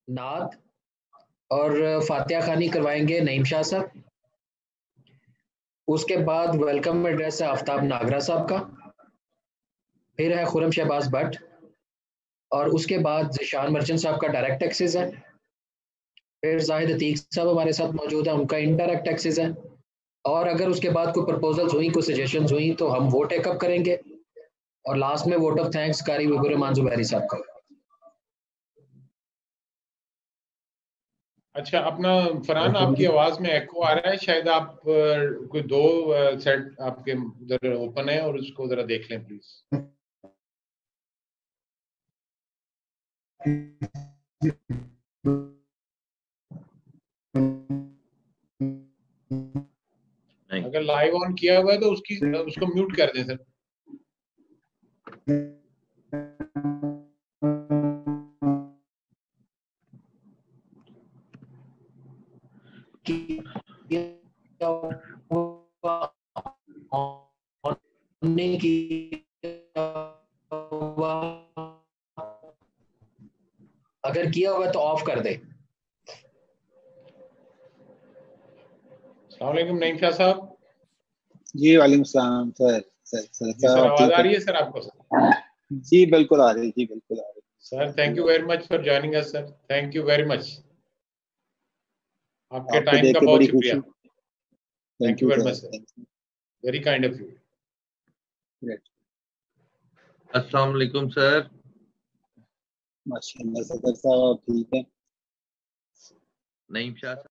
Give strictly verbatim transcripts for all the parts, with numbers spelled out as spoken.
नात और फातिहा खानी करवाएंगे नईम शाह साहब। उसके बाद वेलकम एड्रेस है आफ्ताब नागरा साहब का, फिर है खुरम शहबाज भट्ट, और उसके बाद ज़िशान मर्चेंट साहब का डायरेक्ट टैक्सेस है। फिर जाहिद अतीक साहब हमारे साथ मौजूद है, उनका इनडायरेक्ट टैक्सेस है। और अगर उसके बाद कोई प्रपोजल्स हुई, कोई सजेशंस हुई तो हम वो टेकअप करेंगे। और लास्ट में वोट ऑफ थैंक्स कारी रहमान जुबैरी साहब का। अच्छा, अपना फरहान आपकी आवाज में एको आ रहा है, शायद आप अ, कोई दो अ, सेट आपके उधर ओपन है और उसको जरा देख लें प्लीज। अगर लाइव ऑन किया हुआ है तो उसकी उसको म्यूट कर दें सर। अगर किया होगा तो ऑफ कर दे। अस्सलाम वालेकुम नईम शाह साहब। जी वालेकुम सलाम सर। सर सर जी सर, आवाज आ रही है सर आपको? जी बिल्कुल आ रही, जी बिल्कुल आ रही sir. Thank you very much for joining us sir, thank you very much. आपके आपको टाइम देख का के बहुत बड़ी शुक्रिया। खुशी। Thank thank you you very sir, much sir, thank you. Very kind of you. अस्सलाम वालेकुम सर। माशाल्लाह सदर साहब ठीक है। नईम शाह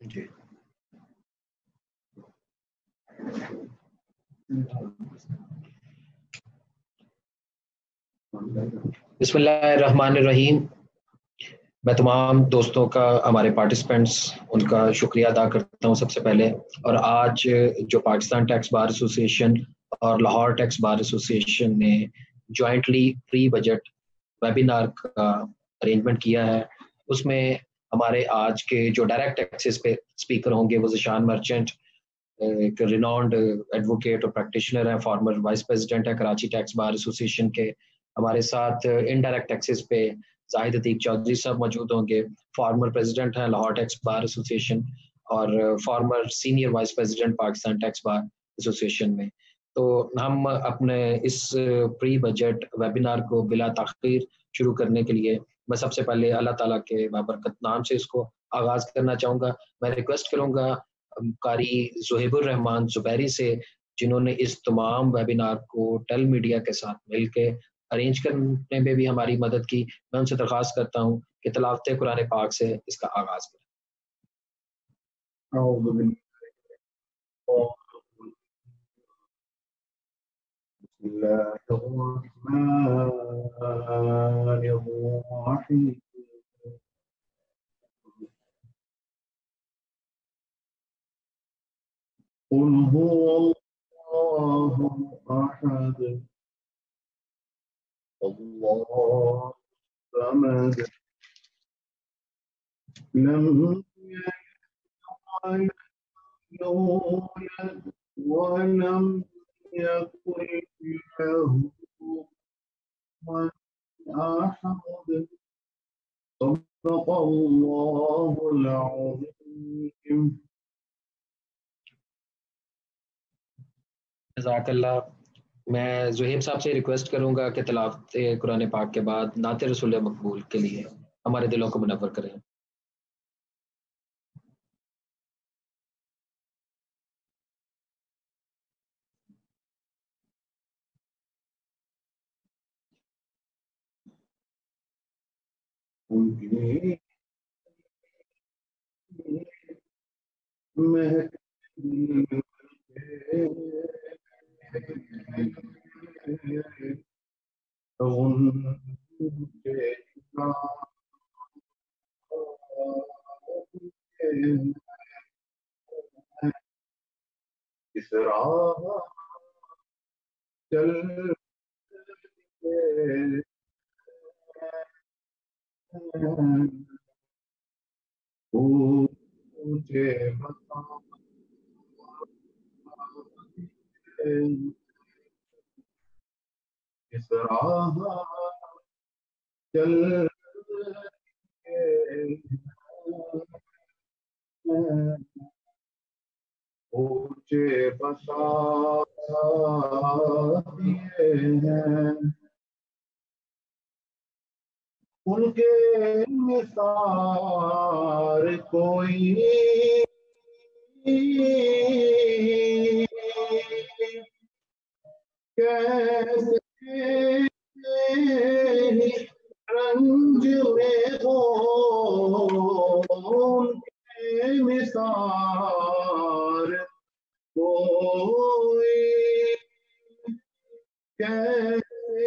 जी बिस्मिल्लाहिर्रहमानिर्रहीम। मैं तमाम दोस्तों का, हमारे पार्टिसिपेंट्स, उनका शुक्रिया अदा करता हूं सबसे पहले। और आज जो पाकिस्तान टैक्स बार एसोसिएशन और लाहौर टैक्स बार एसोसिएशन ने जॉइंटली प्री बजट वेबिनार का अरेंजमेंट किया है, उसमें हमारे आज के जो डायरेक्ट टैक्सेस पे स्पीकर होंगे वो ज़िशान मर्चेंट, एक रिनाउंड एडवोकेट और प्रैक्टिशनर है, फॉर्मर वाइस प्रेसिडेंट है कराची टैक्स बार एसोसिएशन के। हमारे साथ इनडायरेक्ट टैक्सेस पे जाहिद अतीक चौधरी साहब मौजूद होंगे, फॉर्मर प्रेसिडेंट हैं लाहौर टैक्स बार एसोसिएशन और former senior vice president Pakistan tax bar association में। तो हम अपने इस प्री बजट वेबिनार को बिला ताख़ीर शुरू करने के लिए मैं सबसे पहले अल्लाह ताला के बाबरकत नाम से इसको आगाज़ करना चाहूँगा। मैं रिक्वेस्ट करूँगा कारी ज़ुहैबुर रहमान ज़ुबैरी से, जिन्होंने इस तमाम वेबिनार को टेल मीडिया के साथ मिलके अरेंज करने में भी हमारी मदद की, मैं उनसे दरख्वास्त करता हूँ कि तिलावत कुरान पाक से इसका आगाज़ करें। قل هو الله أحد الله الصمد لم يلد يولد ولم يكن له كفوا أحد صدق الله العظيم। जज़ाकल्लाह। मैं ज़ुहैब साहब से रिक्वेस्ट करूंगा कि तिलावत कुरान पाक के बाद नाते रसूल मकबूल के लिए हमारे दिलों को मुनव्वर करें। उनकी महक इस राह चल मुझे बता इस राह चल ऊंचे बसा दिए हैं उनके निसार कोई कैसे रंज में हो उनके निसार कोई कैसे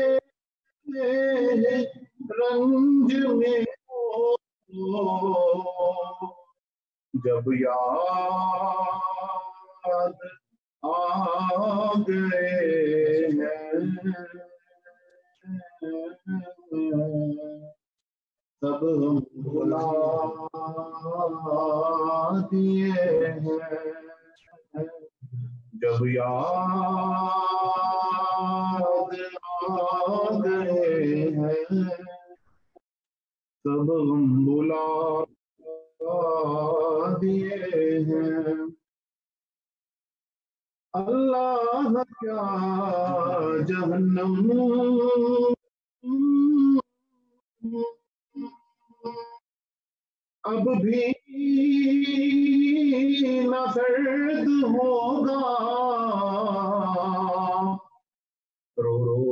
रंज में हो जब याद आ गए हैं सब हम भुला दिए हैं जब याद आ गए हैं सब हम भुला दिए हैं अल्लाह क्या जहन्नम अब भी न सर्द होगा रो रो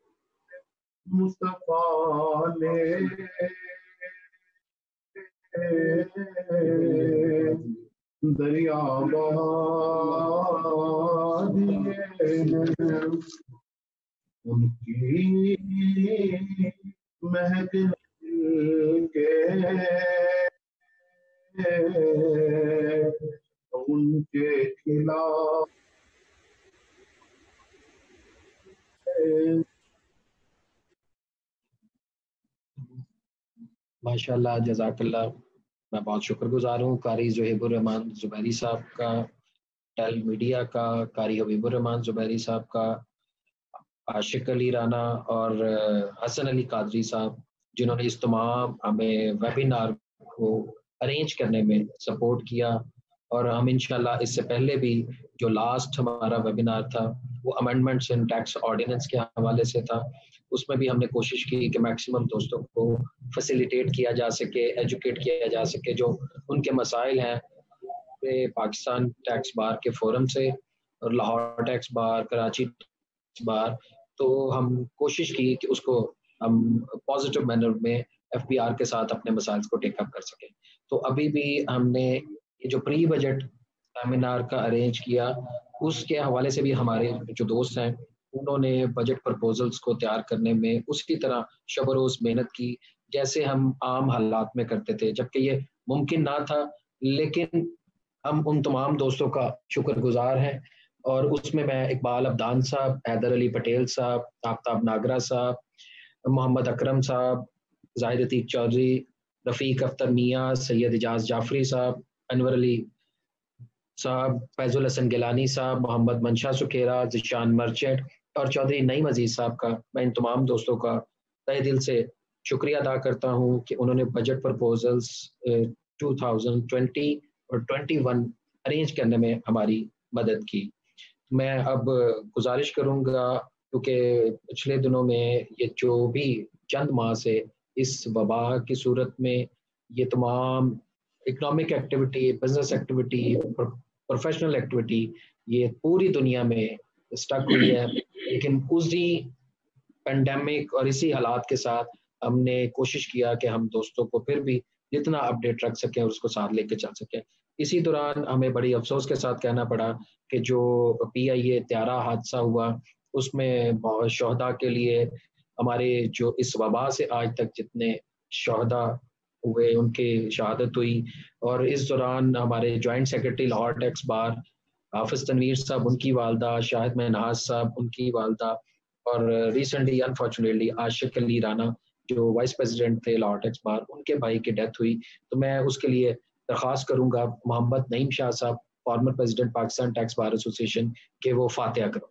मुस्तफा ने दरिया बहा दिए हैं, उनकी महक के उनके खिलाफ माशाल्लाह, जज़ाकल्लाह। मैं बहुत शुक्रगुजार हूँ कारी ज़ुहैबुर रहमान ज़ुबैरी साहब का, टेल मीडिया का, कारी हबीबुर रहमान ज़ुबैरी साहब का, आशिक अली राना और हसन अली कादरी साहब, जिन्होंने इस तमाम हमें वेबिनार को अरेंज करने में सपोर्ट किया। और हम इंशाल्लाह इससे पहले भी जो लास्ट हमारा वेबिनार था वो अमेंडमेंट्स इन टैक्स ऑर्डिनेंस के हवाले से था, उसमें भी हमने कोशिश की कि मैक्सिमम दोस्तों को फैसिलिटेट किया जा सके, एजुकेट किया जा सके जो उनके मसाइल हैं पाकिस्तान टैक्स बार के फोरम से और Lahore tax bar, Karachi tax bar. तो हम कोशिश की कि उसको हम पॉजिटिव मैनर में एफ पी आर के साथ अपने मसाइल को टेकअप कर सकें। तो अभी भी हमने ये जो प्री बजट सेमिनार का अरेंज किया, उसके हवाले से भी हमारे जो दोस्त हैं उन्होंने बजट प्रपोजल्स को तैयार करने में उसी तरह शब रोज़ मेहनत की जैसे हम आम हालात में करते थे, जबकि ये मुमकिन ना था, लेकिन हम उन तमाम दोस्तों का शुक्रगुजार हैं। और उसमें मैं इकबाल अब्दान साहब, हैदर अली पटेल साहब, आफ्ताब नागरा साहब, मोहम्मद अकरम साहब, जाहिद अतीक चौधरी, रफ़ीक अख्तर मियाँ, सैयद इजाज़ जाफरी साहब, अनवर अली साहब, फैजुल हसन गिलानी साहब, मोहम्मद मंशा सुखेरा, जिशान मर्चेंट और चौधरी नईम अजीज़ साहब का मैं इन तमाम दोस्तों का तहे दिल से शुक्रिया अदा करता हूँ कि उन्होंने budget proposals two thousand twenty और ट्वेंटी वन अरेंज करने में हमारी मदद की। मैं अब गुजारिश करूँगा, क्योंकि पिछले दिनों में ये जो भी चंद माह से इस वबा की सूरत में ये तमाम economic activity, business activity, professional activity ये पूरी दुनिया में स्टक हुई है, लेकिन उसी पेंडेमिक और इसी हालात के साथ हमने कोशिश किया कि हम दोस्तों को फिर भी जितना अपडेट रख सकें और उसको साथ लेके चल सकें। इसी दौरान हमें बड़ी अफसोस के साथ कहना पड़ा कि जो पी आई ए त्यारा हादसा हुआ उसमें बहुत शहदा के लिए हमारे जो इस वबा से आज तक जितने शहदा हुए उनकी शहादत हुई। और इस दौरान हमारे joint secretary Lahore tax bar Hafiz Tanveer साहब, उनकी वालदा, शाहिद महनाज साहब, उनकी वालदा, और रिसेंटली अनफॉर्चुनेटली आशिक अली राना जो वाइस प्रेसिडेंट थे लाहौर टैक्स बार, उनके भाई की डेथ हुई। तो मैं उसके लिए दरख्वास्त करूंगा मोहम्मद नईम शाह साहब, former president Pakistan tax bar association, के वो फातिहा करें।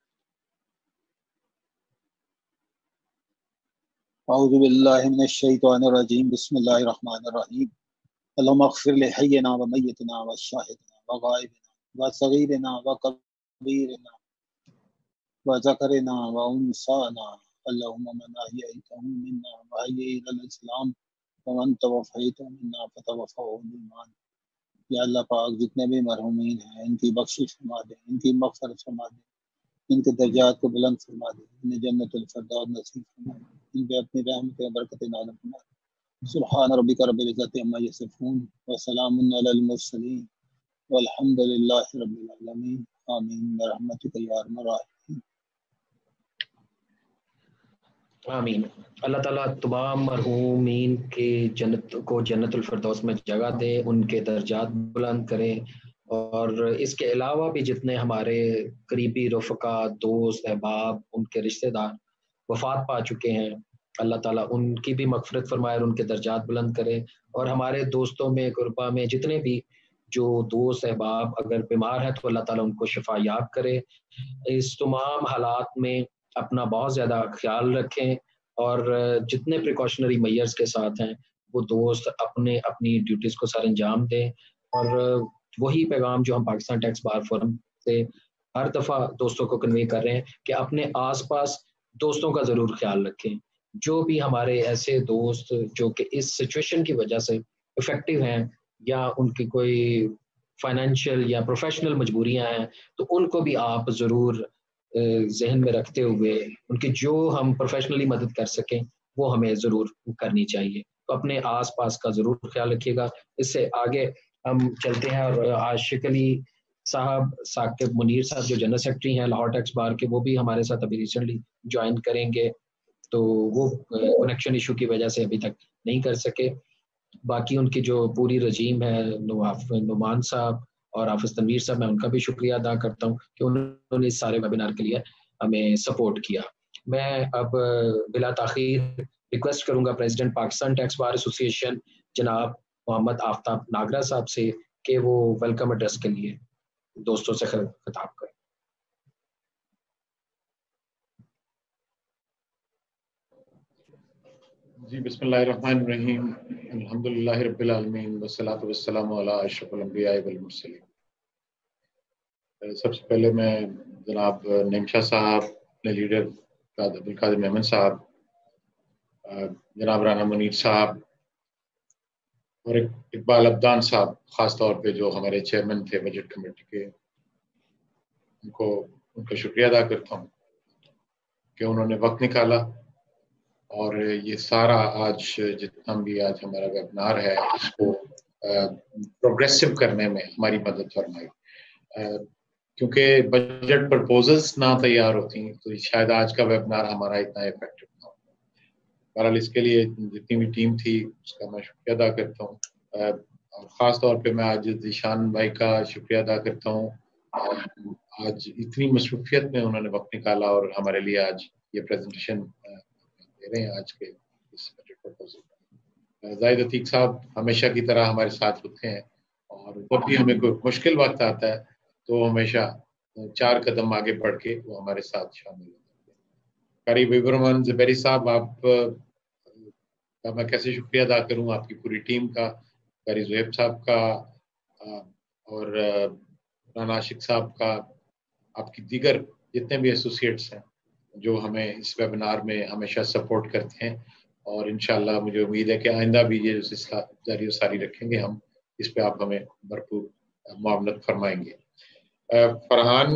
औज़ु बिल्लाहि मिनश शैतानिर रजीम, बिस्मिल्लाहिर रहमानिर रहीम। अल्लाहुम्मा अग़फ़िर लि हय्यिना व मय्यितना व शाहिदिना व गायबिना व सगीरिना व कबीरिना व ज़करिना व उन्साना। अल्लाहुम्मा मन अहयैतहु मिन्ना व हय्यि इलल इस्लाम व मन तवफ़ैतहु मिन्ना फ़तवफ़्फ़हु बिल ईमान। या अल्लाह पाक, जितने भी मरहूमीन हैं इनकी बख्शिश फरमा दे, इनकी मग़फ़िरत फरमा दे, इनके दर्जात को बुलंद फरमा दे, इन्हें जन्नतुल फ़िरदौस नसीब फरमा दे, इन पे अपनी रहमत व बरकत नाज़िल फरमा दे। सुब्हान रब्बिका रब्बिल इज़्ज़ति अम्मा यसिफ़ून व सलामुन अलल मुरसलीन वल्हम्दुलिल्लाहि रब्बिल आलमीन। आमीन बिरहमतिका या अरहमर राहिमीन। आमीन। अल्लाह ताला तमाम मरहूमीन के जन्नत को जन्नतुल फिरदौस में जगह दे, उनके दर्जात बुलंद करे। और इसके अलावा भी जितने हमारे करीबी रफ़का, दोस्त, अहबाब, उनके रिश्तेदार वफ़ात पा चुके हैं, अल्लाह ताला उनकी भी मग़फ़िरत फ़रमाए और उनके दर्जात बुलंद करे। और हमारे दोस्तों में, क़ुरबा में जितने भी जो दोस्त अहबाब अगर बीमार हैं तो अल्लाह ताला उनको शिफा याब करे। इस तमाम हालात में अपना बहुत ज़्यादा ख्याल रखें और जितने प्रिकॉशनरी मेजर्स के साथ हैं वो दोस्त अपने अपनी ड्यूटीज़ को सर अंजाम दें। और वही पैगाम जो हम पाकिस्तान टैक्स बार फोरम से हर दफ़ा दोस्तों को कन्वे कर रहे हैं कि अपने आसपास दोस्तों का ज़रूर ख्याल रखें। जो भी हमारे ऐसे दोस्त जो कि इस सिचुएशन की वजह से इफ़ेक्टिव हैं या उनकी कोई फाइनेंशियल या प्रोफेशनल मजबूरियां हैं, तो उनको भी आप ज़रूर जहन में रखते हुए उनकी जो हम प्रोफेशनली मदद कर सकें वो हमें ज़रूर करनी चाहिए। तो अपने आस पास का ज़रूर ख्याल रखिएगा। इससे आगे हम चलते हैं और आशिक अली साहब, साकिब मुनीर साहब जो जनरल सेक्रेटरी हैं लाहौर टैक्स बार के, वो भी हमारे साथ अभी रिसेंटली ज्वाइन करेंगे, तो वो कनेक्शन इशू की वजह से अभी तक नहीं कर सके। बाकी उनकी जो पूरी रजीम है, नुमान साहब और हाफिज तनवीर साहब, मैं उनका भी शुक्रिया अदा करता हूँ कि उन्होंने इस सारे वेबिनार के लिए हमें सपोर्ट किया। मैं अब बिला ताखीर रिक्वेस्ट करूंगा president Pakistan tax bar association जनाब मोहम्मद आफ्ताब नागरा साहब से कि वो वेलकम एड्रेस के लिए दोस्तों से खिताब करें। जी बिस्मिल्लाहिर्रहमानिर्रहीम, अल्हम्दुलिल्लाहि रब्बिल आलमीन वस्सलातु वस्सलामु अला अशरफिल अंबिया वल मुरसलीन। सबसे पहले मैं जनाब नेमशा साहब, अपने लीडर अब्दुल कादिर मेमन साहब, जनाब राना मुनीर साहब और इकबाल अब्दान साहब, खास तौर पे जो हमारे चेयरमैन थे बजट कमेटी के, उनको उनका शुक्रिया अदा करता हूँ कि उन्होंने वक्त निकाला और ये सारा आज जितना भी आज हमारा वेबिनार है इसको प्रोग्रेसिव करने में हमारी मदद फरमाई। क्योंकि बजट प्रपोजल्स ना तैयार होती तो शायद आज का वेबिनार हमारा इतना इफेक्टिव ना हो। बहरहाल इसके लिए जितनी भी टीम थी उसका मैं शुक्रिया अदा करता हूँ। और ख़ास तौर पे मैं आज ज़ीशान भाई का शुक्रिया अदा करता हूँ, आज इतनी मसरूफियत में उन्होंने वक्त निकाला और हमारे लिए आज ये प्रेजेंटेशन दे रहे हैं आज के इस बजट प्रपोजल। जाहिद अतीक साहब हमेशा की तरह हमारे साथ होते हैं और जब भी हमें कोई मुश्किल वक्त आता है तो हमेशा चार कदम आगे बढ़ के वो हमारे साथ शामिल होते हैं। कारी विबरमान ज़ुबैरी साहब, आप का मैं कैसे शुक्रिया अदा करूं, आपकी पूरी टीम का, कारी ज़ुहैब साहब का और राना आशिक साहब का, आपकी दीगर जितने भी एसोसिएट्स हैं जो हमें इस वेबिनार में हमेशा सपोर्ट करते हैं। और इंशाल्लाह मुझे उम्मीद है कि आइंदा भी ये जो सिलसिला जारी सारी रखेंगे हम, इस पे आप हमें भरपूर मुआवनत फरमाएंगे। Farhan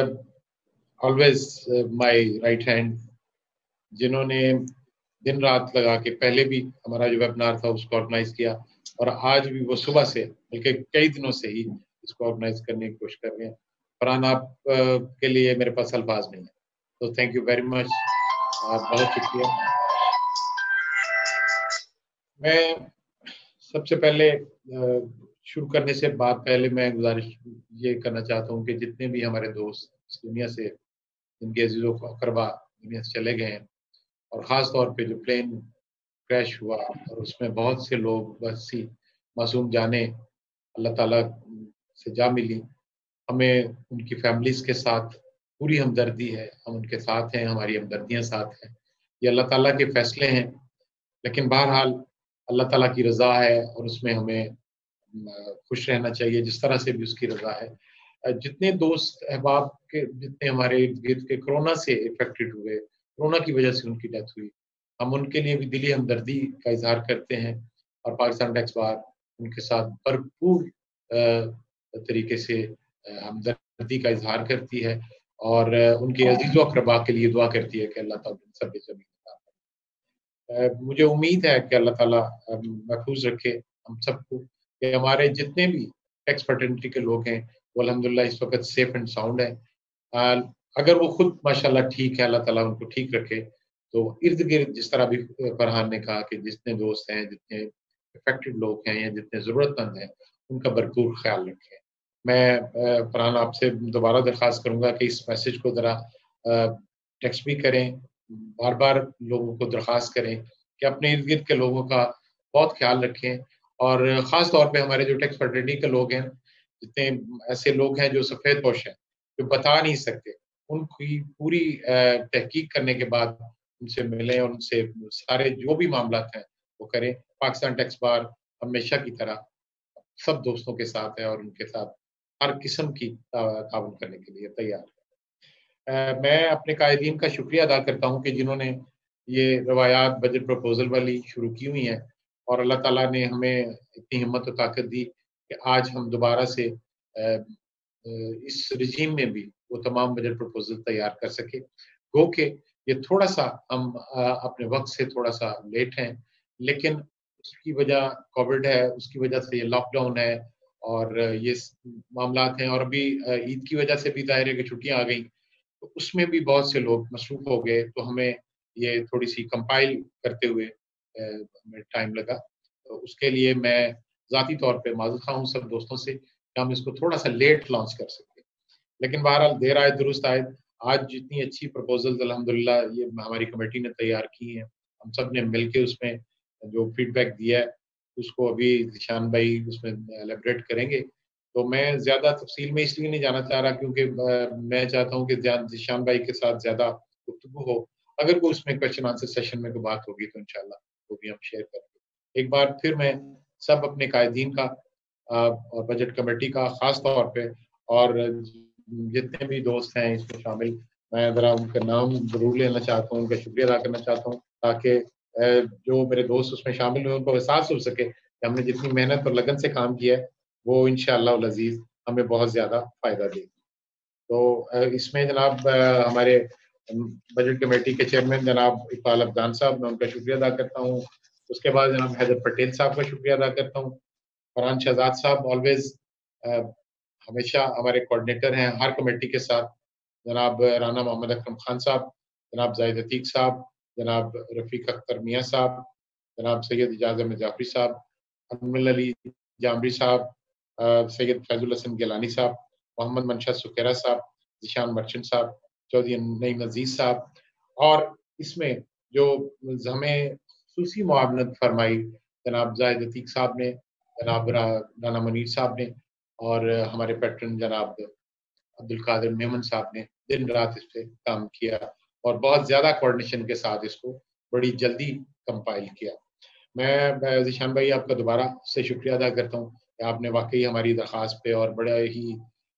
always my right hand, जिन्होंने दिन रात लगा के पहले भी हमारा जो वेबिनार था उसको ऑर्गेनाइज किया और आज भी वो सुबह से बल्कि कई दिनों से ही इसको ऑर्गेनाइज करने की कोशिश कर रहे हैं। फरहान, आप के लिए मेरे पास अल्फाज नहीं है, तो थैंक यू वेरी मच, बहुत शुक्रिया। मैं सबसे पहले शुरू करने से बाद पहले मैं गुजारिश ये करना चाहता हूँ कि जितने भी हमारे दोस्त इस दुनिया से, जिनके अजीज़ों को अकरबा दुनिया से चले गए हैं और ख़ास तौर पे जो प्लेन क्रैश हुआ और उसमें बहुत से लोग बसी मासूम जाने अल्लाह ताला से जा मिली, हमें उनकी फैमिलीज़ के साथ पूरी हमदर्दी है, हम उनके साथ हैं, हमारी हमदर्दियाँ साथ हैं। ये अल्लाह ताला के फैसले हैं, लेकिन बहरहाल अल्लाह ताला की रज़ा है और उसमें हमें खुश रहना चाहिए जिस तरह से भी उसकी रज़ा है। जितने दोस्त अहबाब के जितने हमारे इर्द गिर्द के कोरोना से इफेक्टेड हुए, कोरोना की वजह से उनकी डेथ हुई, हम उनके लिए भी दिली हमदर्दी का इजहार करते हैं और पाकिस्तान टैक्स बार उनके साथ भरपूर तरीके से हमदर्दी का इजहार करती है और उनके अजीज़ो अक़रबा के लिए दुआ करती है कि अल्लाह ताला सब जमीन। मुझे उम्मीद है कि अल्लाह ताला महफूज रखे हम सबको, कि हमारे जितने भी टैक्स फ्रेटर्निटी के लोग हैं वो अल्हम्दुलिल्लाह इस वक्त सेफ एंड साउंड है। अगर वो खुद माशाल्लाह ठीक है, अल्लाह ताला उनको ठीक रखे, तो इर्द गिर्द जिस तरह भी फरहान ने कहा कि जितने दोस्त हैं, जितने इफेक्टेड लोग हैं या जितने ज़रूरतमंद हैं, उनका भरपूर ख्याल रखें। मैं फरहान आपसे दोबारा दरख्वास्त करूँगा कि इस मैसेज को ज़रा टेक्स्ट भी करें, बार बार लोगों को दरख्वास्त करें कि अपने इर्द गिर्द के लोगों का बहुत ख्याल रखें और ख़ास तौर पे हमारे जो टैक्स फ्रेटर्निटी के लोग हैं, जितने ऐसे लोग हैं जो सफ़ेद पोश हैं, जो बता नहीं सकते, उनकी पूरी तहकीक करने के बाद उनसे मिलें और उनसे सारे जो भी मामलात हैं वो करें। पाकिस्तान टैक्स बार हमेशा की तरह सब दोस्तों के साथ है और उनके साथ हर किस्म की ताउन करने के लिए तैयार है। मैं अपने कायदीन का शुक्रिया अदा करता हूँ कि जिन्होंने ये रवायात बजट प्रपोजल वाली शुरू की हुई हैं और अल्लाह ताला ने हमें इतनी हिम्मत और ताकत दी कि आज हम दोबारा से इस रजीम में भी वो तमाम बजट प्रपोजल तैयार कर सके। गो के ये थोड़ा सा हम अपने वक्त से थोड़ा सा लेट हैं, लेकिन उसकी वजह कोविड है, उसकी वजह से ये लॉकडाउन है और ये मामला हैं, और अभी ईद की वजह से भी जाहिर है कि छुट्टियां आ गई, तो उसमें भी बहुत से लोग मसरूफ हो गए, तो हमें ये थोड़ी सी कंपाइल करते हुए हमें टाइम लगा। तो उसके लिए मैं ज़ाती तौर पे माज़ूर ख़्वाह हूँ सब दोस्तों से कि हम इसको थोड़ा सा लेट लॉन्च कर सकते हैं, लेकिन बहरहाल देर आए दुरुस्त आए। आज जितनी अच्छी प्रपोजल्स अल्हम्दुलिल्लाह ये हमारी कमेटी ने तैयार की हैं, हम सब ने मिल के उसमें जो फीडबैक दिया है उसको अभी ज़ीशान भाई उसमें एलेबरेट करेंगे। तो मैं ज़्यादा तफसील में इसलिए नहीं जाना चाह रहा क्योंकि मैं चाहता हूँ कि ज़ीशान भाई के साथ ज़्यादा गुफ्तगू हो। अगर कोई उसमें क्वेश्चन आंसर सेशन में कोई बात होगी तो इंशाल्लाह वो भी हम शेयर करेंगे। एक बार फिर मैं सब अपने कायदीन का और बजट कमेटी का ख़ास तौर पे और जितने भी दोस्त हैं इसमें शामिल, मैं ज़रा उनका नाम ज़रूर लेना चाहता हूँ, उनका शुक्रिया अदा करना चाहता हूँ ताकि जो मेरे दोस्त उसमें शामिल हुए उनको एहसास हो सके कि हमने जितनी मेहनत और लगन से काम किया है वो इंशाअल्लाह अल अज़ीज़ हमें बहुत ज़्यादा फ़ायदा देगी। तो इसमें जनाब हमारे बजट कमेटी के चेयरमैन जनाब इकबाल अफगान साहब, मैं उनका शुक्रिया अदा करता हूँ। उसके बाद जनाब हैदर पटेल साहब का शुक्रिया अदा करता हूँ। फरहान शहजाद साहब ऑलवेज हमेशा हमारे कोऑर्डिनेटर हैं हर कमेटी के साथ। जनाब राना मोहम्मद अकरम खान साहब, जनाब जाहिद अतीक साहब, जनाब रफ़ीक अख्तर मियाँ साहब, जनाब सैयद इजाज़ अहमद जाफरी साहब, अनमुल अली जामरी साहब, सैयद फैजुल हसन गिलानी साहब, मोहम्मद मनशा सुखेरा साहब, ज़ीशान मर्चेंट साहब, चौधरी नईम अजीज़ साहब, और इसमें जो हमें खुसूसी मुआवनत फरमाई जनाब जाहिद अतीक साहब ने, जनाब राना मुनीर साहब ने और हमारे पैट्रन जनाब अब्दुल कादिर मेमन साहब ने दिन रात इस पे काम किया और बहुत ज़्यादा कोऑर्डिनेशन के साथ इसको बड़ी जल्दी कंपाइल किया। मैं ज़ीशान भाई आपका दोबारा से शुक्रिया अदा करता हूँ कि आपने वाक़ई हमारी दरख्वास्त पे और बड़े ही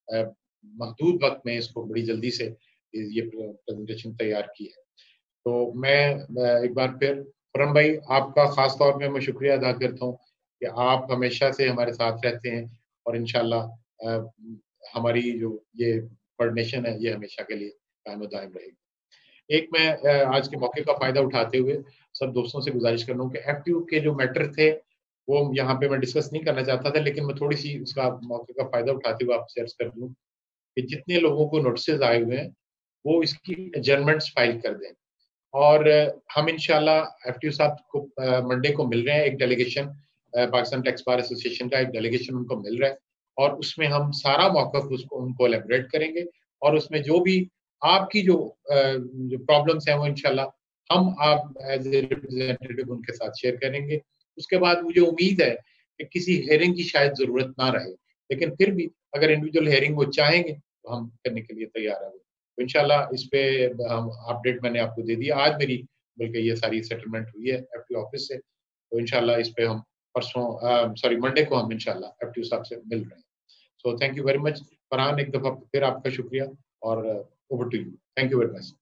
महदूद वक़्त में इसको बड़ी जल्दी से ये प्रेजेंटेशन तैयार की है। तो मैं एक बार फिर खुर्रम भाई आपका ख़ास तौर पे मैं शुक्रिया अदा करता हूँ कि आप हमेशा से हमारे साथ रहते हैं और इंशाअल्लाह हमारी जो ये कोऑर्डिनेशन है ये हमेशा के लिए कायम दायम रहेगी। एक मैं आज के मौके का फ़ायदा उठाते हुए सब दोस्तों से गुजारिश कर रहा हूँ कि एफटीयू के जो मैटर थे वो यहाँ पे मैं डिस्कस नहीं करना चाहता था, लेकिन मैं थोड़ी सी उसका मौके का फ़ायदा उठाते हुए आपसे अर्ज़ कर दूँ कि जितने लोगों को नोटिसेस आए हुए हैं वो इसकी एडजर्नमेंट्स फाइल कर दें और हम इंशाल्लाह एफटीयू साहब को मंडे को मिल रहे हैं। एक delegation Pakistan tax bar association का एक डेलीगेशन उनको मिल रहा है और उसमें हम सारा मौक़िफ़ उसको उनको एलेबरेट करेंगे और उसमें जो भी आपकी जो जो प्रॉब्लम्स हैं वो इंशाल्लाह हम आप एज ए रिप्रेजेंटेटिव उनके साथ शेयर करेंगे। उसके बाद मुझे उम्मीद है कि किसी हेयरिंग की शायद ज़रूरत ना रहे, लेकिन फिर भी अगर इंडिविजुअल हेयरिंग वो चाहेंगे तो हम करने के लिए तैयार हैं। तो इंशाल्लाह इस पे हम अपडेट मैंने आपको दे दिया। आज मेरी बल्कि ये सारी सेटलमेंट हुई है एफटीयू ऑफिस से, तो इंशाल्लाह इस पे हम परसों सॉरी मंडे को हम इंशाल्लाह एफटीयू साहब से मिल रहे हैं। So thank you very much Farhan, एक दफ़ा फिर आपका शुक्रिया और over to you. Thank you very much.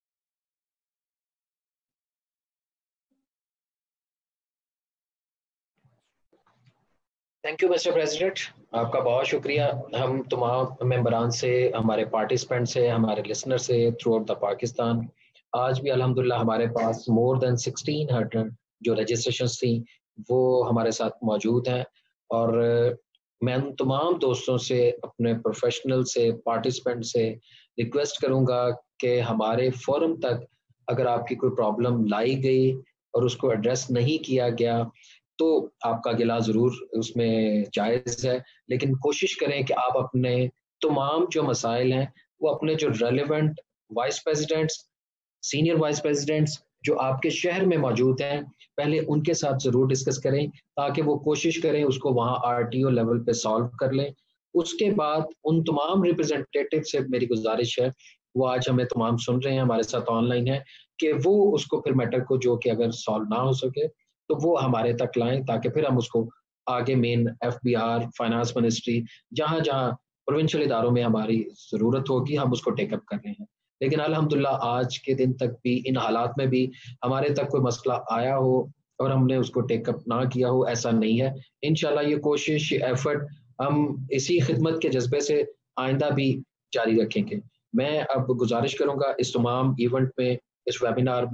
Thank you mister president, आपका बहुत शुक्रिया। हम तमाम मेंबरान से, हमारे पार्टिसिपेंट से, हमारे लिसनर से थ्रू आउट द पाकिस्तान, आज भी अल्हम्दुलिल्लाह हमारे पास मोर देन सिक्सटीन हंड्रेड जो रजिस्ट्रेशन थी वो हमारे साथ मौजूद हैं और मैं उन तमाम दोस्तों से, अपने प्रोफेशनल से, पार्टिसिपेंट से रिक्वेस्ट करूंगा कि हमारे फोरम तक अगर आपकी कोई प्रॉब्लम लाई गई और उसको एड्रेस नहीं किया गया तो आपका गिला ज़रूर उसमें जायज़ है, लेकिन कोशिश करें कि आप अपने तमाम जो मसाइल हैं वो अपने जो relevant vice presidents, senior vice presidents जो आपके शहर में मौजूद हैं, पहले उनके साथ ज़रूर डिस्कस करें ताकि वो कोशिश करें उसको वहाँ आरटीओ लेवल पे सॉल्व कर लें। उसके बाद उन तमाम रिप्रेजेंटेटिव से मेरी गुजारिश है, वो आज हमें तमाम सुन रहे हैं, हमारे साथ ऑनलाइन है, कि वो उसको फिर मैटर को जो कि अगर सॉल्व ना हो सके तो वो हमारे तक लाएं ताकि फिर हम उसको आगे मेन एफबीआर, फाइनेंस मिनिस्ट्री, जहाँ जहाँ प्रोविंशियल इदारों में हमारी ज़रूरत होगी हम उसको टेकअप कर रहे हैं। लेकिन अल्हम्दुलिल्लाह आज के दिन तक भी इन हालात में भी हमारे तक कोई मसला आया हो और हमने उसको टेकअप ना किया हो, ऐसा नहीं है। इंशाल्लाह ये कोशिश, ये एफर्ट हम इसी खिदमत के जज्बे से आइंदा भी जारी रखेंगे। मैं अब गुजारिश करूँगा इस तमाम इवेंट में, इस वेबिनार में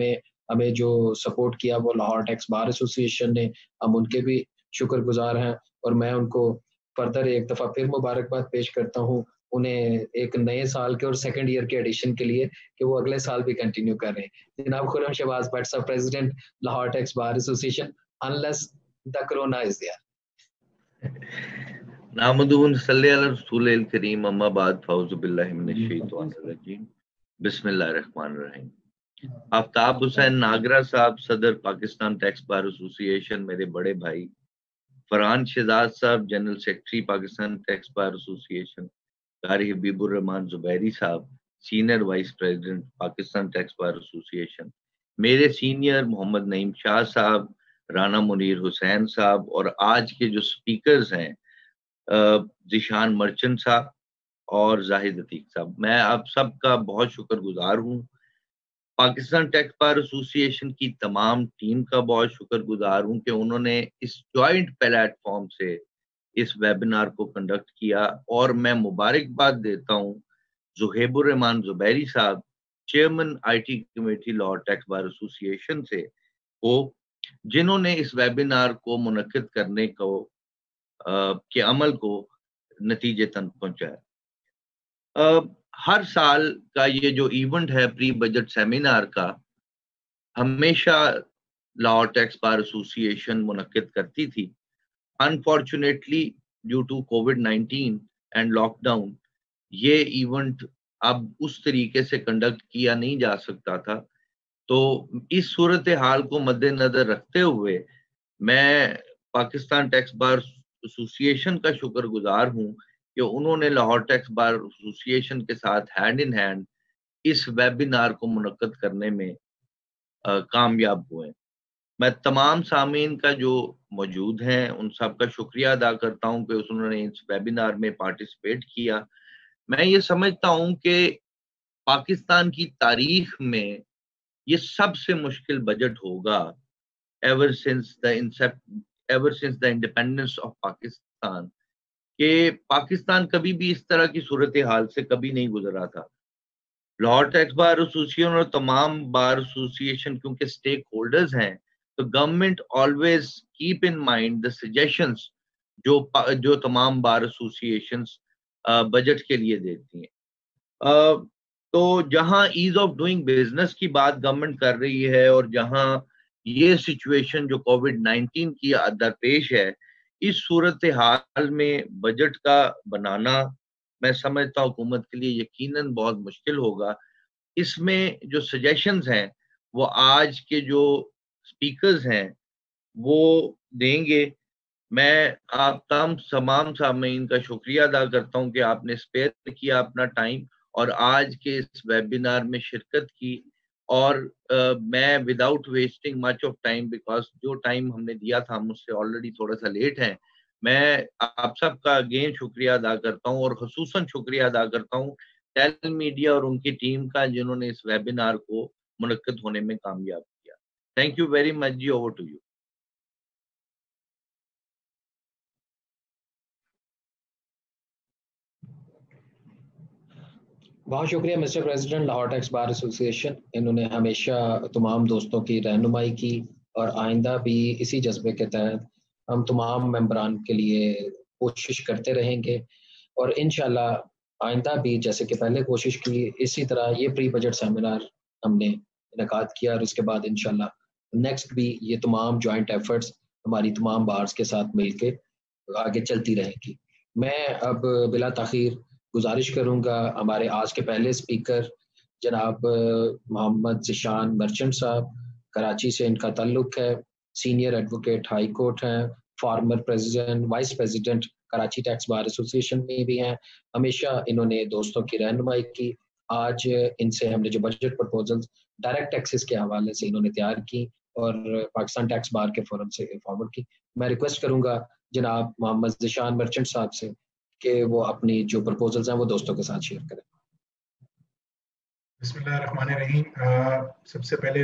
हमें जो सपोर्ट किया वो लाहौर टैक्स बार एसोसिएशन ने, हम उनके भी शुक्रगुजार हैं और मैं उनको फर्दर एक दफ़ा फिर मुबारकबाद पेश करता हूँ उन्हें एक नए साल के और सेकंड ईयर के एडिशन के लिए कि वो अगले साल भी कंटिन्यू कर रहे हैं। जनाब खुर्रम शहबाज भट्ट साहब, president Lahore tax bar association, unless the corona is there. नामदून सल्ले अला रसूलिल करीम, अम्मा बाद, फौज़ु बिल्लाहि मिनश शैतानिर रजीम, बिस्मिल्लाहिर रहमानिर रहीम। आफ्ताब हुसैन नागरा साहब, सदर पाकिस्तान टैक्स बार एसोसिएशन, मेरे बड़े भाई फरहान शहजाद साहब, general secretary Pakistan tax bar association, Qari Habibur Rehman Zubairi साहब, senior vice president Pakistan tax bar association, मेरे सीनियर मोहम्मद नईम शाह साहब, राना मुनीर हुसैन साहब, और आज के जो स्पीकर्स हैं जिशान मर्चेंट साहब और जाहिद अतीक साहब, मैं आप सबका बहुत शुक्रगुजार हूँ। पाकिस्तान टैक्स बार एसोसिएशन की तमाम टीम का बहुत शुक्रगुजार हूँ कि उन्होंने इस जॉइंट प्लेटफॉर्म से इस वेबिनार को कंडक्ट किया, और मैं मुबारकबाद देता हूँ जुहेबुर रहमान जुबैरी साहब, chairman IT committee Lahore tax bar association से को, जिन्होंने इस वेबिनार को मुनक्किद करने को आ, के अमल को नतीजे तक पहुंचाया। हर साल का ये जो इवेंट है प्री बजट सेमिनार का, हमेशा लाहौर टैक्स बार एसोसिएशन मुनक्किद करती थी। Unfortunately due to COVID nineteen and lockdown, ये इवेंट अब उस तरीके से कंडक्ट किया नहीं जा सकता था। तो इस सूरत हाल को मद्देनजर रखते हुए मैं पाकिस्तान टैक्स बार एसोसिएशन का शुक्रगुजार हूँ कि उन्होंने लाहौर टैक्स बार एसोसिएशन के साथ हैंड इन हैंड इस वेबिनार को मुनक्किद करने में आ, कामयाब हुए। मैं तमाम सामीन का जो मौजूद हैं उन सब का शुक्रिया अदा करता हूँ कि उन्होंने इस वेबिनार में पार्टिसिपेट किया। मैं ये समझता हूँ कि पाकिस्तान की तारीख में ये सबसे मुश्किल बजट होगा ever since the incept ever since the independence of Pakistan, कि पाकिस्तान कभी भी इस तरह की सूरत हाल से कभी नहीं गुजरा था। लाहौर टैक्स बार एसोसिएशन और तमाम बार एसोसिएशन क्योंकि स्टेक होल्डर्स हैं, तो government always keep in mind the suggestions जो जो तमाम बार एसोसिएशंस बजट के लिए देती हैं। तो जहां ईज ऑफ डूइंग बिजनेस की बात गवर्नमेंट कर रही है और जहां ये सिचुएशन जो कोविड नाइनटीन की दरपेश है, इस सूरत हाल में बजट का बनाना मैं समझता हूँ हुकूमत के लिए यकीनन बहुत मुश्किल होगा। इसमें जो सजेशंस हैं वो आज के जो स्पीकर्स हैं वो देंगे। मैं आप तमाम तमाम सामीन का शुक्रिया अदा करता हूँ कि आपने स्पेयर किया अपना टाइम और आज के इस वेबिनार में शिरकत की। और uh, मैं without wasting much of time, because जो टाइम हमने दिया था हम उससे ऑलरेडी थोड़ा सा लेट हैं, मैं आप सबका अगेन शुक्रिया अदा करता हूँ और खुसूसन शुक्रिया अदा करता हूँ टेल मीडिया और उनकी टीम का जिन्होंने इस वेबिनार को मुनक्किद होने में कामयाब किया। थैंक यू वेरी मच जी, ओवर टू यू। बहुत शुक्रिया mister president Lahore tax bar association, इन्होंने हमेशा तमाम दोस्तों की रहनुमाई की और आइंदा भी इसी जज्बे के तहत हम तमाम मेंबरान के लिए कोशिश करते रहेंगे और इंशाल्लाह आइंदा भी जैसे कि पहले कोशिश की इसी तरह ये प्री बजट सेमिनार हमने इनेकाद किया और उसके बाद इंशाल्लाह नेक्स्ट भी ये तमाम जॉइंट एफर्ट्स हमारी तमाम बार्स के साथ मिलके आगे चलती रहेगी। मैं अब बिला ताखीर गुजारिश करूंगा हमारे आज के पहले स्पीकर जनाब मोहम्मद जिशान मर्चेंट साहब, कराची से इनका ताल्लुक है, सीनियर एडवोकेट हाई कोर्ट हैं, former president vice president Karachi tax bar association में भी हैं, हमेशा इन्होंने दोस्तों की रहनुमाई की। आज इनसे हमने जो बजट प्रपोजल्स डायरेक्ट टैक्सेस के हवाले से इन्होंने तैयार की और पाकिस्तान टैक्स बार के फोरम से फॉरवर्ड की। मैं रिक्वेस्ट करूंगा जनाब मोहम्मद जिशान मर्चेंट साहब से कि वो अपनी जो प्रपोजल्स हैं वो दोस्तों के साथ शेयर करें। बिस्मिल्लाहिर्रहमानिर्रहीम। सबसे पहले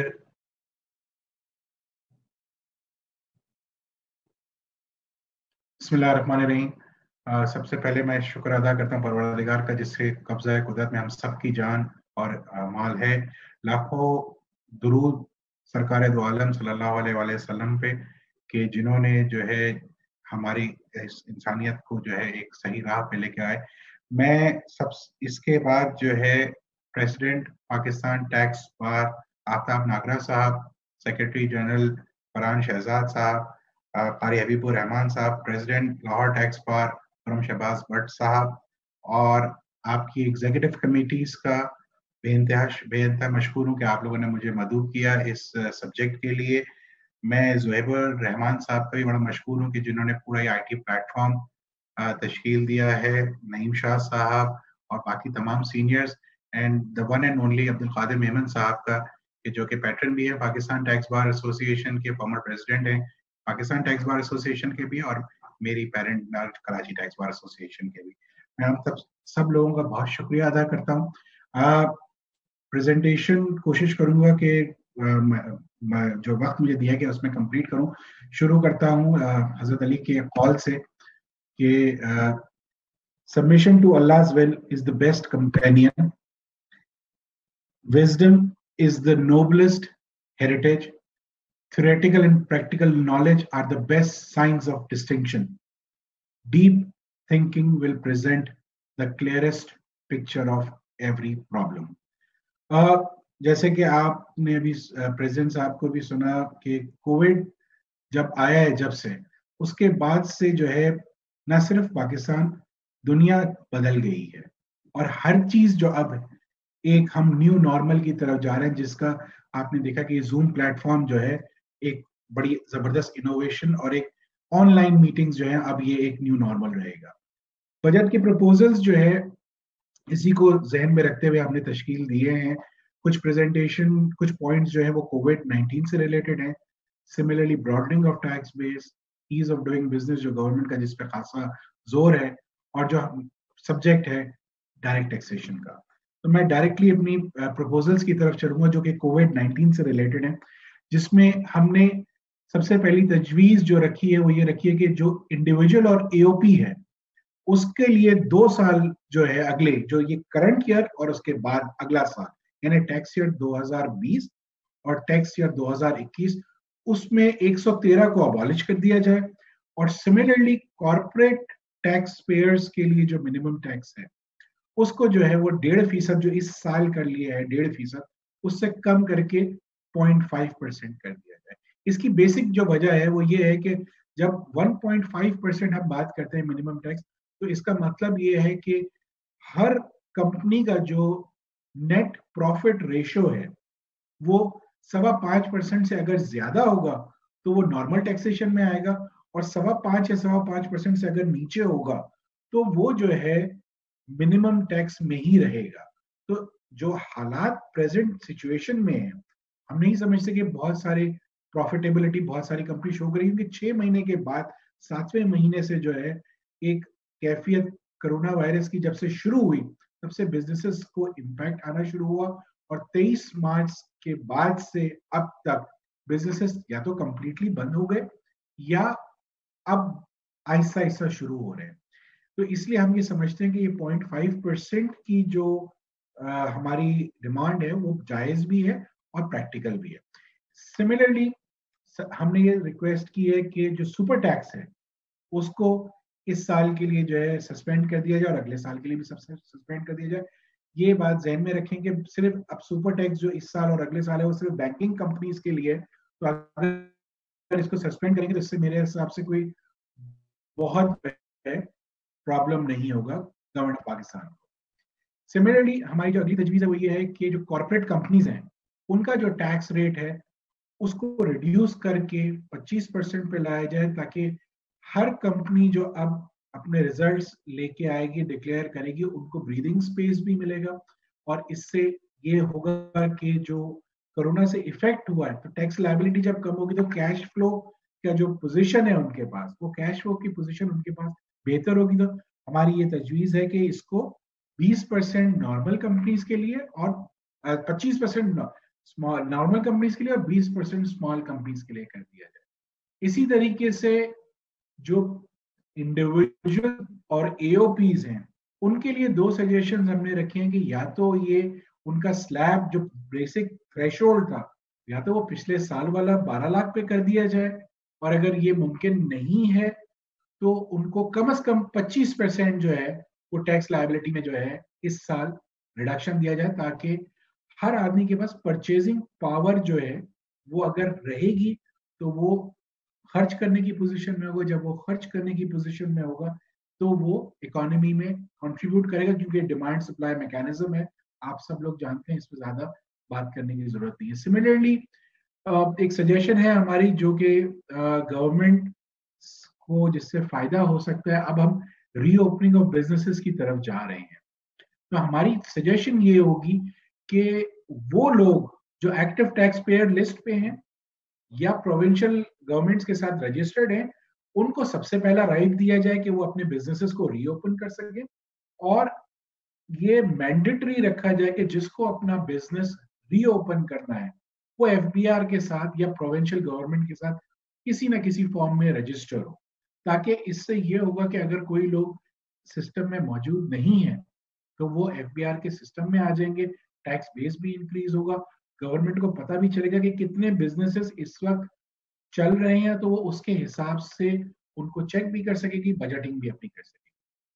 बिस्मिल्लाहिर्रहमानिर्रहीम सबसे पहले मैं शुक्र अदा करता हूँ परवरदिगार का जिससे कब्जा कुदरत में हम सब की जान और माल है। लाखों दुरूद सरकार दो आलम सल्लल्लाहु अलैहि वसल्लम पे कि जिन्होंने जो है हमारी इस इंसानियत को जो है एक सही राह पे लेके आए। मैं सब इसके बाद जो है president Pakistan tax bar Aftab Nagra साहब, सेक्रेटरी जनरल फरहान शहजाद साहब, कारी हबीबुर रहमान साहब, president Lahore tax bar Khurram Shahbaz Bhatt साहब और आपकी एग्जीक्यूटिव कमेटीज का बेइंतहा बेइंतहा मशहूर हूँ कि आप लोगों ने मुझे मदऊ किया इस सब्जेक्ट के लिए। मैं ज़ुहैबुर रहमान साहब का भी बड़ा मशहूर हूँ कि जिन्होंने पूरा ये आईटी प्लेटफॉर्म तश्कील दिया है, नईम शाह साहब और बाकी तमाम seniors, and the one and only Abdul Qadir Memon साहब का कि जो कि पैटर्न भी है पाकिस्तान टैक्स बार एसोसिएशन के, फॉर्मर प्रेसिडेंट हैं पाकिस्तान टैक्स बार एसोसिएशन के भी और मेरी parent Karachi tax bar association के भी। मैं हम सब सब लोगों का बहुत शुक्रिया अदा करता हूँ। प्रेजेंटेशन कोशिश करूंगा कि जो वक्त मुझे दिया गया उसमें कंप्लीट करूं। शुरू करता हूं हजरत अली के कॉल से कि सबमिशन टू अल्लाह's will is the best companion, wisdom is the noblest heritage, theoretical and practical knowledge are the best signs of distinction, deep thinking will present the clearest picture of every problem. uh, जैसे कि आपने अभी president साहब को भी सुना कि Covid जब आया है, जब से उसके बाद से जो है न सिर्फ पाकिस्तान, दुनिया बदल गई है और हर चीज जो अब एक हम न्यू नॉर्मल की तरफ जा रहे हैं, जिसका आपने देखा कि जूम प्लेटफॉर्म जो है एक बड़ी जबरदस्त इनोवेशन और एक ऑनलाइन मीटिंग्स जो है अब ये एक न्यू नॉर्मल रहेगा। बजट के प्रपोजल्स जो है इसी को जहन में रखते हुए हमने तश्कील दिए हैं। कुछ प्रेजेंटेशन, कुछ पॉइंट्स जो है वो कोविड नाइनटीन से रिलेटेड हैं। Similarly broadening of tax base, ease of doing business जो गवर्नमेंट का जिस पे खासा जोर है, और जो सब्जेक्ट है डायरेक्ट टैक्सेशन का। तो मैं डायरेक्टली अपनी प्रपोजल्स की तरफ चलूंगा जो कि कोविड नाइनटीन से रिलेटेड है, जिसमें हमने सबसे पहली तजवीज जो रखी है वो ये रखी है कि जो इंडिविजुअल और एओपी है उसके लिए दो साल जो है अगले, जो ये करंट ईयर और उसके बाद अगला साल, यानी टैक्स ईयर दो हज़ार बीस और टैक्स ईयर दो हज़ार इक्कीस, उसमें एक सौ तेरह को अबॉलिश कर दिया जाए। और सिमिलरली कॉर्पोरेट टैक्स पेयर्स के लिए जो मिनिमम टैक्स है उसको जो है वो डेढ़ फीसद जो इस साल कर लिया है, डेढ़ फीसद उससे कम करके पॉइंट फाइव परसेंट कर दिया जाए। इसकी बेसिक जो वजह है वो ये है कि जब वन पॉइंट फाइव परसेंट हम बात करते हैं मिनिमम टैक्स, तो इसका मतलब ये है कि हर कंपनी का जो नेट प्रॉफिट रेशियो है वो सवा पांच परसेंट से अगर ज्यादा होगा तो वो नॉर्मल टैक्सेशन में आएगा, और सवा पांच या सवा पांच परसेंट से अगर नीचे होगा तो वो जो है मिनिमम टैक्स में ही रहेगा। तो जो हालात प्रेजेंट सिचुएशन में है, हम नहीं समझते कि बहुत सारे प्रॉफिटेबिलिटी बहुत सारी कंपनी शो करेगी, क्योंकि छह महीने के बाद सातवें महीने से जो है एक कैफियत कोरोना वायरस की जब से शुरू हुई तब से बिजनेसेस को इम्पैक्ट आना शुरू हुआ, और तेईस मार्च के बाद से अब तक बिजनेसेस या तो कंप्लीटली बंद हो गए या अब आहिस्ता आहिस्ता शुरू हो रहे हैं। तो इसलिए हम ये समझते हैं कि ये पॉइंट फाइव परसेंट की जो आ, हमारी डिमांड है वो जायज भी है और प्रैक्टिकल भी है। सिमिलरली हमने ये रिक्वेस्ट की है कि जो सुपर टैक्स है उसको इस साल के लिए जो है सस्पेंड कर दिया जाए और अगले साल के लिए भी सस्पेंड कर दिया जाए। ये बात ध्यान में रखें कि सिर्फ अब सुपर टैक्स जो इस साल और अगले साल है वो सिर्फ बैंकिंग कंपनीज के लिए, तो अगर इसको सस्पेंड करेंगे तो इससे मेरे हिसाब से कोई बहुत प्रॉब्लम नहीं होगा गवर्नमेंट ऑफ पाकिस्तान को। सिमिलरली हमारी जो अगली तजवीज है वो ये है कि जो कॉर्पोरेट कंपनीज हैं उनका जो टैक्स रेट है उसको रिड्यूस करके पच्चीस परसेंट पे लाया जाए, ताकि हर कंपनी जो अब अपने रिजल्ट्स लेके आएगी, डिक्लेयर करेगी, उनको ब्रीदिंग स्पेस भी मिलेगा, और इससे ये होगा कि जो कोरोना से इफेक्ट हुआ है तो टैक्स लायबिलिटी जब कम होगी तो कैश फ्लो का जो पोजीशन है उनके पास, वो कैश फ्लो की पोजीशन उनके पास बेहतर होगी। तो हमारी ये तजवीज है कि इसको बीस परसेंट नॉर्मल कंपनीज के लिए और पच्चीस परसेंट स्मॉल नॉर्मल कंपनीज के लिए और बीस परसेंट स्मॉल कंपनीज के लिए कर दिया जाए। इसी तरीके से जो इंडिविजुअल और एओपीज हैं उनके लिए दो सजेशंस हमने रखे हैं कि या तो ये उनका स्लैब जो बेसिक थ्रेशोल्ड था या तो वो पिछले साल वाला बारह लाख पे कर दिया जाए, और अगर ये मुमकिन नहीं है तो उनको कम से कम पच्चीस परसेंट जो है वो टैक्स लायबिलिटी में जो है इस साल रिडक्शन दिया जाए, ताकि हर आदमी के पास परचेजिंग पावर जो है वो अगर रहेगी तो वो खर्च करने की पोजीशन में होगा। जब वो खर्च करने की पोजीशन में होगा तो वो इकोनॉमी में कंट्रीब्यूट करेगा, क्योंकि डिमांड सप्लाई मैकेनिज्म है, आप सब लोग जानते हैं, इस पर ज्यादा बात करने की जरूरत नहीं है। सिमिलरली एक सजेशन है हमारी जो कि गवर्नमेंट को जिससे फायदा हो सकता है, अब हम रीओपनिंग ऑफ बिजनेसेस की तरफ जा रहे हैं, तो हमारी सजेशन ये होगी कि वो लोग जो एक्टिव टैक्स पेयर लिस्ट पे हैं या प्रोविंशियल गवर्नमेंट्स के साथ रजिस्टर्ड हैं, उनको सबसे पहला राइट दिया जाए कि वो अपने बिजनेसेस को रीओपन कर सके, और ये मैंडेटरी रखा जाए कि जिसको अपना बिजनेस रीओपन करना है वो एफबीआर के साथ या प्रोविंशियल गवर्नमेंट के साथ किसी ना किसी फॉर्म में रजिस्टर हो, ताकि इससे ये होगा कि अगर कोई लोग सिस्टम में मौजूद नहीं है तो वो एफबीआर के सिस्टम में आ जाएंगे, टैक्स बेस भी इंक्रीज होगा, गवर्नमेंट को पता भी चलेगा कि कितने बिजनेसेस इस वक्त चल रहे हैं, तो वो उसके हिसाब से उनको चेक भी कर सकेगी, बजटिंग भी अपनी कर सकेगी।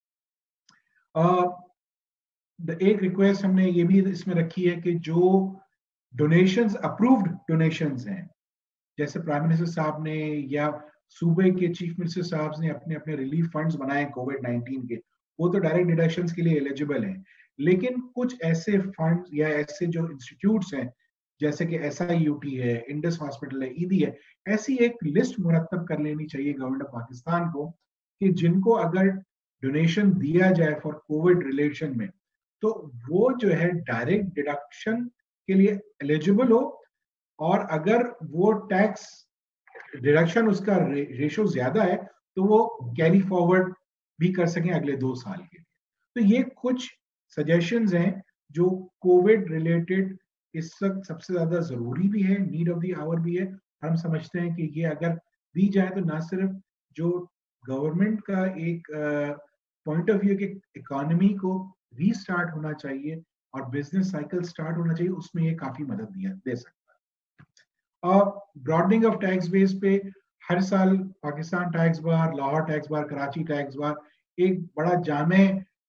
एक रिक्वेस्ट हमने ये भी इसमें रखी है कि जो डोनेशंस अप्रूव्ड डोनेशंस हैं, जैसे प्राइम मिनिस्टर साहब ने या सूबे के चीफ मिनिस्टर साहब ने अपने अपने रिलीफ फंड्स बनाए कोविड नाइनटीन के, वो तो डायरेक्ट डिडक्शंस के लिए एलिजिबल हैं, लेकिन कुछ ऐसे फंड्स या ऐसे जो इंस्टीट्यूट्स हैं जैसे कि एस आई यू टी है, इंडस हॉस्पिटल है, ईदी है, ऐसी एक लिस्ट मुरतब कर लेनी चाहिए गवर्नमेंट ऑफ पाकिस्तान को कि जिनको अगर डोनेशन दिया जाए फॉर कोविड रिलेशन में तो वो जो है डायरेक्ट डिडक्शन के लिए एलिजिबल हो, और अगर वो टैक्स डिडक्शन उसका रे, रेशो ज्यादा है तो वो कैरी फॉरवर्ड भी कर सकें अगले दो साल के लिए। तो ये कुछ सजेशंस हैं जो कोविड रिलेटेड इस वक्त सबसे ज्यादा जरूरी भी है, नीड ऑफ द आवर भी है। हम समझते हैं कि ये अगर दी जाए तो ना सिर्फ जो गवर्नमेंट का एक पॉइंट ऑफ व्यू कि इकोनॉमी को रीस्टार्ट होना चाहिए और बिजनेस साइकिल स्टार्ट होना चाहिए, उसमें ये काफी मदद दिया दे सकता है। और ब्रॉडनिंग ऑफ टैक्स बेस पे हर साल Pakistan tax bar, Lahore tax bar, Karachi tax bar एक बड़ा जामे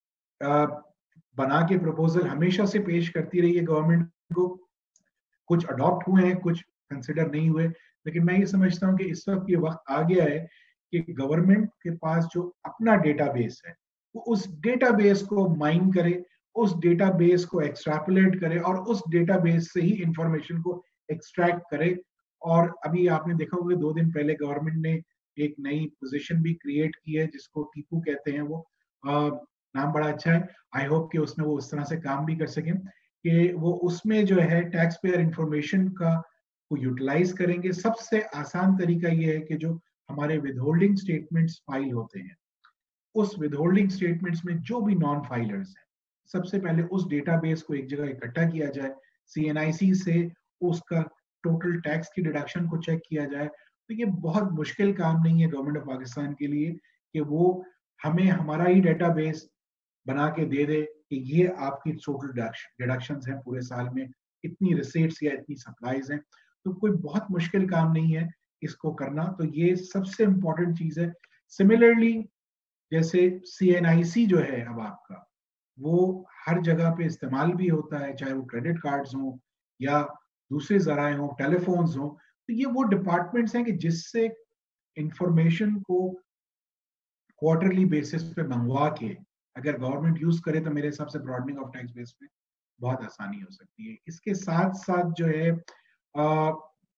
बना के प्रपोजल हमेशा से पेश करती रही है गवर्नमेंट को। कुछ अडॉप्ट हुए हैं, कुछ कंसिडर नहीं हुए, लेकिन मैं ये समझता हूँ कि इस वक्त ये वक्त आ गया है कि गवर्नमेंट के पास जो अपना डेटाबेस है वो उस डेटाबेस को माइन करे, उस डेटाबेस को एक्सट्रैपोलेट करे और उस डेटाबेस से ही इंफॉर्मेशन को एक्सट्रैक्ट करे। और अभी आपने देखा होगा दो दिन पहले गवर्नमेंट ने एक नई पोजीशन भी क्रिएट की है जिसको टीपू कहते हैं, वो आ, नाम बड़ा अच्छा है। आई होप कि उसमें वो उस तरह से काम भी कर सकें कि वो उसमें जो है टैक्स पेयर इंफॉर्मेशन का को यूटिलाइज करेंगे। सबसे आसान तरीका ये है कि जो हमारे विदहोल्डिंग स्टेटमेंट्स फाइल होते हैं, उस विदहोल्डिंग स्टेटमेंट्स में जो भी नॉन फाइलर्स हैं, सबसे पहले उस डेटाबेस को एक जगह इकट्ठा किया जाए, सीएनआईसी से उसका टोटल टैक्स की डिडक्शन को चेक किया जाए। तो ये बहुत मुश्किल काम नहीं है गवर्नमेंट ऑफ पाकिस्तान के लिए कि वो हमें हमारा ही डेटाबेस बना के दे दे कि ये आपकी टोटल डिडक्शंस हैं पूरे साल में, इतनी रिसीट्स या इतनी सप्लाईज हैं। तो कोई बहुत मुश्किल काम नहीं है इसको करना, तो ये सबसे इम्पोर्टेंट चीज है। सिमिलरली जैसे सीएनआईसी जो है अब आपका, वो हर जगह पे इस्तेमाल भी होता है, चाहे वो क्रेडिट कार्ड्स हों या दूसरे जराए हों, टेलीफोन्स हों। तो ये वो डिपार्टमेंट्स हैं कि जिससे इंफॉर्मेशन को क्वार्टरली बेसिस पे मंगवा के अगर गवर्नमेंट यूज करे तो मेरे हिसाब से ब्रॉडनिंग ऑफ टैक्स बेस में बहुत आसानी हो सकती है। इसके साथ साथ जो है आ,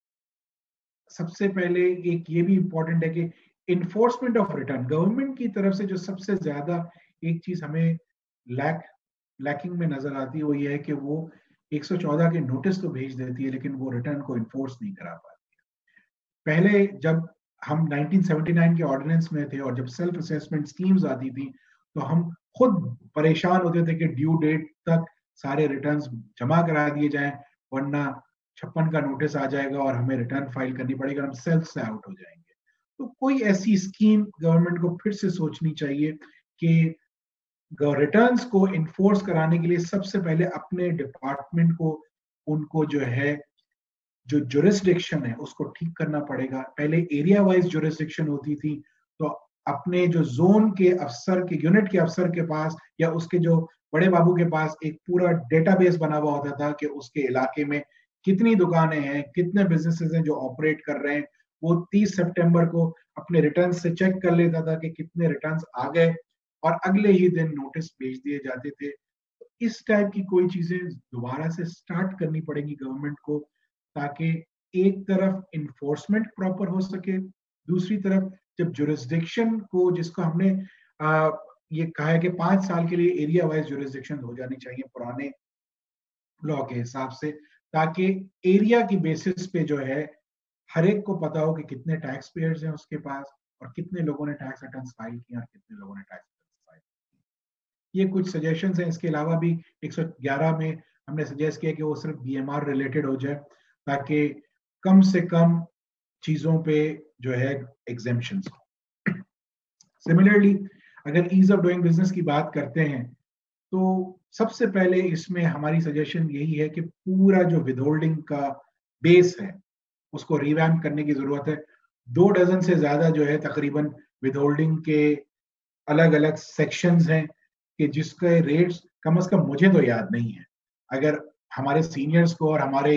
सबसे पहले एक ये भी इम्पोर्टेंट है कि इन्फोर्समेंट ऑफ रिटर्न, गवर्नमेंट की तरफ से जो सबसे ज्यादा एक चीज हमें लैक लैकिंग में नजर आती है वो ये है कि वो एक सौ चौदह के नोटिस तो भेज देती है लेकिन वो रिटर्न को इन्फोर्स नहीं करा पाती है। पहले जब हम नाइनटीन सेवेंटी नाइन के ऑर्डिनेंस में थे और जब सेल्फ असेसमेंट स्कीम्स आती थी तो हम खुद परेशान होते थे कि ड्यू डेट तक सारे रिटर्न्स जमा करा दिए जाएं, वरना छप्पन का नोटिस आ जाएगा और हमें रिटर्न फाइल करनी पड़ेगी और हम सेल्फ से आउट हो जाएंगे। तो कोई ऐसी स्कीम गवर्नमेंट को फिर से सोचनी चाहिए कि रिटर्न्स को इन्फोर्स कराने के लिए सबसे पहले अपने डिपार्टमेंट को उनको जो है जो जुरिस्डिक्शन है उसको ठीक करना पड़ेगा। पहले एरिया वाइज जुरिस्डिक्शन होती थी, तो अपने जो जोन के अफसर के यूनिट के अफसर के पास या उसके जो बड़े बाबू के पास एक पूरा डेटाबेस बना हुआ होता था कि उसके इलाके में कितनी दुकानें हैं, कितने बिजनेसेस हैं जो ऑपरेट कर रहे हैं। वो तीस सितंबर को अपने रिटर्न से चेक कर लेता था कि कितने रिटर्न्स आ गए और अगले ही दिन नोटिस भेज दिए जाते थे। तो इस टाइप की कोई चीजें दोबारा से स्टार्ट करनी पड़ेगी गवर्नमेंट को, ताकि एक तरफ इन्फोर्समेंट प्रॉपर हो सके, दूसरी तरफ जब जुरिस्डिक्शन को, जिसको हमने आ, ये कहा है कि पांच साल के लिए एरिया वाइज जुरिस्डिक्शन हो जानी चाहिए पुराने लॉ के हिसाब से, ताकि एरिया की बेसिस पे जो है हर एक को पता हो कि कितने टैक्स पेयर्स हैं उसके पास और कितने लोगों ने टैक्स रिटर्न फाइल किया और कितने लोगों ने टैक्स रिटर्न फाइल किया। ये कुछ सजेशंस हैं। इसके अलावा भी एक सौ ग्यारह में हमने सजेस्ट किया कि वो सिर्फ बीएमआर रिलेटेड हो जाए, ताकि कम से कम चीजों पे जो है एग्जेम्पशंस हो। सिमिलरली अगर ईज ऑफ डूइंग बिजनेस की बात करते हैं तो सबसे पहले इसमें हमारी सजेशन यही है कि पूरा जो विदहोल्डिंग का बेस है उसको रिवैम्प करने की जरूरत है। दो डजन से ज्यादा जो है तकरीबन विदहोल्डिंग के अलग अलग सेक्शंस हैं कि जिसके रेट्स कम से कम मुझे तो याद नहीं है। अगर हमारे सीनियर्स को और हमारे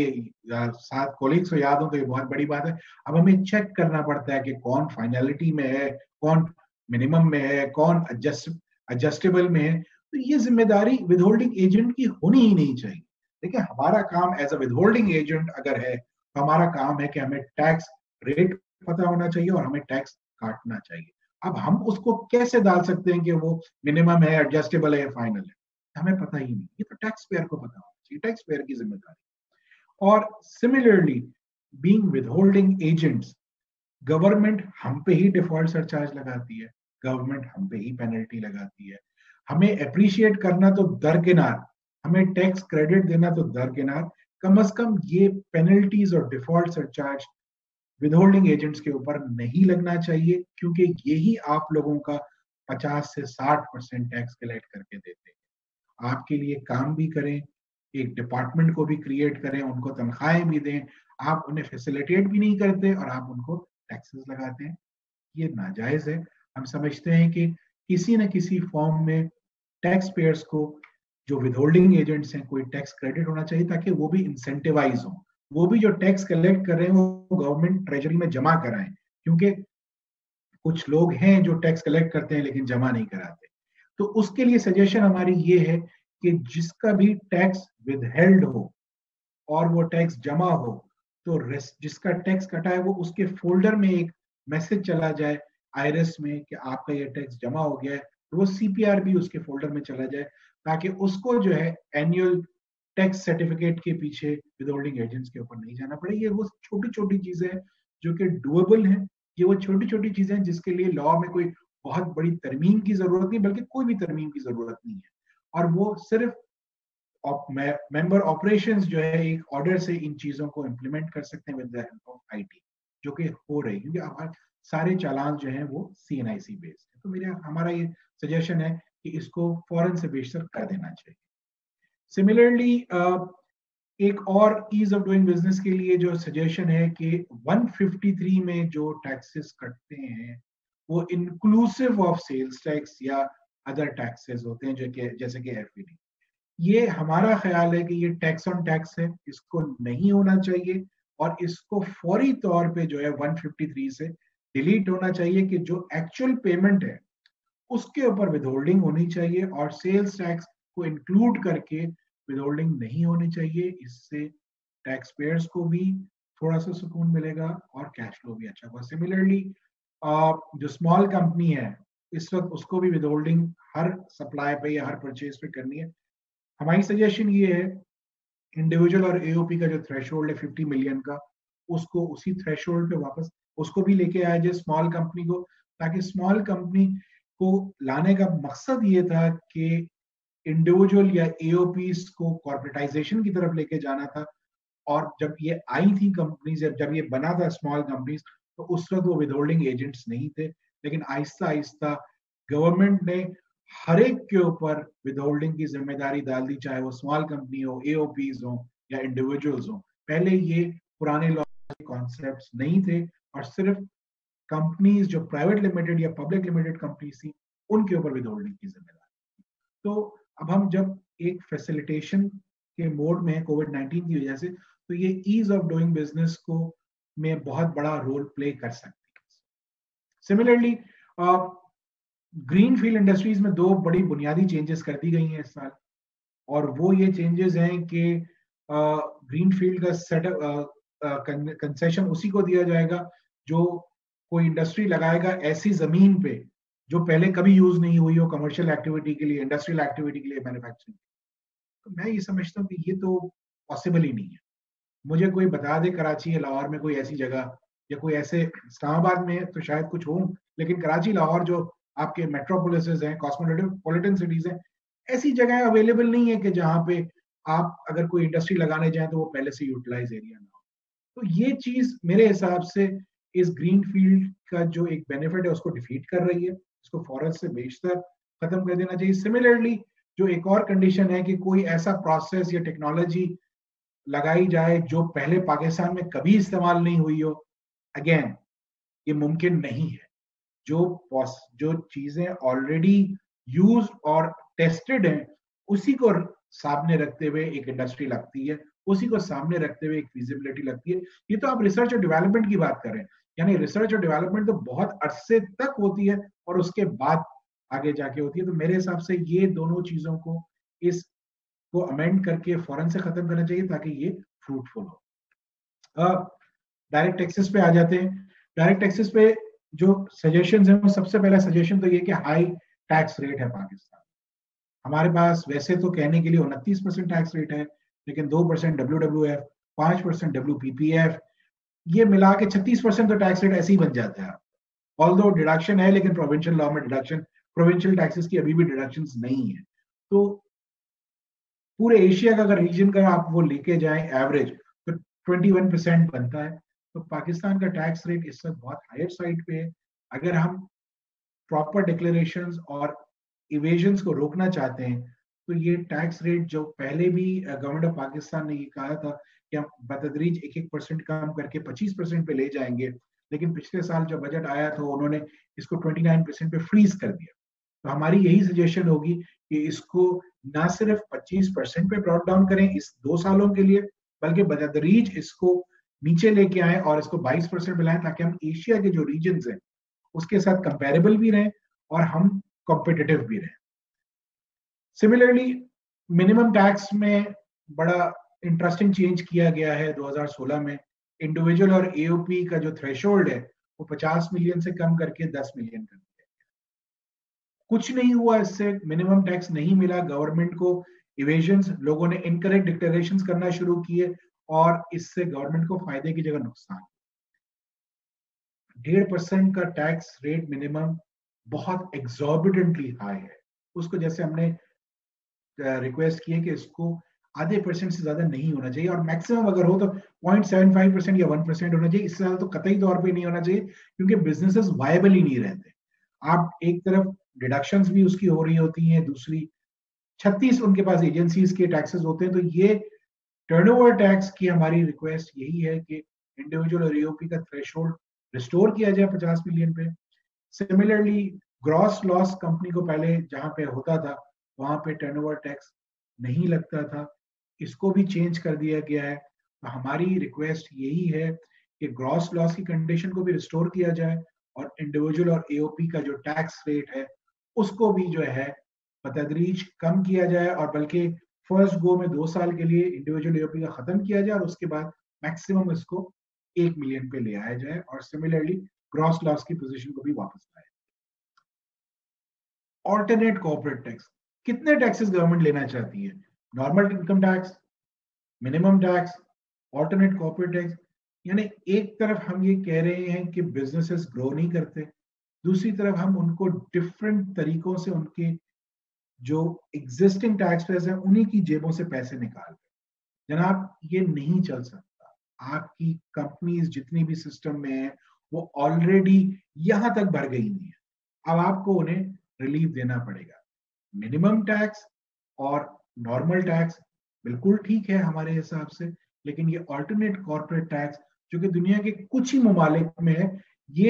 साथ कोलीग्स को याद हो तो ये बहुत बड़ी बात है। अब हमें चेक करना पड़ता है कि कौन फाइनलिटी में है, कौन मिनिमम में है, कौन एडजस्ट एडजस्टेबल में है। तो ये जिम्मेदारी विदहोल्डिंग एजेंट की होनी ही नहीं चाहिए। देखिए, हमारा काम एज अ विदहोल्डिंग एजेंट अगर है तो हमारा काम है कि हमें टैक्स रेट पता होना चाहिए और हमें टैक्स काटना चाहिए। अब हम उसको कैसे डाल सकते हैं कि वो मिनिमम है, एडजस्टेबल है, फाइनल है, हमें पता ही नहीं। ये तो टैक्स पेयर को पता होना चाहिए, टैक्स पेयर की जिम्मेदारी। और similarly being withholding agents, government हम पे ही डिफॉल्ट सरचार्ज लगाती है, गवर्नमेंट हम पे ही पेनल्टी लगाती है। हमें अप्रिशिएट करना तो दरकिनार, हमें टैक्स क्रेडिट देना तो दरकिनार, कम से कम ये पेनल्टीज और डिफॉल्ट सरचार्ज विदहोल्डिंग एजेंट्स के ऊपर नहीं लगना चाहिए, क्योंकि यही आप लोगों का पचास से साठ परसेंट टैक्स कलेक्ट करके देते हैं। आपके लिए काम भी करें, एक डिपार्टमेंट को भी क्रिएट करें, उनको तनख्वाहें भी दें, आप उन्हें फैसिलिटेट भी नहीं करते और आप उनको टैक्सेस लगाते हैं। ये नाजायज है। हम समझते हैं कि किसी न किसी फॉर्म में टैक्स पेयर्स को, जो विदहोल्डिंग एजेंट्स हैं, कोई टैक्स क्रेडिट होना चाहिए ताकि वो भी इंसेंटिवाइज हो, वो भी जो टैक्स कलेक्ट कर रहे हैं वो गवर्नमेंट ट्रेजरी में जमा कराएं, क्योंकि कुछ लोग हैं जो टैक्स कलेक्ट करते हैं लेकिन जमा नहीं कराते। तो उसके लिए सजेशन हमारी ये है कि जिसका भी टैक्स विदहेल्ड हो और वो टैक्स जमा हो, तो जिसका टैक्स कटा है वो उसके फोल्डर में एक मैसेज चला जाए आईआरएस में कि आपका ये टैक्स जमा हो गया है, तो वो सीपीआर भी उसके फोल्डर में चला जाए, ताकि उसको जो है एनुअल टैक्स सर्टिफिकेट के पीछे विदहोल्डिंग एजेंट्स के ऊपर नहीं जाना पड़े। ये वो छोटी छोटी चीजें हैं जो कि डुएबल हैं। ये वो छोटी छोटी चीजें हैं जिसके लिए लॉ में कोई बहुत बड़ी तरमीम की जरूरत नहीं, बल्कि कोई भी तरमीम की जरूरत नहीं है। और वो सिर्फ मेंबर ऑपरेशंस जो है एक ऑर्डर से इन चीजों को इंप्लीमेंट कर सकते हैं with the help of IT, जो कि हो रही है, क्योंकि हमारे सारे चालान जो हैं वो सीएनआईसी बेस्ड है। तो मेरा हमारा ये सजेशन है कि इसको फौरन से बेशतर कर देना चाहिए। सिमिलरली एक और ईज ऑफ डूइंग बिजनेस के लिए जो सजेशन है कि एक सौ तिरेपन में जो टैक्सेस कटते हैं वो इंक्लूसिव ऑफ सेल्स टैक्स या अदर टैक्सेस होते हैं, जो कि जैसे कि एफईडी। ये हमारा ख्याल है कि ये टैक्स ऑन टैक्स है, इसको नहीं होना चाहिए और इसको फौरी तौर पे जो है एक सौ तिरेपन से डिलीट होना चाहिए कि जो एक्चुअल पेमेंट है उसके ऊपर विदहोल्डिंग होनी चाहिए और सेल्स टैक्स को इंक्लूड करके विदहोल्डिंग नहीं होनी चाहिए। इससे टैक्स पेयर्स को भी थोड़ा सा सुकून मिलेगा और कैश फ्लो भी अच्छा होगा। सिमिलरली जो स्मॉल कंपनी है इस वक्त उसको भी विदहोल्डिंग हर सप्लाई पे या हर परचेज पे करनी है। हमारी सजेशन ये है, इंडिविजुअल और एओपी का जो थ्रेशोल्ड है पचास मिलियन का, उसको उसी थ्रेशोल्ड पे वापस उसको भी लेके आया जाए स्मॉल कंपनी को, ताकि स्मॉल कंपनी को लाने का मकसद ये था कि इंडिविजुअल या एओपीस को कॉर्पोरेटाइजेशन की तरफ लेके जाना था। और जब ये आई थी कंपनीज, जब ये बना था स्मॉल कंपनीज, तो उस वक्त वो विदहोल्डिंग एजेंट्स नहीं थे, लेकिन आहिस्ता आहिस्ता गवर्नमेंट ने हर एक के ऊपर विदहोल्डिंग की जिम्मेदारी डाल दी, चाहे वो स्मॉल कंपनी हो, एओपीज हो या इंडिविजुअल्स हो। पहले ये पुराने लॉ के कॉन्सेप्ट्स नहीं थे और सिर्फ कंपनीज जो प्राइवेट लिमिटेड या पब्लिक लिमिटेड कंपनीज थी उनके ऊपर विद होल्डिंग की जिम्मेदारी। तो अब हम जब एक फैसिलिटेशन के मोड में कोविड नाइनटीन की वजह से, तो ये ईज ऑफ डूइंग बिजनेस को में बहुत बड़ा रोल प्ले कर सकती है। सिमिलरली ग्रीन फील्ड इंडस्ट्रीज में दो बड़ी बुनियादी चेंजेस कर दी गई हैं इस साल, और वो ये चेंजेस हैं कि ग्रीन फील्ड का सेटअप कंसेशन उसी को दिया जाएगा जो कोई इंडस्ट्री लगाएगा ऐसी जमीन पे जो पहले कभी यूज नहीं हुई हो कमर्शियल एक्टिविटी के लिए, इंडस्ट्रियल एक्टिविटी के लिए, मैन्युफैक्चरिंग। तो मैं ये समझता हूँ कि ये तो पॉसिबल ही नहीं है। मुझे कोई बता दे कराची या लाहौर में कोई ऐसी जगह, या कोई ऐसे, इस्लामाबाद में तो शायद कुछ हो, लेकिन कराची लाहौर जो आपके मेट्रोपोलिसेस हैं, कॉस्मोपॉलिटन सिटीज हैं, ऐसी जगह अवेलेबल नहीं है कि जहाँ पे आप अगर कोई इंडस्ट्री लगाने जाए तो वो पहले से यूटिलाइज एरिया ना हो। तो ये चीज मेरे हिसाब से इस ग्रीन फील्ड का जो एक बेनिफिट है उसको डिफीट कर रही है, इसको फौरन से बेशतर खत्म कर देना चाहिए। सिमिलरली जो एक और कंडीशन है कि कोई ऐसा प्रोसेस या टेक्नोलॉजी लगाई जाए जो पहले पाकिस्तान में कभी इस्तेमाल नहीं हुई हो, अगेन ये मुमकिन नहीं है। जो जो चीजें ऑलरेडी यूज और टेस्टेड हैं उसी को सामने रखते हुए एक इंडस्ट्री लगती है, उसी को सामने रखते हुए एक फिजिबिलिटी लगती है। ये तो आप रिसर्च और डेवलपमेंट की बात कर रहे हैं, यानी रिसर्च और डेवलपमेंट तो बहुत अरसे तक होती है और उसके बाद आगे जाके होती है। तो मेरे हिसाब से ये दोनों चीजों को इस को अमेंड करके फौरन से खत्म करना चाहिए ताकि ये फ्रूटफुल हो। डायरेक्ट टैक्सेस पे आ जाते हैं। डायरेक्ट टैक्सेस पे जो सजेशंस हैं, सबसे पहला सजेशन तो ये कि हाई टैक्स रेट है पाकिस्तान। हमारे पास वैसे तो कहने के लिए उनतीस परसेंट टैक्स रेट है, लेकिन दो परसेंट डब्ल्यू डब्ल्यू एफ, पांच percent W P P F, ये मिला के छत्तीस परसेंट तो टैक्स रेट ऐसे ही बन जाता है। ऑल्दो डिडक्शन है, लेकिन प्रोविंशियल लॉ में डिडक्शन, प्रोविंशियल टैक्सेस की अभी भी डिडक्शंस नहीं है। तो पूरे एशिया का अगर रीजन का आप वो लेके जाएं एवरेज तो इक्कीस परसेंट बनता है। तो पाकिस्तान का टैक्स रेट इस वक्त बहुत हायर साइड पे है। अगर हम प्रॉपर डिक्लेरेशंस और इवेजन्स को रोकना चाहते हैं तो ये टैक्स रेट जो पहले भी गवर्नमेंट ऑफ पाकिस्तान ने ये कहा था कि हम बतदरीज एक एक परसेंट कम करके पच्चीस परसेंट पे ले जाएंगे, लेकिन पिछले साल जब बजट आया तो उन्होंने इसको उनतीस परसेंट पे फ्रीज कर दिया। तो हमारी यही सजेशन होगी कि इसको ना सिर्फ पच्चीस परसेंट पे ब्रॉट डाउन करें इस दो सालों के लिए, बल्कि बतदरीज इसको नीचे लेके आए और इसको बाईस परसेंट पे लाएं, ताकि हम एशिया के जो रीजन्स हैं उसके साथ कंपेरेबल भी रहें और हम कॉम्पिटिटिव भी रहें। सिमिलरली मिनिमम टैक्स में बड़ा इंटरेस्टिंग चेंज किया गया है दो हज़ार सोलह में। इंडिविजुअल और एओपी का जो थ्रेशोल्ड है वो पचास मिलियन से कम करके दस मिलियन कर दिया गया। कुछ नहीं हुआ इससे, मिनिमम टैक्स नहीं मिला गवर्नमेंट को, इवेजन्स, लोगों ने इनकरेक्ट डिक्लेरेशंस करना शुरू किए और इससे गवर्नमेंट को फायदे की जगह नुकसान। डेढ़ परसेंट का टैक्स रेट मिनिमम बहुत एग्जॉर्बिटेंटली हाई है। उसको जैसे हमने रिक्वेस्ट की है कि इसको आधे परसेंट से ज्यादा नहीं होना चाहिए, और मैक्सिमम अगर हो तो पॉइंट सेवन फाइव परसेंट या वन परसेंट होना चाहिए। इससे ज्यादा तो कतई तौर पे नहीं होना चाहिए, क्योंकि बिजनेसेस वायबल ही नहीं रहते। आप एक तरफ डिडक्शंस भी उसकी हो रही होती हैं, दूसरी छत्तीस उनके पास एजेंसीज के टैक्सेस होते हैं। तो ये टर्नओवर टैक्स की हमारी रिक्वेस्ट यही है कि इंडिविजुअल और ईओपी का थ्रेशोल्ड रिस्टोर किया जाए पचास मिलियन पे। सिमिलरली ग्रॉस लॉस कंपनी को पहले जहां पे होता था वहां पे टर्नओवर टैक्स नहीं लगता था, इसको भी चेंज कर दिया गया है। तो हमारी रिक्वेस्ट यही है कि ग्रॉस लॉस की कंडीशन को भी रिस्टोर किया जाए और इंडिविजुअल और एओपी का जो टैक्स रेट है उसको भी जो है बतदरीज कम किया जाए, और बल्कि फर्स्ट गो में दो साल के लिए इंडिविजुअल एओपी का खत्म किया जाए और उसके बाद मैक्सिमम इसको एक मिलियन पे ले आया जाए, और सिमिलरली ग्रॉस लॉस की पोजीशन को भी वापस लाया। ऑल्टरनेट कॉर्पोरेट टैक्स, कितने टैक्सेस गवर्नमेंट लेना चाहती है? Normal income tax, minimum tax, alternate corporate tax. यानी एक तरफ हम ये कह रहे हैं कि बिजनेसेस ग्रो नहीं करते, दूसरी तरफ हम उनको डिफरेंट तरीकों से उनके जो एग्जिस्टिंग टैक्स पेयर्स हैं उन्हीं की जेबों से पैसे निकाल रहे। जनाब ये नहीं चल सकता। आपकी कंपनीज जितनी भी सिस्टम में है वो ऑलरेडी यहां तक भर गई नहीं है, अब आपको उन्हें रिलीफ देना पड़ेगा। मिनिमम टैक्स और नॉर्मल टैक्स बिल्कुल ठीक है हमारे हिसाब से, लेकिन ये ऑल्टरनेट कॉर्पोरेट टैक्स जो कि दुनिया के कुछ ही ममालिक में है, ये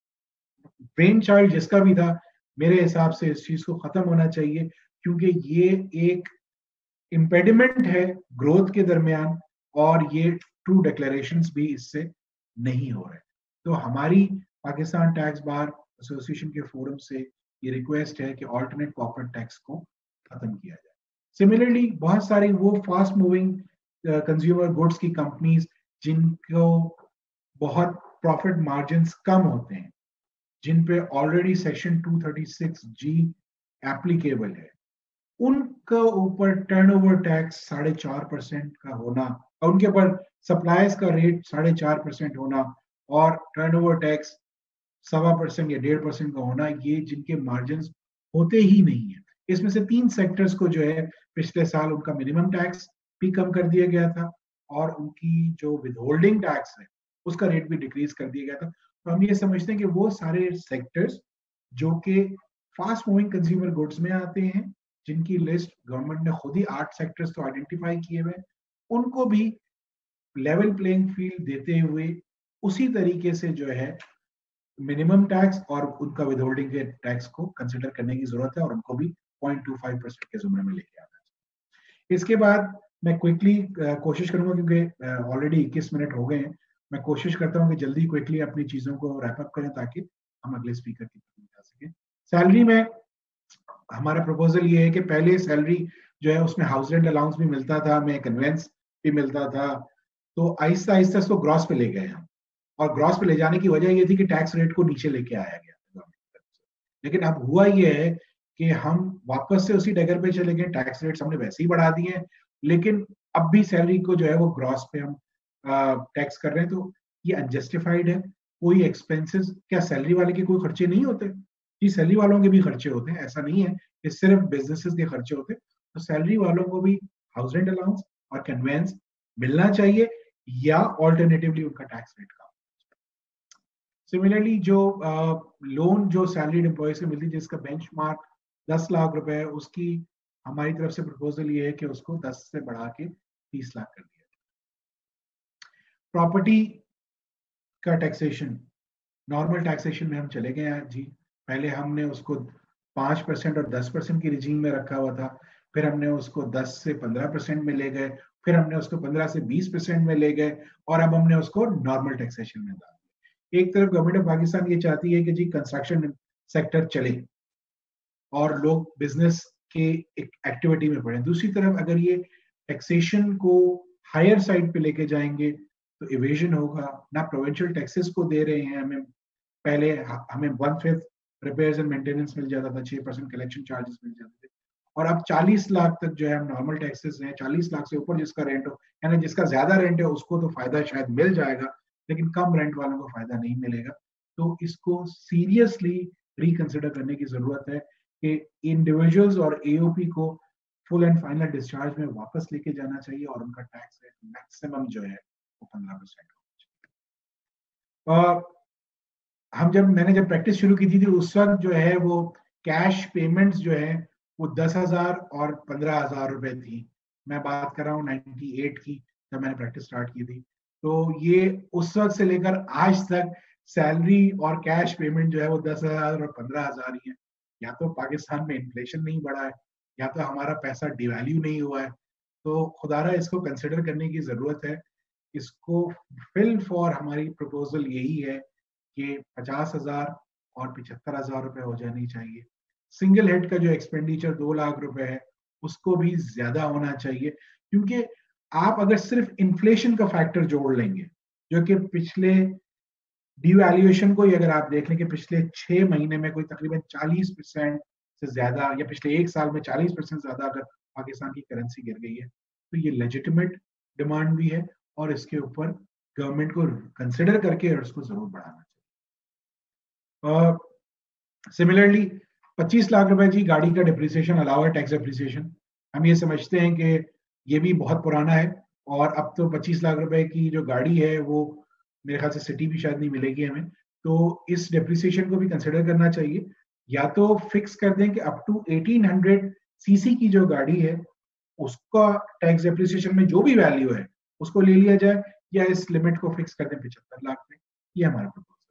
ब्रेन चाइल्ड जिसका भी था, मेरे हिसाब से इस चीज को खत्म होना चाहिए, क्योंकि ये एक इम्पेडिमेंट है ग्रोथ के दरमियान और ये ट्रू डिक्लेरेशंस भी इससे नहीं हो रहे। तो हमारी पाकिस्तान टैक्स बार एसोसिएशन के फोरम से ये रिक्वेस्ट है कि ऑल्टरनेट कॉर्पोरेट टैक्स को खत्म किया जाए। सिमिलरली बहुत सारी वो फास्ट मूविंग कंज्यूमर गुड्स की कंपनीज जिनको बहुत प्रॉफिट मार्जिन्स कम होते हैं, जिन पे already section two thirty six G applicable है, उनका ऊपर टर्नओवर टैक्स साढ़े चार परसेंट का होना और उनके ऊपर सप्लायर्स का रेट साढ़े चार परसेंट होना और टर्नओवर टैक्स सवा परसेंट या डेढ़ परसेंट का होना, ये जिनके मार्जिन होते ही नहीं है। इसमें से तीन सेक्टर्स को जो है पिछले साल उनका मिनिमम टैक्स भी कम कर दिया गया था और उनकी जो विदहोल्डिंग टैक्स है उसका रेट भी डिक्रीज कर दिया गया था। तो हम ये समझते हैं कि वो सारे सेक्टर्स जो कि फास्ट मूविंग कंज्यूमर गुड्स में आते हैं, जिनकी लिस्ट गवर्नमेंट ने खुद ही आठ सेक्टर्स तो आइडेंटिफाई किए हुए, उनको भी लेवल प्लेइंग फील्ड देते हुए उसी तरीके से जो है मिनिमम टैक्स और उनका विदहोल्डिंग के टैक्स को कंसिडर करने की जरूरत है और उनको भी पॉइंट टू फाइव परसेंट के जुमरे में लेके आना है। इसके बाद मैं क्विकली कोशिश करूंगा, क्योंकि ऑलरेडी इक्कीस मिनट हो गए हैं, मैं कोशिश करता हूं कि जल्दी क्विकली अपनी चीजों को रैप अप करें ताकि हम अगले स्पीकर की तरफ जा सकें। सैलरी में हमारा प्रपोजल ये है कि पहले सैलरी जो है उसमें हाउस रेंट अलाउंस भी मिलता था, हमें कन्वेंस भी मिलता था, तो आहिस्ता आहिस्ता इसको ग्रॉस पे ले गए हम, और ग्रॉस पे ले जाने की वजह ये थी कि टैक्स रेट को नीचे लेके आया गया गवर्नमेंट की तरफ से। लेकिन अब हुआ ये है कि हम वापस से उसी डगर पे चले गए, टैक्स रेट्स हमने वैसे ही बढ़ा दिए हैं, लेकिन अब भी सैलरी को जो है वो ग्रॉस पे हम टैक्स कर रहे हैं। तो ये अनजस्टिफाइड है। कोई एक्सपेंसेस, क्या सैलरी वाले के कोई खर्चे नहीं होते? जी, सैलरी वालों के भी खर्चे होते हैं, ऐसा नहीं है कि सिर्फ बिजनेसेस के खर्चे होते हैं। तो सैलरी वालों को भी हाउस रेंट अलाउंस और कन्वेंस मिलना चाहिए या ऑल्टरनेटिवली उनका टैक्स रेट कम। सिमिलरली जो लोन जो सैलरीड एम्प्लॉय से मिलती है जिसका बेंचमार्क दस लाख रुपए है, उसकी हमारी तरफ से प्रपोजल ये है कि उसको दस से बढ़ा के तीस लाख कर दिया जाए। प्रॉपर्टी का टैक्सेशन, नॉर्मल टैक्सेशन में हम चले गए हैं जी। पहले हमने उसको पांच परसेंट और दस परसेंट की रिजीम में रखा हुआ था, फिर हमने उसको दस से पंद्रह परसेंट में ले गए, फिर हमने उसको पंद्रह से बीस परसेंट में ले गए और अब हमने उसको नॉर्मल टैक्सेशन में डाल दिया। एक तरफ गवर्नमेंट ऑफ पाकिस्तान ये चाहती है कि जी कंस्ट्रक्शन सेक्टर चले और लोग बिजनेस के एक्टिविटी में पड़े, दूसरी तरफ अगर ये टैक्सेशन को हायर साइड पे लेके जाएंगे तो इवेजन होगा। ना प्रोविंशियल टैक्सेस को दे रहे हैं हमें, पहले हमें one fifth repairs and maintenance मिल जाता था, छह परसेंट कलेक्शन चार्जेस मिल जाते थे, और अब चालीस लाख तक जो है हम नॉर्मल टैक्सेस हैं। चालीस लाख से ऊपर जिसका रेंट हो, यानी जिसका ज्यादा रेंट है उसको तो फायदा शायद मिल जाएगा, लेकिन कम रेंट वालों को फायदा नहीं मिलेगा। तो इसको सीरियसली रिकंसिडर करने की जरूरत है कि इंडिविजुअल्स और एओपी को फुल एंड फाइनल डिस्चार्ज में वापस लेके जाना चाहिए और उनका टैक्स रेट मैक्सिमम जो है वो पंद्रह परसेंट होना चाहिए। हम जब मैंने जब प्रैक्टिस शुरू की थी उस वक्त जो है वो कैश पेमेंट्स जो है वो दस हजार और पंद्रह हजार रुपए थी। मैं बात कर रहा हूँ अट्ठानवे की, जब मैंने प्रैक्टिस स्टार्ट की थी। तो ये उस वक्त से लेकर आज तक सैलरी और कैश पेमेंट जो है वो दस हजार और पंद्रह हजार ही है। या तो पाकिस्तान में इन्फ्लेशन नहीं बढ़ा है या तो हमारा पैसा डिवैल्यू नहीं हुआ है। तो खुदारा इसको कंसिडर करने की जरूरत है। इसको फिल फॉर हमारी प्रपोजल यही है कि पचास हजार और पिछहत्तर हजार रुपए हो जानी चाहिए। सिंगल हेड का जो एक्सपेंडिचर दो लाख रुपए है उसको भी ज्यादा होना चाहिए, क्योंकि आप अगर सिर्फ इन्फ्लेशन का फैक्टर जोड़ लेंगे, जो कि पिछले डिवैल्यूएशन को ही अगर आप देख लें कि पिछले छह महीने में कोई तकरीबन चालीस परसेंट से ज्यादा या पिछले एक साल में चालीस परसेंट ज्यादा अगर पाकिस्तान की करेंसी गिर गई है, तो ये लेजिटिमेट डिमांड भी है और इसके ऊपर गवर्नमेंट को कंसिडर करके उसको जरूर बढ़ाना चाहिए। सिमिलरली पच्चीस लाख रुपए जी गाड़ी का डिप्रिसिएशन अलावा टैक्स डिप्रिसिएशन, हम ये समझते हैं कि ये भी बहुत पुराना है और अब तो पच्चीस लाख रुपए की जो गाड़ी है वो मेरे ख्याल से सिटी भी शायद नहीं मिलेगी हमें। तो इस डिप्रिसिएशन को भी कंसिडर करना चाहिए, या तो फिक्स कर दें कि अप टू अठारह सौ सीसी की जो गाड़ी है उसका टैक्स डिप्रिसिएशन में जो भी वैल्यू है उसको ले लिया जाए या इस लिमिट को फिक्स कर दें पचहत्तर लाख में। ये हमारा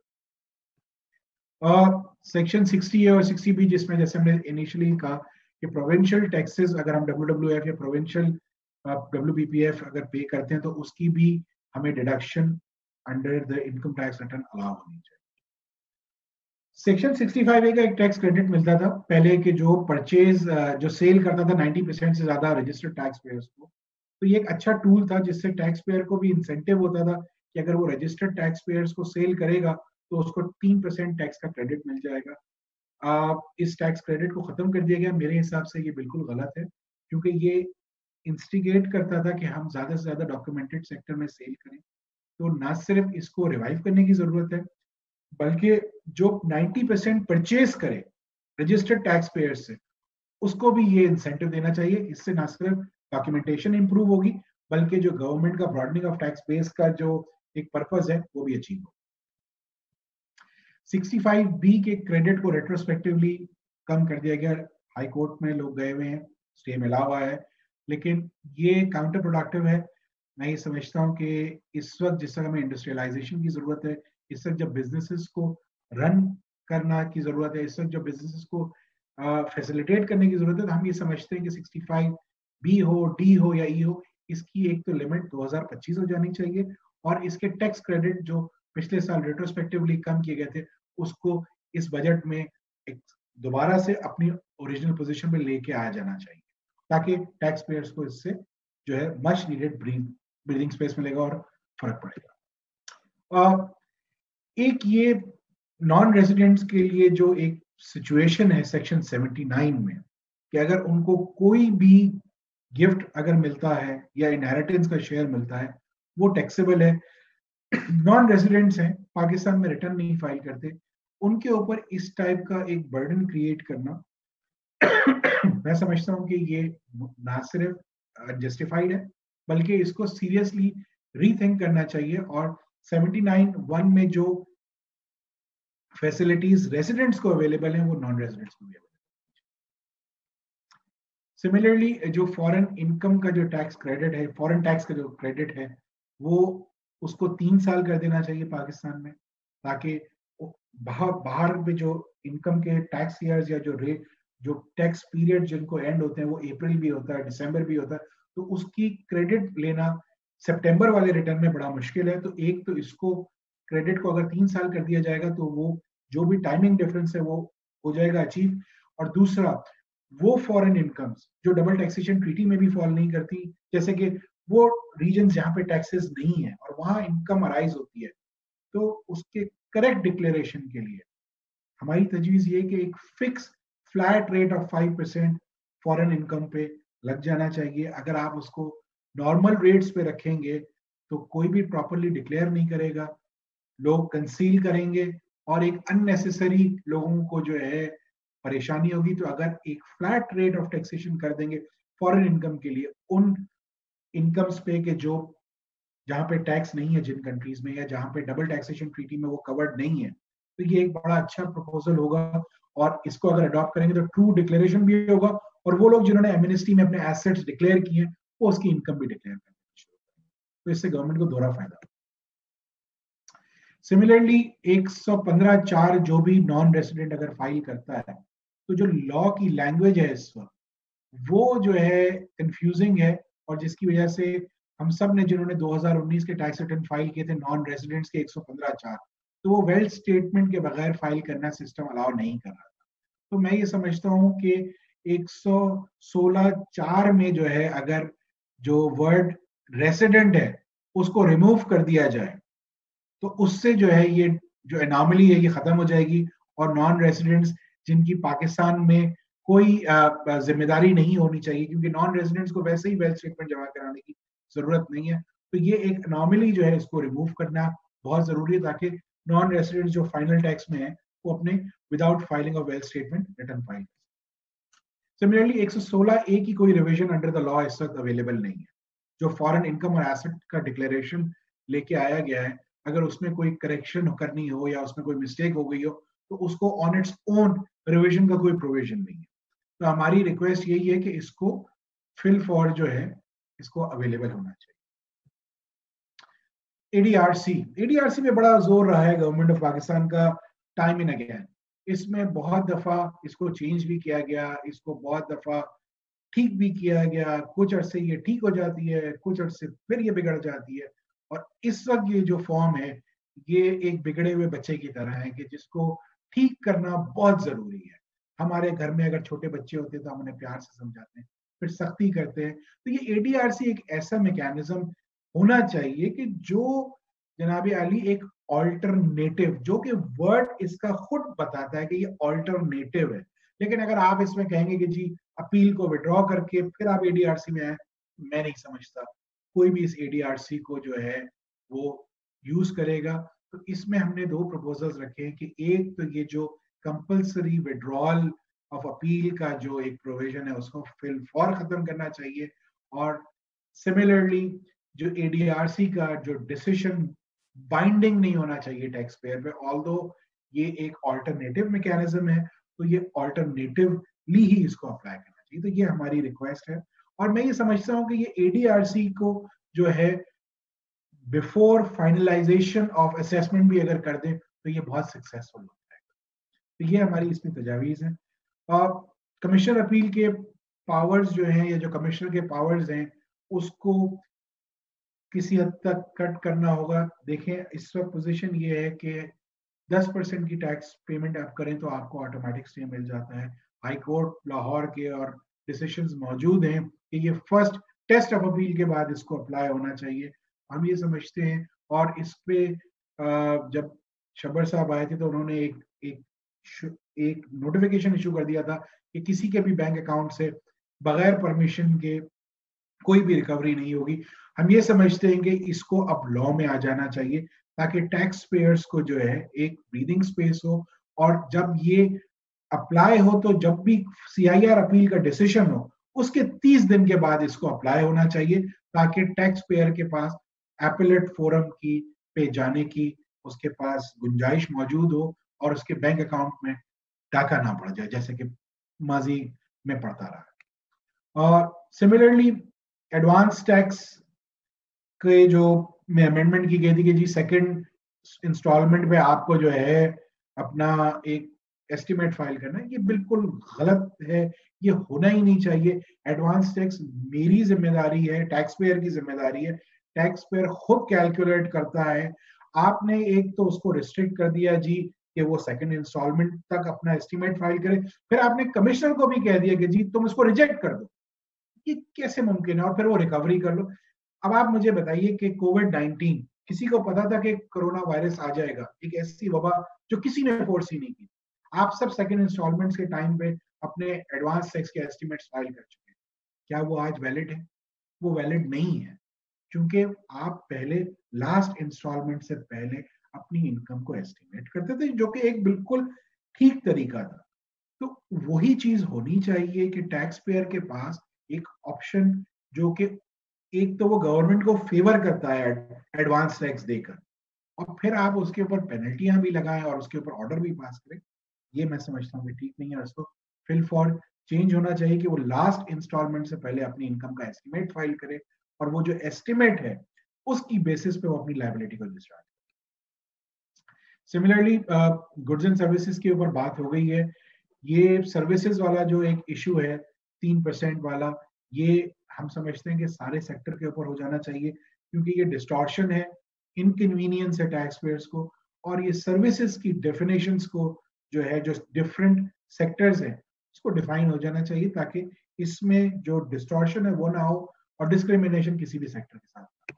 प्रपोजल। और सेक्शन सिक्सटी ए और सिक्सटी बी, जिसमें जैसे हमने इनिशियली कहा कि प्रोविंशियल टैक्सेस अगर हम डब्ल्यू डब्ल्यू एफ या provincial W B P F अगर पे करते हैं तो उसकी भी हमें deduction under the income tax return allow होनी चाहिए। सेक्शन सिक्सटी फाइव ए का एक टैक्स क्रेडिट मिलता था पहले कि जो परचेज जो सेल करता था नाइंटी परसेंट से ज्यादा रजिस्टर्ड टैक्स पेयर्स को, तो ये एक अच्छा टूल था जिससे टैक्स पेयर को भी इंसेंटिव होता था कि अगर वो रजिस्टर्ड टैक्स पेयर्स को सेल करेगा तो उसको तीन परसेंट टैक्स का क्रेडिट मिल जाएगा। आ, इस टैक्स क्रेडिट को खत्म कर दिया गया। मेरे हिसाब से ये बिल्कुल गलत है क्योंकि ये इंस्टिगेट करता था कि हम ज्यादा से ज्यादा डॉक्यूमेंटेड सेक्टर में सेल करें। तो ना सिर्फ इसको रिवाइव करने की जरूरत है बल्कि जो नाइंटी परसेंट परचेज करे रजिस्टर्ड टैक्स पेयर से उसको भी ये इंसेंटिव देना चाहिए। इससे ना सिर्फ डॉक्यूमेंटेशन इंप्रूव होगी बल्कि जो गवर्नमेंट का ब्रॉडनिंग ऑफ टैक्स बेस का जो एक पर्पस है वो भी अचीव हो। सिक्सटी फाइव बी के क्रेडिट को रेट्रोस्पेक्टिवली कम कर दिया गया। हाई कोर्ट में लोग गए हुए हैं, स्टे मिला हुआ है, लेकिन ये काउंटर प्रोडक्टिव है। मैं ये समझता हूँ कि इस वक्त जिस तरह हमें इंडस्ट्रियलाइजेशन की जरूरत है, इस वक्त जब बिजनेसेस को रन करना की जरूरत है, इस वक्त जब बिजनेसेस को फैसिलिटेट uh, करने की जरूरत है, तो हम ये समझते हैं कि सिक्सटी फाइव बी हो, डी हो या ई हो, इसकी एक तो लिमिट दो हज़ार पच्चीस हो जानी चाहिए और इसके टैक्स क्रेडिट जो पिछले साल रेट्रोस्पेक्टिवली कम किए गए थे उसको इस बजट में एक दोबारा से अपनी ओरिजिनल पोजीशन पे लेके आया जाना चाहिए ताकि टैक्स पेयर्स को इससे जो है मच नीडेड ब्रीदिंग स्पेस मिलेगा और फर्क पड़ेगा। uh, एक ये नॉन रेजिडेंट्स के लिए जो एक सिचुएशन है सेक्शन सेवेंटी नाइन में कि अगर उनको कोई भी गिफ्ट अगर मिलता है या इनहेरिटेंस का शेयर मिलता है वो टैक्सेबल है। नॉन रेजिडेंट्स हैं, पाकिस्तान में रिटर्न नहीं फाइल करते, उनके ऊपर इस टाइप का एक बर्डन क्रिएट करना मैं समझता हूं कि ये ना सिर्फ जस्टिफाइड है बल्कि इसको सीरियसली रीथिंक करना चाहिए और सेवेंटी नाइन वन में जो फैसिलिटीज रेजिडेंट्स को अवेलेबल हैं वो नॉन रेजिडेंट्स को भी अवेलेबल। सिमिलरली जो फॉरेन इनकम का जो टैक्स क्रेडिट है, फॉरेन टैक्स का जो क्रेडिट है, वो उसको तीन साल कर देना चाहिए पाकिस्तान में ताकि बाहर बाहर में जो इनकम के टैक्स ईयर्स या जो रेट जो टैक्स पीरियड जिनको एंड होते हैं वो अप्रैल भी होता है, दिसंबर भी होता है, तो उसकी क्रेडिट लेना सितंबर वाले रिटर्न में बड़ा मुश्किल है। तो एक तो इसको क्रेडिट को अगर तीन साल कर दिया जाएगा तो वो जो भी टाइमिंग डिफरेंस है वो हो जाएगा अचीव। और दूसरा वो फॉरेन इनकम्स जो डबल टैक्सेशन ट्रीटी में भी फॉल नहीं करती, जैसे कि वो रीजन जहाँ पे टैक्सेस नहीं है और वहां इनकम अराइज होती है, तो उसके करेक्ट डिक्लेरेशन के लिए हमारी तजवीज ये कि एक fix flat rate of five percent foreign income पे लग जाना चाहिए। अगर आप उसको नॉर्मल रेट्स पे रखेंगे तो कोई भी प्रॉपरली डिक्लेयर नहीं करेगा, लोग कंसील करेंगे और एक अननेसेसरी लोगों को जो है परेशानी होगी। तो अगर एक फ्लैट रेट ऑफ टैक्सेशन कर देंगे फॉरेन इनकम के लिए, उन इनकम्स पे के जो जहां पे टैक्स नहीं है जिन कंट्रीज में या जहां पे डबल टैक्सेशन ट्रीटी में वो कवर्ड नहीं है, तो ये एक बड़ा अच्छा प्रपोजल होगा और इसको अगर अडॉप्ट करेंगे तो ट्रू डिक्लेरेशन भी होगा और वो लोग जिन्होंने एमनेस्टी में अपने एसेट्स डिक्लेयर किए हैं वो उसकी इनकम भी डिक्लेयर करना शुरू करेंगे, तो इससे गवर्नमेंट को दोहरा फायदा। सिमिलरली एक सौ पंद्रह चार जो भी नॉन रेसिडेंट अगर फाइल करता है तो जो लॉ की लैंग्वेज है इस वक्त वो जो है कंफ्यूजिंग है और जिसकी वजह से हम सब ने जिन्होंने दो हज़ार उन्नीस के टैक्स रिटर्न फाइल किए थे नॉन रेजिडेंट्स के एक सौ पंद्रह चार, तो वो वेल्थ स्टेटमेंट के बगैर फाइल करना सिस्टम अलाउ नहीं कर रहा था। तो मैं ये समझता हूँ कि एक सौ सोलह चार में जो है अगर जो वर्ड रेसिडेंट है उसको रिमूव कर दिया जाए तो उससे जो है ये जो एनॉमली है ये खत्म हो जाएगी और नॉन रेजिडेंट्स जिनकी पाकिस्तान में कोई जिम्मेदारी नहीं होनी चाहिए, क्योंकि नॉन रेजिडेंट्स को वैसे ही वेल्थ स्टेटमेंट जमा कराने की जरूरत नहीं है, तो ये एक एनॉमली जो है इसको रिमूव करना बहुत जरूरी है ताकि नॉन रेजिडेंट्स जो फाइनल टैक्स में है वो अपने without filing of wealth statement return file. Similarly एक सौ सोलह ए की कोई रिवीजन अंडर द लॉ इस वक्त अवेलेबल नहीं है। जो फॉरेन इनकम और एसेट का डिक्लेरेशन लेके आया गया है, अगर उसमें कोई करेक्शन करनी हो या उसमें कोई मिस्टेक हो गई हो तो उसको ऑन इट्स ओन रिवीजन का कोई प्रोविजन नहीं है। तो हमारी रिक्वेस्ट यही है कि इसको फिल फॉर जो है इसको अवेलेबल होना चाहिए। एडीआरसी, एडीआरसी में बड़ा जोर रहा है गवर्नमेंट ऑफ पाकिस्तान का टाइम इन अगेन। इसमें बहुत दफा इसको चेंज भी किया गया, इसको बहुत दफा ठीक भी किया गया, कुछ अरसे ये ठीक हो जाती है, कुछ अरसे फिर ये बिगड़ जाती है। और इस वक्त ये जो फॉर्म है ये एक बिगड़े हुए बच्चे की तरह है कि जिसको ठीक करना बहुत जरूरी है। हमारे घर में अगर छोटे बच्चे होते हैं तो हम उन्हें प्यार से समझाते हैं, फिर सख्ती करते हैं। तो ये एडीआरसी एक ऐसा मैकेनिज्म होना चाहिए कि जो जनाब अली एक ऑल्टरनेटिव, जो कि वर्ड इसका खुद बताता है कि ये ऑल्टरनेटिव है। लेकिन अगर आप इसमें कहेंगे कि जी अपील को विड्रॉ करके फिर आप एडीआरसी में आए, मैं नहीं समझता कोई भी इस एडीआरसी को जो है वो यूज करेगा। तो इसमें हमने दो प्रपोजल्स रखे हैं कि एक तो ये जो कंपल्सरी विड्रॉल ऑफ अपील का जो एक प्रोविजन है उसको फिल फॉर खत्म करना चाहिए, और सिमिलरली जो एडीआरसी का जो डिसीजन बाइंडिंग नहीं होना चाहिए टैक्स पेयर पे। ऑल्दो ये एक ऑल्टरनेटिव मैकेनिज्म है तो ये ऑल्टरनेटिवली ही इसको अप्लाई करना चाहिए। तो ये हमारी रिक्वेस्ट है। और मैं ये समझता हूँ कि ये एडीआरसी को जो है बिफोर फाइनलाइजेशन ऑफ असेसमेंट भी अगर कर दें तो ये बहुत सक्सेसफुल हो जाएगा। तो ये हमारी इसमें तजावीज़ हैं। और कमिश्नर अपील के पावर्स जो हैं या जो कमिश्नर के पावर्स हैं उसको किसी हद तक कट करना होगा। देखें इस वक्त पोजीशन ये है कि दस परसेंट की टैक्स पेमेंट आप करें तो आपको ऑटोमेटिक स्टे मिल जाता है। हाई कोर्ट लाहौर के और डिसीजंस मौजूद हैं कि ये फर्स्ट टेस्ट ऑफ अपील के बाद इसको अप्लाई होना चाहिए, हम ये समझते हैं। और इस पे जब शब्बर साहब आए थे तो उन्होंने एक एक एक नोटिफिकेशन इशू कर दिया था कि किसी के भी बैंक अकाउंट से बगैर परमिशन के कोई भी रिकवरी नहीं होगी। हम ये समझते हैं कि इसको अब लॉ में आ जाना चाहिए ताकि टैक्स पेयर्स को जो है एक ब्रीदिंग स्पेस हो, और जब ये अप्लाई हो तो जब भी सीआईआर अपील का डिसीजन हो उसके तीस दिन के बाद इसको अप्लाई होना चाहिए ताकि टैक्स पेयर के पास एपेलेट फोरम की पे जाने की उसके पास गुंजाइश मौजूद हो और उसके बैंक अकाउंट में डाका ना पड़ जाए जैसे कि माजी में पड़ता रहा। और सिमिलरली एडवांस टैक्स के जो में अमेंडमेंट की गई थी कि जी सेकंड इंस्टॉलमेंट पे आपको जो है अपना एक एस्टिमेट फाइल करना है, ये बिल्कुल गलत है, ये होना ही नहीं चाहिए। एडवांस टैक्स मेरी जिम्मेदारी है, टैक्स पेयर की जिम्मेदारी है, टैक्स पेयर खुद कैलकुलेट करता है। आपने एक तो उसको रिस्ट्रिक्ट कर दिया जी कि वो सेकंड इंस्टॉलमेंट तक अपना एस्टिमेट फाइल करे, फिर आपने कमिश्नर को भी कह दिया कि जी तुम इसको रिजेक्ट कर दो। ये कैसे मुमकिन है? और फिर वो रिकवरी कर लो। अब आप मुझे बताइए कि कोविड नाइनटीन, किसी को पता था कि कोरोना वायरस आ जाएगा, एक ऐसी वबा जो किसी ने फोर्स ही नहीं की। आप सब सेकंड इंस्टॉलमेंट्स के टाइम पे अपने एडवांस टैक्स के एस्टिमेट्स फाइल कर चुके हैं, क्या वो आज वैलिड है? वो वैलिड नहीं है, क्योंकि आप पहले लास्ट इंस्टॉलमेंट से पहले अपनी इनकम को एस्टिमेट करते थे, जो कि एक बिल्कुल ठीक तरीका था। तो वही चीज होनी चाहिए कि टैक्स पेयर के पास एक ऑप्शन जो कि एक तो वो गवर्नमेंट को फेवर करता है एडवांस टैक्स देकर, और फिर आप उसके ऊपर पेनल्टियां भी लगाएं और उसके ऊपर ऑर्डर भी पास करें। ये मैं समझता हूँ कि ठीक नहीं है। उसको फिल फॉर चेंज होना चाहिए कि वो लास्ट इंस्टॉलमेंट से पहले अपनी इनकम का एस्टिमेट फाइल करे, और वो जो एस्टिमेट है उसकी बेसिस पे वो अपनी लायबिलिटी को डिस्चार्ज करे। सिमिलरली गुड्स एंड सर्विसेज के ऊपर बात हो गई है। ये सर्विसेज वाला जो एक इशू है तीन परसेंट वाला, ये हम समझते हैं कि सारे सेक्टर के ऊपर हो जाना चाहिए, क्योंकि ये डिस्टॉर्शन है, इनकन्वीनियंस है टैक्स पेयर्स को, और ये सर्विसेज की डेफिनेशंस को जो है जो डिफरेंट सेक्टर्स हैं उसको डिफाइन हो जाना चाहिए ताकि इसमें जो डिस्टॉर्शन है वो ना हो और डिस्क्रिमिनेशन किसी भी सेक्टर के साथ।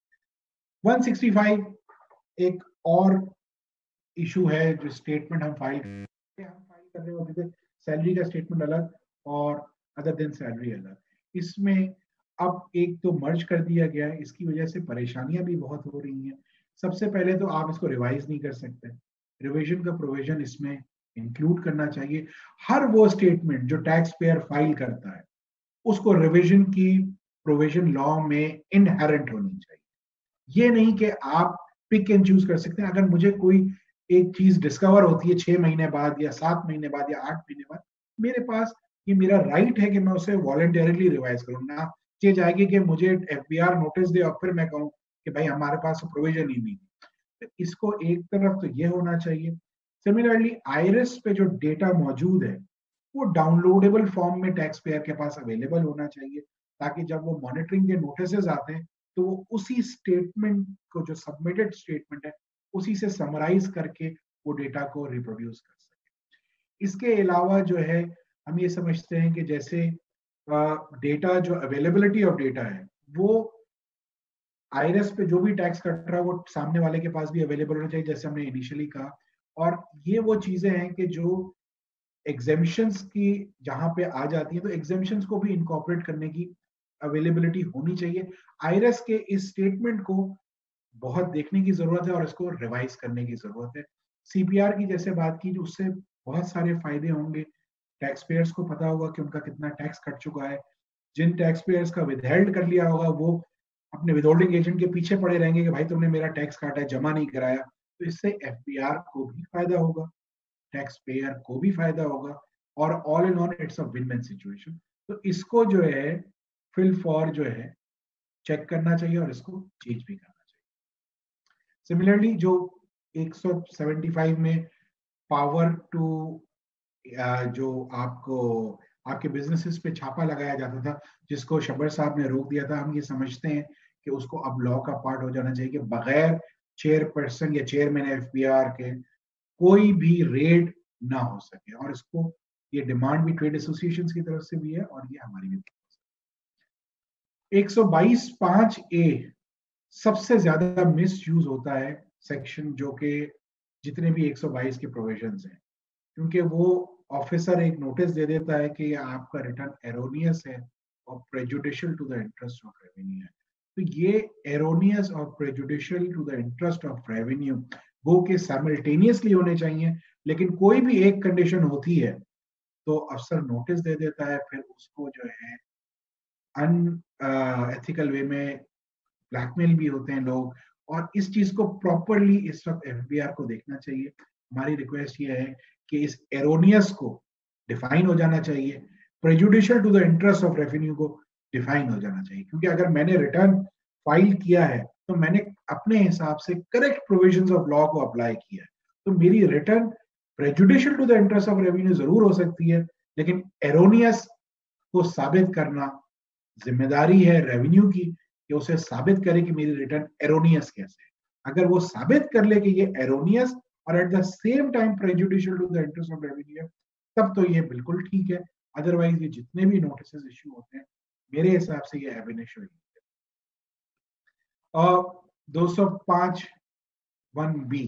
एक सौ पैंसठ एक और इशू है जो स्टेटमेंट हम फाइल हम फाइल कर रहे होते थे, सैलरी का स्टेटमेंट अलग और अदर देन सैलरी अलग। इसमें अब एक तो मर्ज कर दिया गया है, इसकी वजह से परेशानियां भी बहुत हो रही हैं। सबसे पहले तो आप इसको रिवाइज नहीं कर सकते, रिवीजन का प्रोविजन इसमें इंक्लूड करना चाहिए। हर वो स्टेटमेंट जो टैक्स पेयर फाइल करता है उसको रिवीजन की प्रोविजन लॉ में इनहेरेंट होनी चाहिए। ये नहीं कि आप पिक एंड चूज कर सकते हैं। अगर मुझे कोई एक चीज डिस्कवर होती है छह महीने बाद या सात महीने बाद या आठ महीने बाद, मेरे पास ये मेरा राइट है कि मैं उसे वॉलंटियरली रिवाइज करूँ, ना चीज आएगी कि मुझे एफबीआर नोटिस दे और फिर मैं कहूँ कि भाई हमारे पास प्रोविजन ही नहीं। तो इसको एक तरफ तो ये होना चाहिए। सिमिलरली आईरिस पे जो डेटा मौजूद है वो डाउनलोडेबल फॉर्म में टैक्स पेयर के पास अवेलेबल होना चाहिए, ताकि जब वो मॉनिटरिंग के नोटिसेस आते हैं तो वो उसी स्टेटमेंट को, जो सबमिटेड स्टेटमेंट है, उसी से समराइज करके वो डेटा को रिप्रोड्यूस कर सके। इसके अलावा जो है हम ये समझते हैं कि जैसे डेटा, जो अवेलेबिलिटी ऑफ डेटा है, वो आईआरएस पे जो भी टैक्स कट रहा है वो सामने वाले के पास भी अवेलेबल होना चाहिए, जैसे हमने इनिशियली कहा। और ये वो चीजें हैं कि जो एग्जेम्पशंस की जहां पे आ जाती है, तो एग्जेम्पशंस को भी इनकॉर्पोरेट करने की अवेलेबिलिटी होनी चाहिए। आईआरएस के इस स्टेटमेंट को बहुत देखने की जरूरत है और इसको रिवाइज करने की जरूरत है। सीपीआर की जैसे बात की, उससे बहुत सारे फायदे होंगे। टैक्स पेयर्स को पता होगा कि उनका कितना टैक्स कट चुका है। जिन टैक्स पेयर्स का विदहेल्ड कर लिया होगा वो अपने विदहोल्डिंग एजेंट के पीछे पड़े रहेंगे कि भाई तुमने मेरा टैक्स काटा है, जमा नहीं कराया। तो इससे एफपीआर को भी फायदा होगा, टैक्स पेयर को भी फायदा होगा, और all in all it's a win win situation. तो इसको जो है फिल फॉर जो है चेक करना चाहिए और इसको चेंज भी करना चाहिए। सिमिलरली जो एक सौ पचहत्तर में पावर टू जो आपको आपके बिजनेसेस पे छापा लगाया जाता था, जिसको शब्बर साहब ने रोक दिया था, हम ये समझते हैं कि उसको अब लॉ का पार्ट हो जाना चाहिए कि बगैर चेयरपर्सन या चेयरमैन एफपीआर के कोई भी रेड ना हो सके। और इसको ये डिमांड भी ट्रेड एसोसिएशंस की तरफ से भी है और ये हमारी भी। एक सौ बाईस पाँच ए सबसे ज्यादा मिस यूज होता है सेक्शन, जो कि जितने भी एक सौ बाईस के प्रोविजंस हैं, क्योंकि वो ऑफिसर एक नोटिस दे देता है कि आपका रिटर्न एरोनियस है और prejudicial to the interest of revenue है। तो ये एरोनियस और prejudicial to the interest of revenue वो के साइमल्टेनियसली होने चाहिए, लेकिन कोई भी एक कंडीशन होती है तो अफसर नोटिस दे देता है, फिर उसको जो है अन एथिकल वे में ब्लैकमेल भी होते हैं लोग। और इस चीज को प्रॉपरली इस वक्त एफबीआर को देखना चाहिए। हमारी रिक्वेस्ट ये है कि इस एरोनियस को डिफाइन हो जाना चाहिए, prejudicial to the interest of revenue को डिफाइन हो जाना चाहिए। क्योंकि अगर मैंने रिटर्न फाइल किया है तो मैंने अपने हिसाब से करेक्ट प्रोविजंस ऑफ लॉ को अप्लाई किया है, तो मेरी return prejudicial to the interest of revenue जरूर हो सकती है, लेकिन एरोनियस को साबित करना जिम्मेदारी है रेवेन्यू की कि उसे साबित करे कि मेरी रिटर्न एरोनियस कैसे है। अगर वो साबित कर ले कि ये एरोनियस और at the same time prejudicial to the interest of revenue है, तब तो ये बिल्कुल ठीक है। अदरवाइज ये जितने भी नोटिस इश्यू होते हैं मेरे हिसाब से ये एब इनिशियो है। और दो सौ पाँच वन बी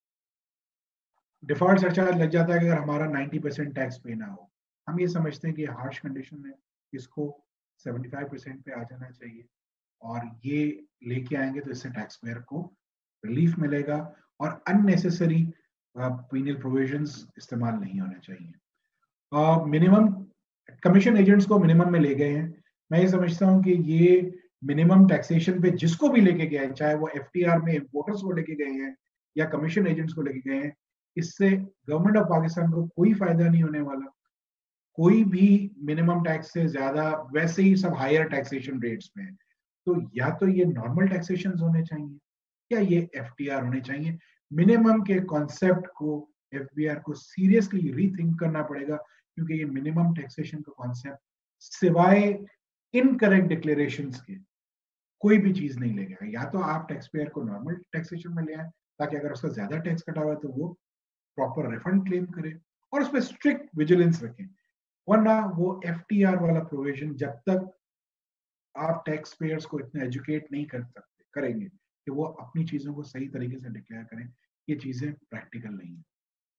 डिफॉल्ट सरचार्ज लग जाता है अगर हमारा नब्बे परसेंट टैक्स पे ना हो। हम ये समझते हैं कि हार्श कंडीशन है, इसको पचहत्तर परसेंट पे आ जाना चाहिए, और ये लेके आएंगे तो इससे टैक्स पेयर को रिलीफ मिलेगा और अननेसेसरी पीनल प्रोविजंस इस्तेमाल नहीं होने चाहिए। मिनिमम कमीशन एजेंट्स को मिनिमम में ले गए हैं। मैं ये समझता हूँ कि ये मिनिमम टैक्सेशन पे जिसको भी लेके गए हैं, चाहे वो एफटीआर में इम्पोर्टर्स को लेके गए हैं या कमीशन एजेंट्स को लेके गए हैं, इससे गवर्नमेंट ऑफ पाकिस्तान को कोई फायदा नहीं होने वाला। कोई भी मिनिमम टैक्स से ज्यादा, वैसे ही सब हायर टैक्सेशन रेट्स में है, तो या तो ये नॉर्मल टैक्सेशन होने चाहिए या ये एफटीआर होने चाहिए। मिनिमम के कॉन्सेप्ट को एफबीआर को सीरियसली रीथिंक करना पड़ेगा, क्योंकि ये मिनिमम टैक्सेशन का कॉन्सेप्ट सिवाय इनकरेक्ट डिक्लेरेशंस के कोई भी चीज नहीं लेगा। या तो आप टैक्स पेयर को नॉर्मल टैक्सेशन में ले आए ताकि अगर उसका ज्यादा टैक्स कटा हुआ है तो वो प्रॉपर रिफंड क्लेम करे और उस पर स्ट्रिक्ट विजिलेंस रखें, वरना वो एफटीआर वाला प्रोविजन जब तक आप टैक्स पेयर्स को इतना एजुकेट नहीं कर सकते करेंगे कि वो अपनी चीजों को सही तरीके से डिक्लेयर करें, ये चीजें प्रैक्टिकल नहीं है।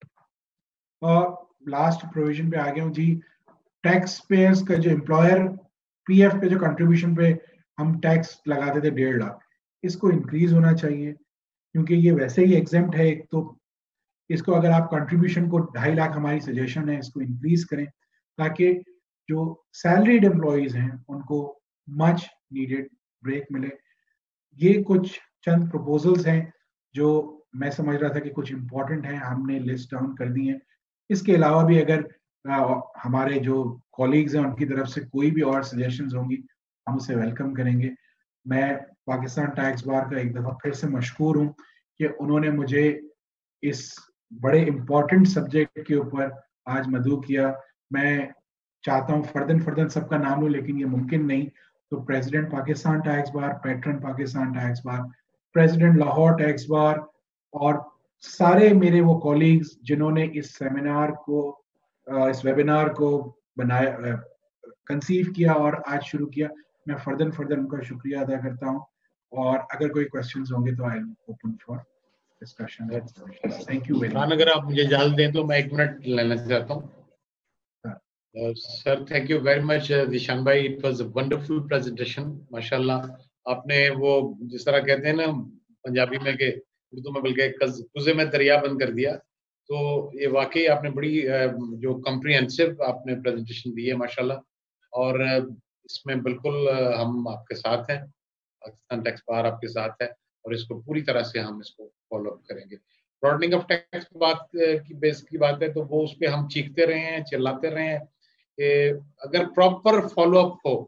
और लास्ट प्रोविजन पे आ गया हूँ जी। टैक्स पेयर्स का जो एम्प्लॉयर पीएफ पे जो कंट्रीब्यूशन पे हम टैक्स लगाते थे डेढ़ लाख, इसको इंक्रीज होना चाहिए, क्योंकि ये वैसे ही एग्जेम्प्ट है। एक तो इसको अगर आप कंट्रीब्यूशन को ढाई लाख, हमारी सजेशन है इसको इंक्रीज करें ताकि जो सैलरीड एम्प्लॉयज हैं उनको मच नीडेड ब्रेक मिले। ये कुछ चंद प्रपोजल्स हैं जो मैं समझ रहा था कि कुछ इंपॉर्टेंट हैं, हमने लिस्ट डाउन कर दी है। इसके अलावा भी अगर आ, हमारे जो कॉलीग्स हैं उनकी तरफ से कोई भी और सजेशंस होंगी हम उसे वेलकम करेंगे। मैं पाकिस्तान टैक्स बार का एक दफ़ा फिर से मशकूर हूँ कि उन्होंने मुझे इस बड़े इम्पोर्टेंट सब्जेक्ट के ऊपर आज मदऊ किया। मैं चाहता हूँ फर्दन फर्दन सबका नाम लूँ, लेकिन ये मुमकिन नहीं। तो president Pakistan tax bar, patron Pakistan tax bar, president Lahore tax bar और सारे मेरे वो कॉलीग्स जिन्होंने इस सेमिनार को, इस वेबिनार को बनाया, कंसीव किया और आज शुरू किया, मैं फर्दन फर्दन उनका शुक्रिया अदा करता हूँ। और अगर कोई क्वेश्चंस होंगे तो I am open for discussion. Thank you very much. अगर आप मुझे इजाजत दें तो मैं एक मिनट लेना चाहता हूँ। Sir thank you very much Zeeshan भाई, it was a wonderful presentation माशाल्लाह। आपने वो जिस तरह कहते हैं ना पंजाबी में के उर्दू में बल्कि कुज़े में दरिया बंद कर दिया, तो ये वाकई आपने बड़ी जो कॉम्प्रिहेंसिव आपने प्रेजेंटेशन दी है माशाल्लाह। और इसमें बिल्कुल हम आपके साथ हैं, पाकिस्तान टैक्स बार आपके साथ है और इसको पूरी तरह से हम इसको फॉलो अप करेंगे। ब्रॉडनिंग ऑफ टैक्स बात की बेस की बात है तो वो उस पर हम चीखते रहे हैं, चिल्लाते रहे हैं कि अगर प्रॉपर फॉलो अप हो,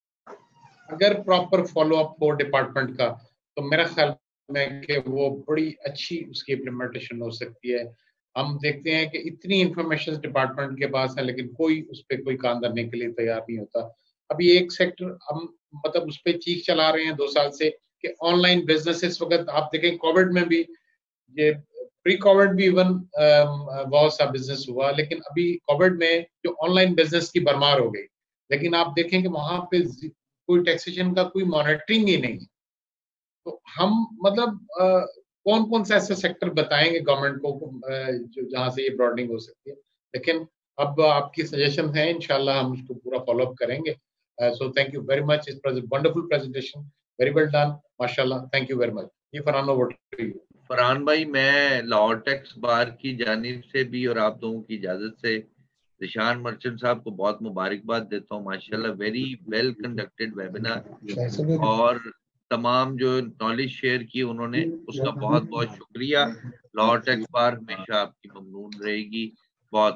अगर प्रॉपर फॉलो अप हो डिपार्टमेंट का, तो मेरा ख्याल में कि वो बड़ी अच्छी उसकी इम्प्लीमेंटेशन हो सकती है। हम देखते हैं कि इतनी इंफॉर्मेशन डिपार्टमेंट के पास है लेकिन कोई उस पर कोई काम करने के लिए तैयार नहीं होता। अभी एक सेक्टर हम मतलब उस पर चीख चला रहे हैं दो साल से कि ऑनलाइन बिजनेस, इस वक्त आप देखें कोविड में भी, ये प्री कोविड भी इवन बहुत सा बिजनेस हुआ, लेकिन अभी कोविड में जो ऑनलाइन बिजनेस की भरमार हो गई, लेकिन आप देखें कि वहां पे कोई टैक्सेशन का कोई मॉनिटरिंग ही नहीं। तो हम मतलब कौन कौन सा ऐसे सेक्टर बताएंगे गवर्नमेंट को जो जहां से ये ब्रॉडनिंग हो सकती है, लेकिन अब आपकी सजेशन है, इंशाल्लाह हम उसको पूरा फॉलो अप करेंगे। So thank you very much, it was a wonderful presentation, very well done माशाल्लाह, थैंक यू वेरी मच। ये Farhan over to you. Farhan भाई, मैं लाहौर टैक्स बार की जानिब से भी और आप लोगों की इजाजत से जिशान मर्चेंट साहब को बहुत मुबारकबाद देता हूँ। माशाल्लाह वेरी वेल कंडक्टेड वेबिनार, और तमाम जो नॉलेज शेयर की उन्होंने उसका बहुत बहुत शुक्रिया। लाहौर टैक्स बार हमेशा आपकी ममनून रहेगी। बहुत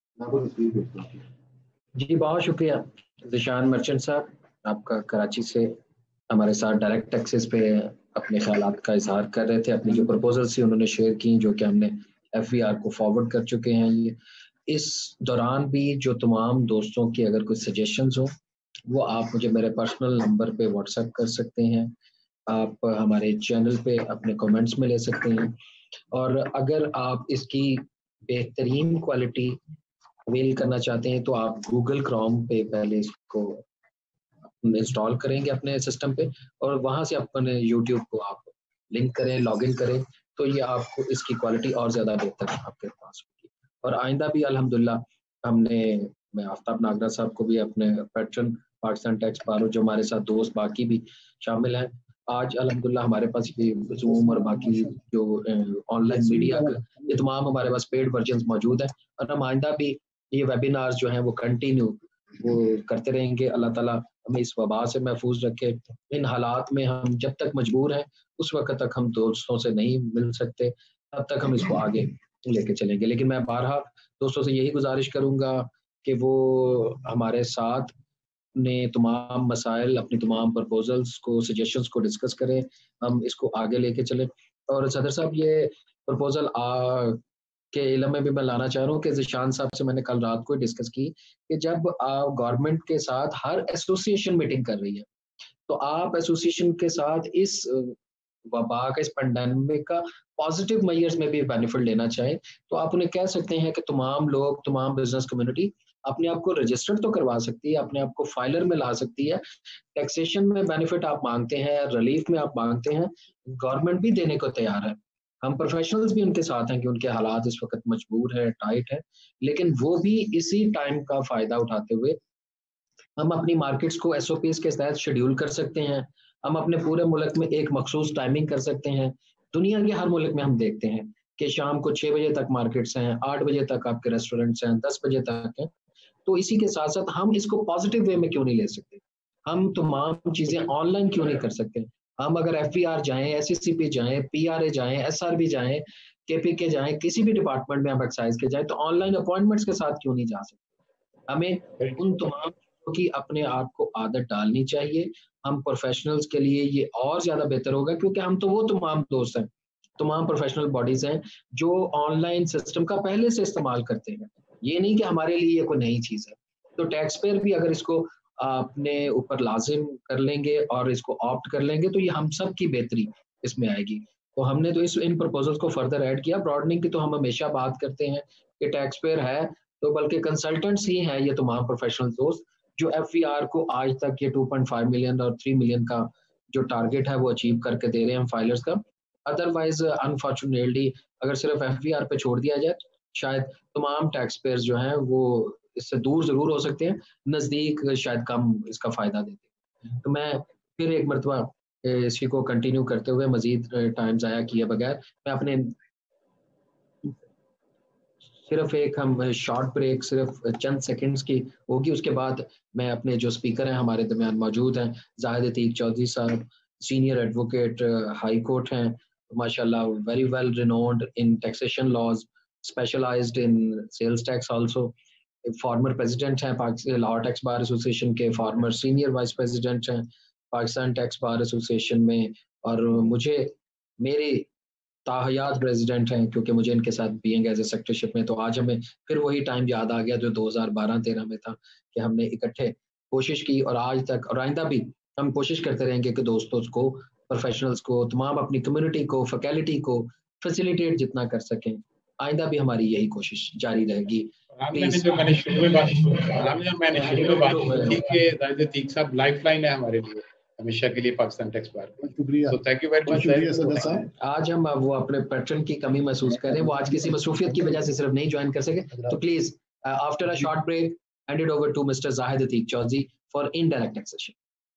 मेहरबानी जी, बहुत शुक्रिया जिशान मर्चेंट साहब, आपका कराची से हमारे साथ डायरेक्ट टैक्सेस पे अपने ख्यालात का इजहार कर रहे थे। अपनी जो प्रपोजल्स थी उन्होंने शेयर की, जो कि हमने एफ वी आर को फॉरवर्ड कर चुके हैं। ये इस दौरान भी जो तमाम दोस्तों की अगर कोई सजेशंस हो वो आप मुझे मेरे पर्सनल नंबर पे व्हाट्सएप कर सकते हैं, आप हमारे चैनल पे अपने कमेंट्स में ले सकते हैं। और अगर आप इसकी बेहतरीन क्वालिटी अवेल करना चाहते हैं तो आप गूगल क्रोम पे पहले इसको इंस्टॉल करेंगे अपने सिस्टम पे, और वहां से अपने यूट्यूब को आप लिंक करें, लॉगिन करें, तो ये आपको इसकी क्वालिटी और ज़्यादा बेहतर आपके पास होगी। और आइंदा भी अल्हम्दुलिल्लाह हमने, मैं आफ्ताब नागरा साहब को भी अपने पैट्रन पाकिस्तान टैक्स बार, जो हमारे साथ दोस्त बाकी भी शामिल हैं, आज अल्हम्दुलिल्लाह हमारे पास भी जूम और बाकी जो ऑनलाइन मीडिया का ये तमाम हमारे पास पेड वर्जन मौजूद है, और हम आइंदा भी ये वेबिनार्स जो हैं वो कंटिन्यू वो करते रहेंगे। अल्लाह ताला हमें इस वबा से महफूज रखे। इन हालात में हम जब तक मजबूर हैं उस वक्त तक हम दोस्तों से नहीं मिल सकते, तब तक हम इसको आगे लेके चलेंगे। लेकिन मैं बारहा दोस्तों से यही गुजारिश करूंगा कि वो हमारे साथ अपने तमाम मसाइल, अपनी तमाम प्रपोजल्स को, सजेशंस को डिस्कस करें, हम इसको आगे लेके चलें। और सदर साहब, ये प्रपोजल आ के इल्म में भी मैं लाना चाह रहा हूँ कि जिशान साहब से मैंने कल रात को डिस्कस की कि जब आप गवर्नमेंट के साथ हर एसोसिएशन मीटिंग कर रही है, तो आप एसोसिएशन के साथ इस वबा का, इस पेंडेमिक का पॉजिटिव मेजर्स में भी बेनिफिट लेना चाहें, तो आप उन्हें कह सकते हैं कि तमाम लोग, तमाम बिजनेस कम्युनिटी अपने आप को रजिस्टर्ड तो करवा सकती है, अपने आप को फाइलर में ला सकती है। टैक्सेशन में बेनिफिट आप मांगते हैं, रिलीफ में आप मांगते हैं, गवर्नमेंट भी देने को तैयार है। हम प्रोफेशनल्स भी उनके साथ हैं कि उनके हालात इस वक्त मजबूर है, टाइट है, लेकिन वो भी इसी टाइम का फायदा उठाते हुए हम अपनी मार्केट्स को एस ओ पीज़ के तहत शेड्यूल कर सकते हैं। हम अपने पूरे मुल्क में एक मखसूस टाइमिंग कर सकते हैं। दुनिया के हर मुल्क में हम देखते हैं कि शाम को छः बजे तक मार्केट्स हैं, आठ बजे तक आपके रेस्टोरेंट्स हैं, दस बजे तक हैं। तो इसी के साथ साथ हम इसको पॉजिटिव वे में क्यों नहीं ले सकते? हम तमाम चीज़ें ऑनलाइन क्यों नहीं कर सकते? हम अगर एफ वी आर जाएँ, एस ई सी पी जाएँ, पी आर ए जाएँ, एस आर बी जाएँ, के पी के जाएँ, किसी भी डिपार्टमेंट में हम एक्साइज के जाएँ, तो ऑनलाइन अपॉइंटमेंट्स के साथ क्यों नहीं जा सकते? हमें उन तमाम कि अपने आप को आदत डालनी चाहिए। हम प्रोफेशनल्स के लिए ये और ज़्यादा बेहतर होगा, क्योंकि हम तो वो तमाम दोस्त हैं, तमाम प्रोफेशनल बॉडीज़ हैं जो ऑनलाइन सिस्टम का पहले से इस्तेमाल करते हैं। ये नहीं कि हमारे लिए ये कोई नई चीज़ है। तो टैक्स पेयर भी अगर इसको अपने ऊपर लाजिम कर लेंगे और इसको ऑप्ट कर लेंगे, तो ये हम सब की बेहतरी इसमें आएगी। तो हमने तो इस इन प्रपोजल्स को फर्दर ऐड किया। ब्रॉडनिंग की तो हम हमेशा बात करते हैं कि टैक्स पेयर है तो बल्कि कंसल्टेंट्स ही हैं ये तमाम प्रोफेशनल दोस्त, जो एफवीआर को आज तक ये टू पॉइंट फाइव मिलियन और थ्री मिलियन का जो टारगेट है वो अचीव करके दे रहे हैं हम फाइलर्स का। अदरवाइज अनफॉर्चुनेटली अगर सिर्फ एफवीआर पे छोड़ दिया जाए, शायद तमाम टैक्स पेयर्स जो हैं वो इससे दूर जरूर हो सकते हैं, नज़दीक शायद कम इसका फ़ायदा देते हैं। तो मैं फिर एक मरतबा इसी को कंटिन्यू करते हुए मज़ीद टाइम ज़ाया किए बगैर मैं अपने सिर्फ एक हम शॉर्ट ब्रेक सिर्फ चंद सेकंड्स की होगी, उसके बाद मैं अपने जो स्पीकर हैं हमारे दरमियान मौजूद हैं, जाहिद अतीक चौधरी साहब, सीनियर एडवोकेट हाई कोर्ट हैं माशाल्लाह, very well renowned in taxation laws, specialized in sales tax also, former president हैं Pakistan Lahore tax bar association के, फॉर्मर सीनियर वाइस प्रेसिडेंट हैं पाकिस्तान टैक्स बार एसोसिएशन में, और मुझे मेरे ताहयात प्रेसिडेंट हैं क्योंकि मुझे इनके साथ बीइंग एज ए सेक्रेटरीशिप में, तो आज हमें फिर वही टाइम याद आ गया जो दो हज़ार बारह तेरह में था कि हमने इकट्ठे कोशिश की, और आज तक और आइंदा भी हम कोशिश करते रहेंगे कि दोस्तों को, प्रोफेशनल्स को, तमाम अपनी कम्युनिटी को, फैकल्टी को फैसिलिटेट जितना कर सकें। आइंदा भी हमारी यही कोशिश जारी रहेगी। मैंने जो मैंने शुरू में बात जो मैंने शुरू में बात की थी कि जाहिद अतीक साहब लाइफलाइन है हमारे लिए हमेशा के लिए पाकिस्तान टैक्स बार। शुक्रिया, तो थैंक यू वेरी मच शुक्रिया सदर साहब। आज हम वो अपने पैटर्न की कमी महसूस कर रहे हैं, वो आज किसी मसरूफियत की वजह से सिर्फ नहीं ज्वाइन कर सके, तो please after a short break hand it over to mister Zahid Atiq Chaudhry for indirect taxation.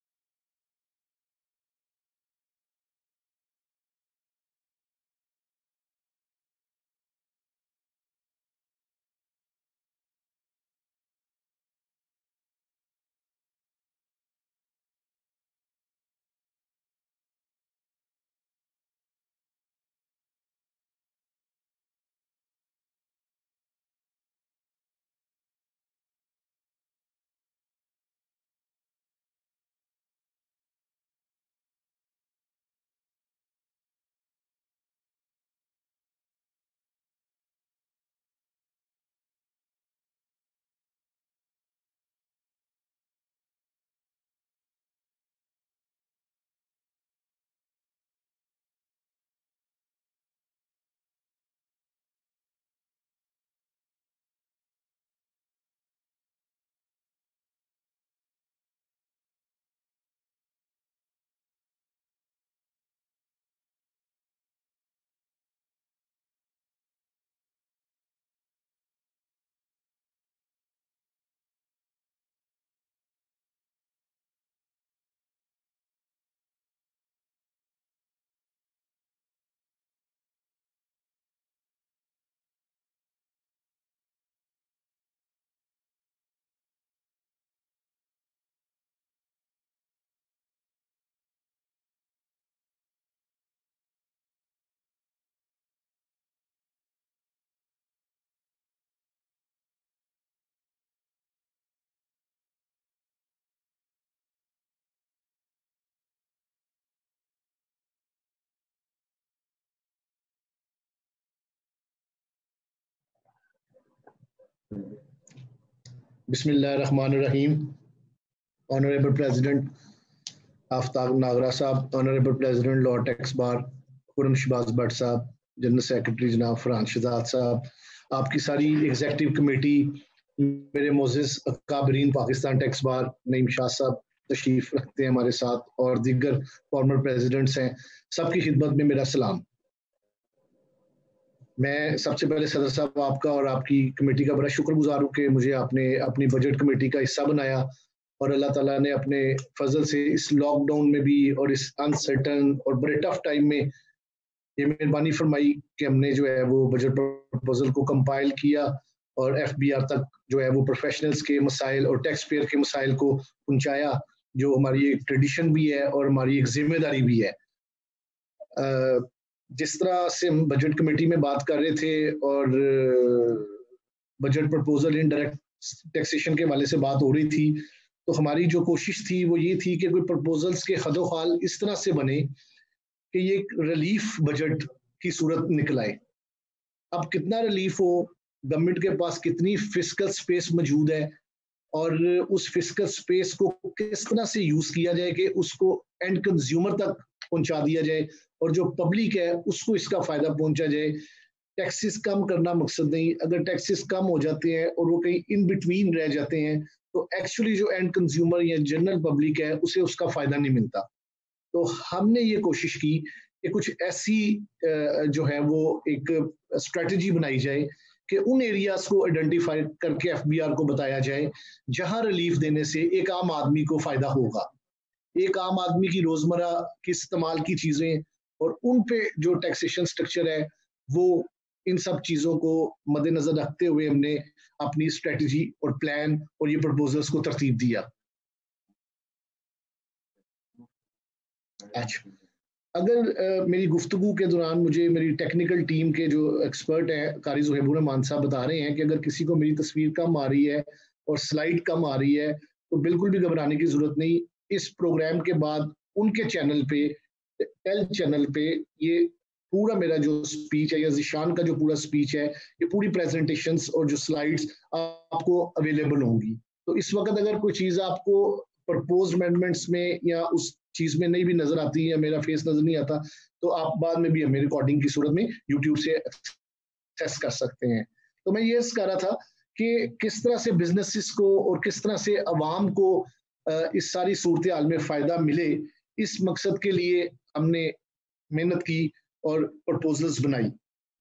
Bismillahirrahmanirrahim. Honorable President Aftab Nagra Sahab, Honorable President Law Tax Bar Khurram Shahbaz Bhatt Sahab, General Secretary जनाब फरहान शहजाद साहब, आपकी सारी executive committee, मेरे मोअज़्ज़िज़ अकाबरीन Pakistan tax bar, Naeem Shah साहब तशरीफ रखते हैं हमारे साथ, और दीगर फॉर्मर प्रेसिडेंट्स हैं, सबकी खिदमत में मेरा सलाम। मैं सबसे पहले सदर साहब आपका और आपकी कमेटी का बड़ा शुक्रगुजार हूँ कि मुझे आपने अपनी बजट कमेटी का हिस्सा बनाया, और अल्लाह ताला ने अपने फजल से इस लॉकडाउन में भी और इस अनसर्टन और बड़े टफ टाइम में ये मेहरबानी फरमाई कि हमने जो है वो बजट प्रपोजल को कंपाइल किया और एफबीआर तक जो है वो प्रोफेशनल्स के मसाइल और टैक्स पेयर के मसाइल को पहुँचाया, जो हमारी एक ट्रेडिशन भी है और हमारी एक जिम्मेदारी भी है। uh, जिस तरह से हम बजट कमेटी में बात कर रहे थे और budget proposal indirect taxation के वाले से बात हो रही थी, तो हमारी जो कोशिश थी वो ये थी कि कोई प्रपोजल्स के हदोहाल इस तरह से बने कि ये रिलीफ बजट की सूरत निकलाए। अब कितना रिलीफ हो, गवर्नमेंट के पास कितनी फिस्कल स्पेस मौजूद है और उस फिस्कल स्पेस को किस तरह से यूज किया जाए कि उसको एंड कंज्यूमर तक पहुंचा दिया जाए और जो पब्लिक है उसको इसका फायदा पहुंचा जाए। टैक्सेस कम करना मकसद नहीं, अगर टैक्सेस कम हो जाते हैं और वो कहीं इन बिटवीन रह जाते हैं तो एक्चुअली जो एंड कंज्यूमर या जनरल पब्लिक है उसे उसका फायदा नहीं मिलता। तो हमने ये कोशिश की कि कुछ ऐसी जो है वो एक स्ट्रेटजी बनाई जाए कि उन एरियाज को आइडेंटिफाई करके एफबीआर को बताया जाए जहां रिलीफ देने से एक आम आदमी को फायदा होगा, एक आम आदमी की रोजमर्रा की इस्तेमाल की चीजें और उन पे जो टैक्सेशन स्ट्रक्चर है वो, इन सब चीजों को मद्देनजर रखते हुए हमने अपनी स्ट्रेटजी और प्लान और ये प्रपोजल्स को तरतीब दिया। अच्छा, अगर uh, मेरी गुफ्तगू के दौरान मुझे मेरी टेक्निकल टीम के जो एक्सपर्ट हैं कारी ज़ुहैबुर रहमान साहब बता रहे हैं कि अगर किसी को मेरी तस्वीर कम आ रही है और स्लाइड कम आ रही है तो बिल्कुल भी घबराने की जरूरत नहीं। इस प्रोग्राम के बाद उनके चैनल पे, टेल चैनल पे, ये पूरा मेरा जो स्पीच है या ज़िशान का जो पूरा स्पीच है, ये पूरी प्रेजेंटेशंस और जो स्लाइड्स आपको अवेलेबल होंगी। तो इस वक्त अगर कोई चीज़ आपको प्रपोज अमेंडमेंट्स में या उस चीज में नहीं भी नजर आती है, मेरा फेस नजर नहीं आता, तो आप बाद में भी हमें रिकॉर्डिंग की सूरत में यूट्यूब से एक्सेस कर सकते हैं। तो मैं ये कह रहा था कि किस तरह से बिजनेसेस को और किस तरह से अवाम को इस सारी सूरत हाल में फायदा मिले, इस मकसद के लिए हमने मेहनत की और प्रपोजल्स बनाई।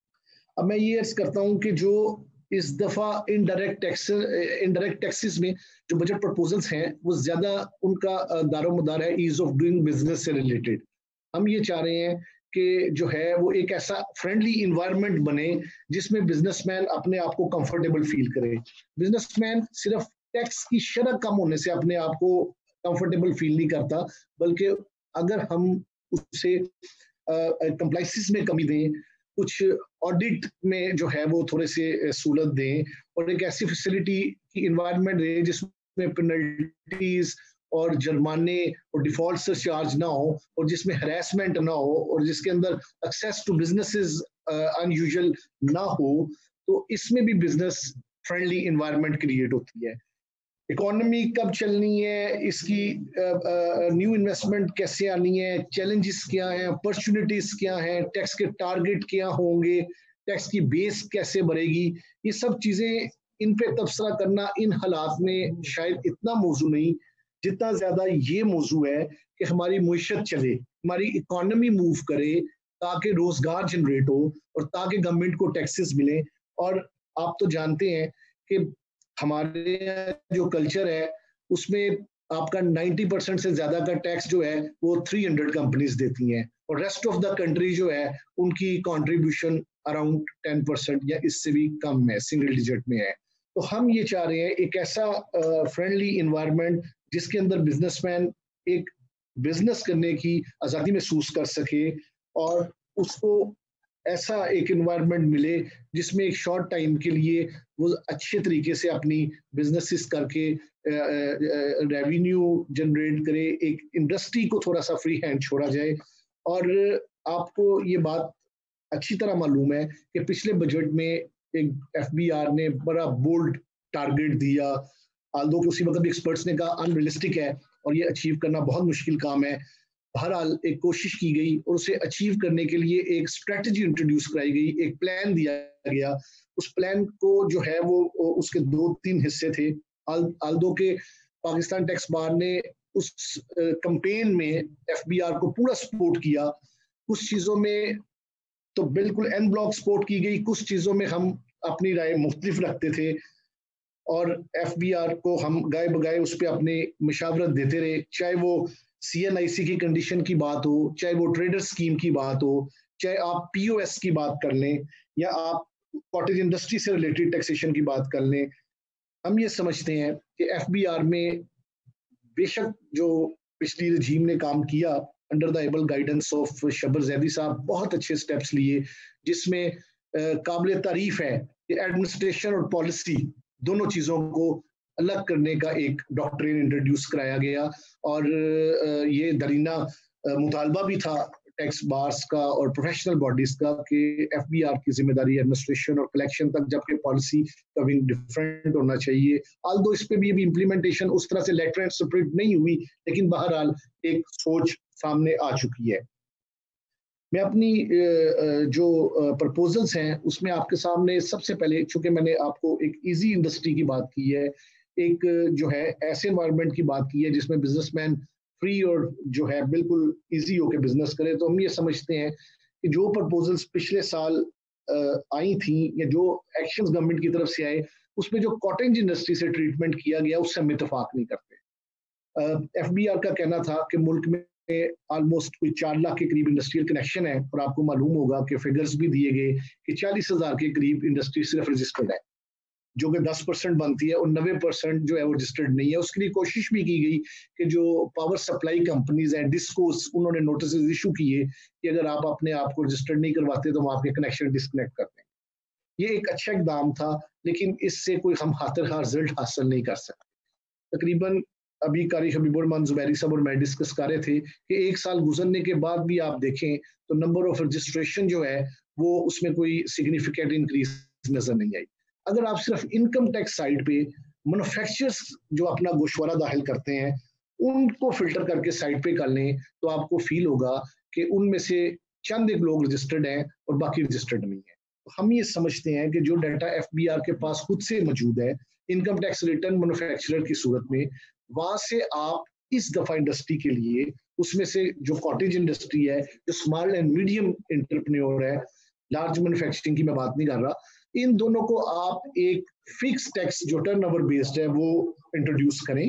अब मैं ये अर्ज करता हूँ कि जो इस दफा इनडायरेक्ट टैक्स इनडायरेक्ट टैक्सेस में जो बजट प्रपोजल्स हैं वो ज्यादा उनका दारोमदार है ईज ऑफ डूइंग बिजनेस से रिलेटेड। हम ये चाह रहे हैं कि जो है वो एक ऐसा फ्रेंडली इन्वायरमेंट बने जिसमें बिजनेसमैन अपने आप को कंफर्टेबल फील करे। बिजनेसमैन सिर्फ टैक्स की शरह कम होने से अपने आप को कंफर्टेबल फील नहीं करता, बल्कि अगर हम उससे कंप्लाइंसेस में कमी दें, कुछ ऑडिट में जो है वो थोड़े से सहूलत दें और एक ऐसी फैसिलिटी की इन्वायरमेंट दें जिसमें पेनल्टीज और जुर्माने और डिफॉल्ट सरचार्ज ना हो और जिसमें हरासमेंट ना हो और जिसके अंदर एक्सेस टू बिजनेसेस अनयूजुअल ना हो, तो इसमें भी बिजनेस फ्रेंडली इन्वायरमेंट क्रिएट होती है। इकोनॉमी कब चलनी है, इसकी न्यू इन्वेस्टमेंट कैसे आनी है, चैलेंजेस क्या हैं, अपॉर्चुनिटीज क्या हैं, टैक्स के टारगेट क्या होंगे, टैक्स की बेस कैसे बढ़ेगी, ये सब चीजें इन पे तबसरा करना इन हालात में शायद इतना मौजू नहीं जितना ज्यादा ये मौजू है कि हमारी मुईशत चले, हमारी इकोनॉमी मूव करे ताकि रोजगार जनरेट हो और ताकि गवर्नमेंट को टैक्सेस मिले। और आप तो जानते हैं कि हमारे जो कल्चर है उसमें आपका नब्बे परसेंट से ज्यादा का टैक्स जो है वो तीन सौ कंपनीज देती हैं और रेस्ट ऑफ द कंट्री जो है उनकी कंट्रीब्यूशन अराउंड टेन परसेंट या इससे भी कम है, सिंगल डिजिट में है। तो हम ये चाह रहे हैं एक ऐसा फ्रेंडली uh, इन्वायरमेंट जिसके अंदर बिजनेसमैन एक बिजनेस करने की आज़ादी महसूस कर सके और उसको ऐसा एक इन्वायरमेंट मिले जिसमें एक शॉर्ट टाइम के लिए वो अच्छे तरीके से अपनी बिजनेसेस करके रेवेन्यू जनरेट करे, एक इंडस्ट्री को थोड़ा सा फ्री हैंड छोड़ा जाए। और आपको ये बात अच्छी तरह मालूम है कि पिछले बजट में एक एफबीआर ने बड़ा बोल्ड टारगेट दिया, आल्दो उसी वक्त भी एक्सपर्ट्स ने कहा अनरियलिस्टिक है और ये अचीव करना बहुत मुश्किल काम है। बहरहाल एक कोशिश की गई और उसे अचीव करने के लिए एक स्ट्रेटजी इंट्रोड्यूस कराई गई, एक प्लान दिया गया। उस प्लान को जो है वो उसके दो तीन हिस्से थे। आल्दो के पाकिस्तान टैक्स बार ने उस कैंपेन में एफबीआर को पूरा सपोर्ट किया। कुछ चीजों में तो बिल्कुल एन ब्लॉक सपोर्ट की गई, कुछ चीजों में हम अपनी राय मुख्तलिफ रखते थे और एफबीआर को हम गाए बगाए उस पर अपनी मशावरत देते रहे, चाहे वो सी एन आई सी की कंडीशन की बात हो, चाहे वो ट्रेडर स्कीम की बात हो, चाहे आप पी ओ एस की बात कर लें या आप कॉटेज इंडस्ट्री से रिलेटेड टैक्सेशन की बात कर लें। हम ये समझते हैं कि एफ बी आर में बेशक जो पिछली रजीम ने काम किया under the able guidance of Shabbar Zaidi साहब, बहुत अच्छे स्टेप्स लिए जिसमें काबिल तारीफ है कि एडमिनिस्ट्रेशन और पॉलिसी दोनों चीज़ों को अलग करने का एक डॉक्ट्रिन इंट्रोड्यूस कराया गया और ये दरीना मुतालबा भी था टैक्स बार्स का और प्रोफेशनल बॉडीज का कि एफबीआर की जिम्मेदारी एडमिनिस्ट्रेशन और कलेक्शन तक, जबकि पॉलिसी का विंग डिफरेंट होना चाहिए। आल्दो इस पे भी अभी इम्प्लीमेंटेशन उस तरह से लेटर एंड स्पिरिट नहीं हुई, लेकिन बहरहाल एक सोच सामने आ चुकी है। मैं अपनी जो प्रपोजल्स हैं उसमें आपके सामने सबसे पहले, चूंकि मैंने आपको एक इजी इंडस्ट्री की बात की है, एक जो है ऐसे एनवायरनमेंट की बात की है जिसमें बिजनेसमैन फ्री और जो है बिल्कुल इजी होकर बिजनेस करे, तो हम ये समझते हैं कि जो प्रपोजल्स पिछले साल आई थी या जो एक्शंस गवर्नमेंट की तरफ से आए, उसमें जो कॉटेज इंडस्ट्री से ट्रीटमेंट किया गया उससे हम इतफाक नहीं करते। एफबीआर का कहना था कि मुल्क में ऑलमोस्ट कोई चार लाख के करीब इंडस्ट्रियल कनेक्शन है, और आपको मालूम होगा कि फिगर्स भी दिए गए कि चालीस हजार के करीब इंडस्ट्री सिर्फ रजिस्टर्ड है, जो कि दस परसेंट बनती है, और नब्बे परसेंट जो है वो रजिस्टर्ड नहीं है। उसके लिए कोशिश भी की गई कि जो पावर सप्लाई कंपनीज हैं, डिस्कोस, उन्होंने नोटिस इशू किए कि अगर आप अपने आप को रजिस्टर्ड नहीं करवाते तो हम आपके कनेक्शन डिस्कनेक्ट कर देंगे। ये एक अच्छा इकदाम था, लेकिन इससे कोई हम खातिरखा रिजल्ट हासिल नहीं कर सकते। तकरीबन अभी कारी हबीबुर रहमान जुबैरी साहब और मैं डिस्कस कर रहे थे कि एक साल गुजरने के बाद भी आप देखें तो नंबर ऑफ रजिस्ट्रेशन जो है वो उसमें कोई सिग्निफिकेंट इंक्रीज नजर नहीं आई। अगर आप सिर्फ इनकम टैक्स साइड पे मैन्युफैक्चरर्स जो अपना गोशवारा दाखिल करते हैं उनको फिल्टर करके साइड पे कर लें, तो आपको फील होगा कि उनमें से चंद एक लोग रजिस्टर्ड हैं और बाकी रजिस्टर्ड नहीं है। तो हम ये समझते हैं कि जो डाटा एफबीआर के पास खुद से मौजूद है, इनकम टैक्स रिटर्न मैन्युफैक्चरर की सूरत में, वहां से आप इस दफा इंडस्ट्री के लिए, उसमें से जो कॉटेज इंडस्ट्री है, जो स्मॉल एंड मीडियम एंटरप्रेन्योर है, लार्ज मैन्युफैक्चरिंग की मैं बात नहीं कर रहा, इन दोनों को आप एक फिक्स टैक्स जो टर्नओवर बेस्ड है वो इंट्रोड्यूस करें।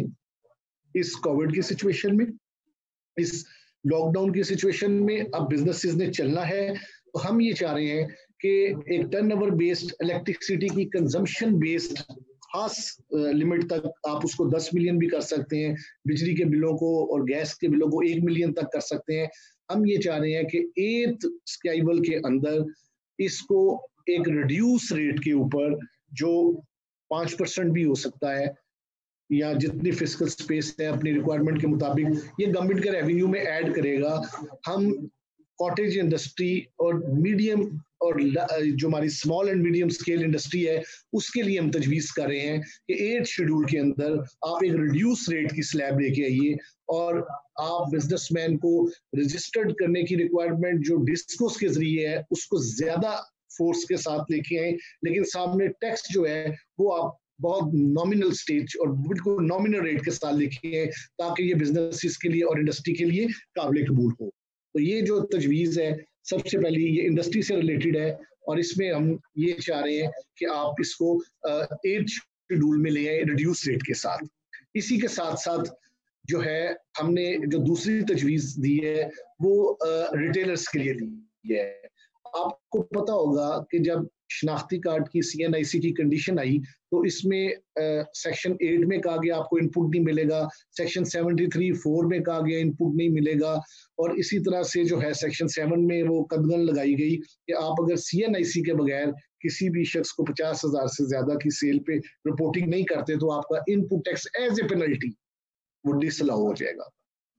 इस कोविड की सिचुएशन में, इस लॉकडाउन की सिचुएशन में अब बिजनेसेस ने चलना है, तो हम ये चाह रहे हैं कि एक टर्नओवर बेस्ड इलेक्ट्रिसिटी की कंजम्पशन बेस्ड खास लिमिट तक आप उसको दस मिलियन भी कर सकते हैं, बिजली के बिलों को और गैस के बिलों को एक मिलियन तक कर सकते हैं। हम ये चाह रहे हैं कि एथ स्काइबल के अंदर इसको एक रिड्यूस रेट के ऊपर, जो पांच परसेंट भी हो सकता है या जितनी फिस्कल स्पेस है अपनी रिक्वायरमेंट के मुताबिक, ये गवर्नमेंट के रेवेन्यू में ऐड करेगा। हम कॉटेज इंडस्ट्री और मीडियम और जो हमारी small and medium scale industry है उसके लिए हम तजवीज कर रहे हैं कि एट शेड्यूल के अंदर आप एक रिड्यूस रेट की स्लैब लेके आइए, और आप बिजनेसमैन को रजिस्टर्ड करने की रिक्वायरमेंट जो डिस्कोस के जरिए है उसको ज्यादा फोर्स के साथ लेके आए, लेकिन सामने टैक्स जो है वो आप बहुत नॉमिनल स्टेज और बिल्कुल नॉमिनल रेट के साथ लेके आए, ताकि ये बिजनेस के लिए और इंडस्ट्री के लिए काबिल कबूल हो। तो ये जो तजवीज है सबसे पहली ये इंडस्ट्री से रिलेटेड है, और इसमें हम ये चाह रहे हैं कि आप इसको एट शेड्यूल में ले आए रिड्यूस रेट के साथ। इसी के साथ साथ जो है हमने जो दूसरी तजवीज दी है वो रिटेलर्स के लिए दी है। आपको पता होगा कि जब शनाख्ती कार्ड की सी एन आई सी की कंडीशन आई तो इसमें सेक्शन एट में कहा गया आपको इनपुट नहीं मिलेगा, सेक्शन सेवेंटी थ्री फोर में कहा गया इनपुट नहीं मिलेगा, और इसी तरह से जो है सेक्शन सेवन में वो कदगन लगाई गई कि आप अगर सी एन आई सी के बगैर किसी भी शख्स को पचास हजार से ज्यादा की सेल पे रिपोर्टिंग नहीं करते तो आपका input tax as a penalty वो डिसअलाउ हो जाएगा।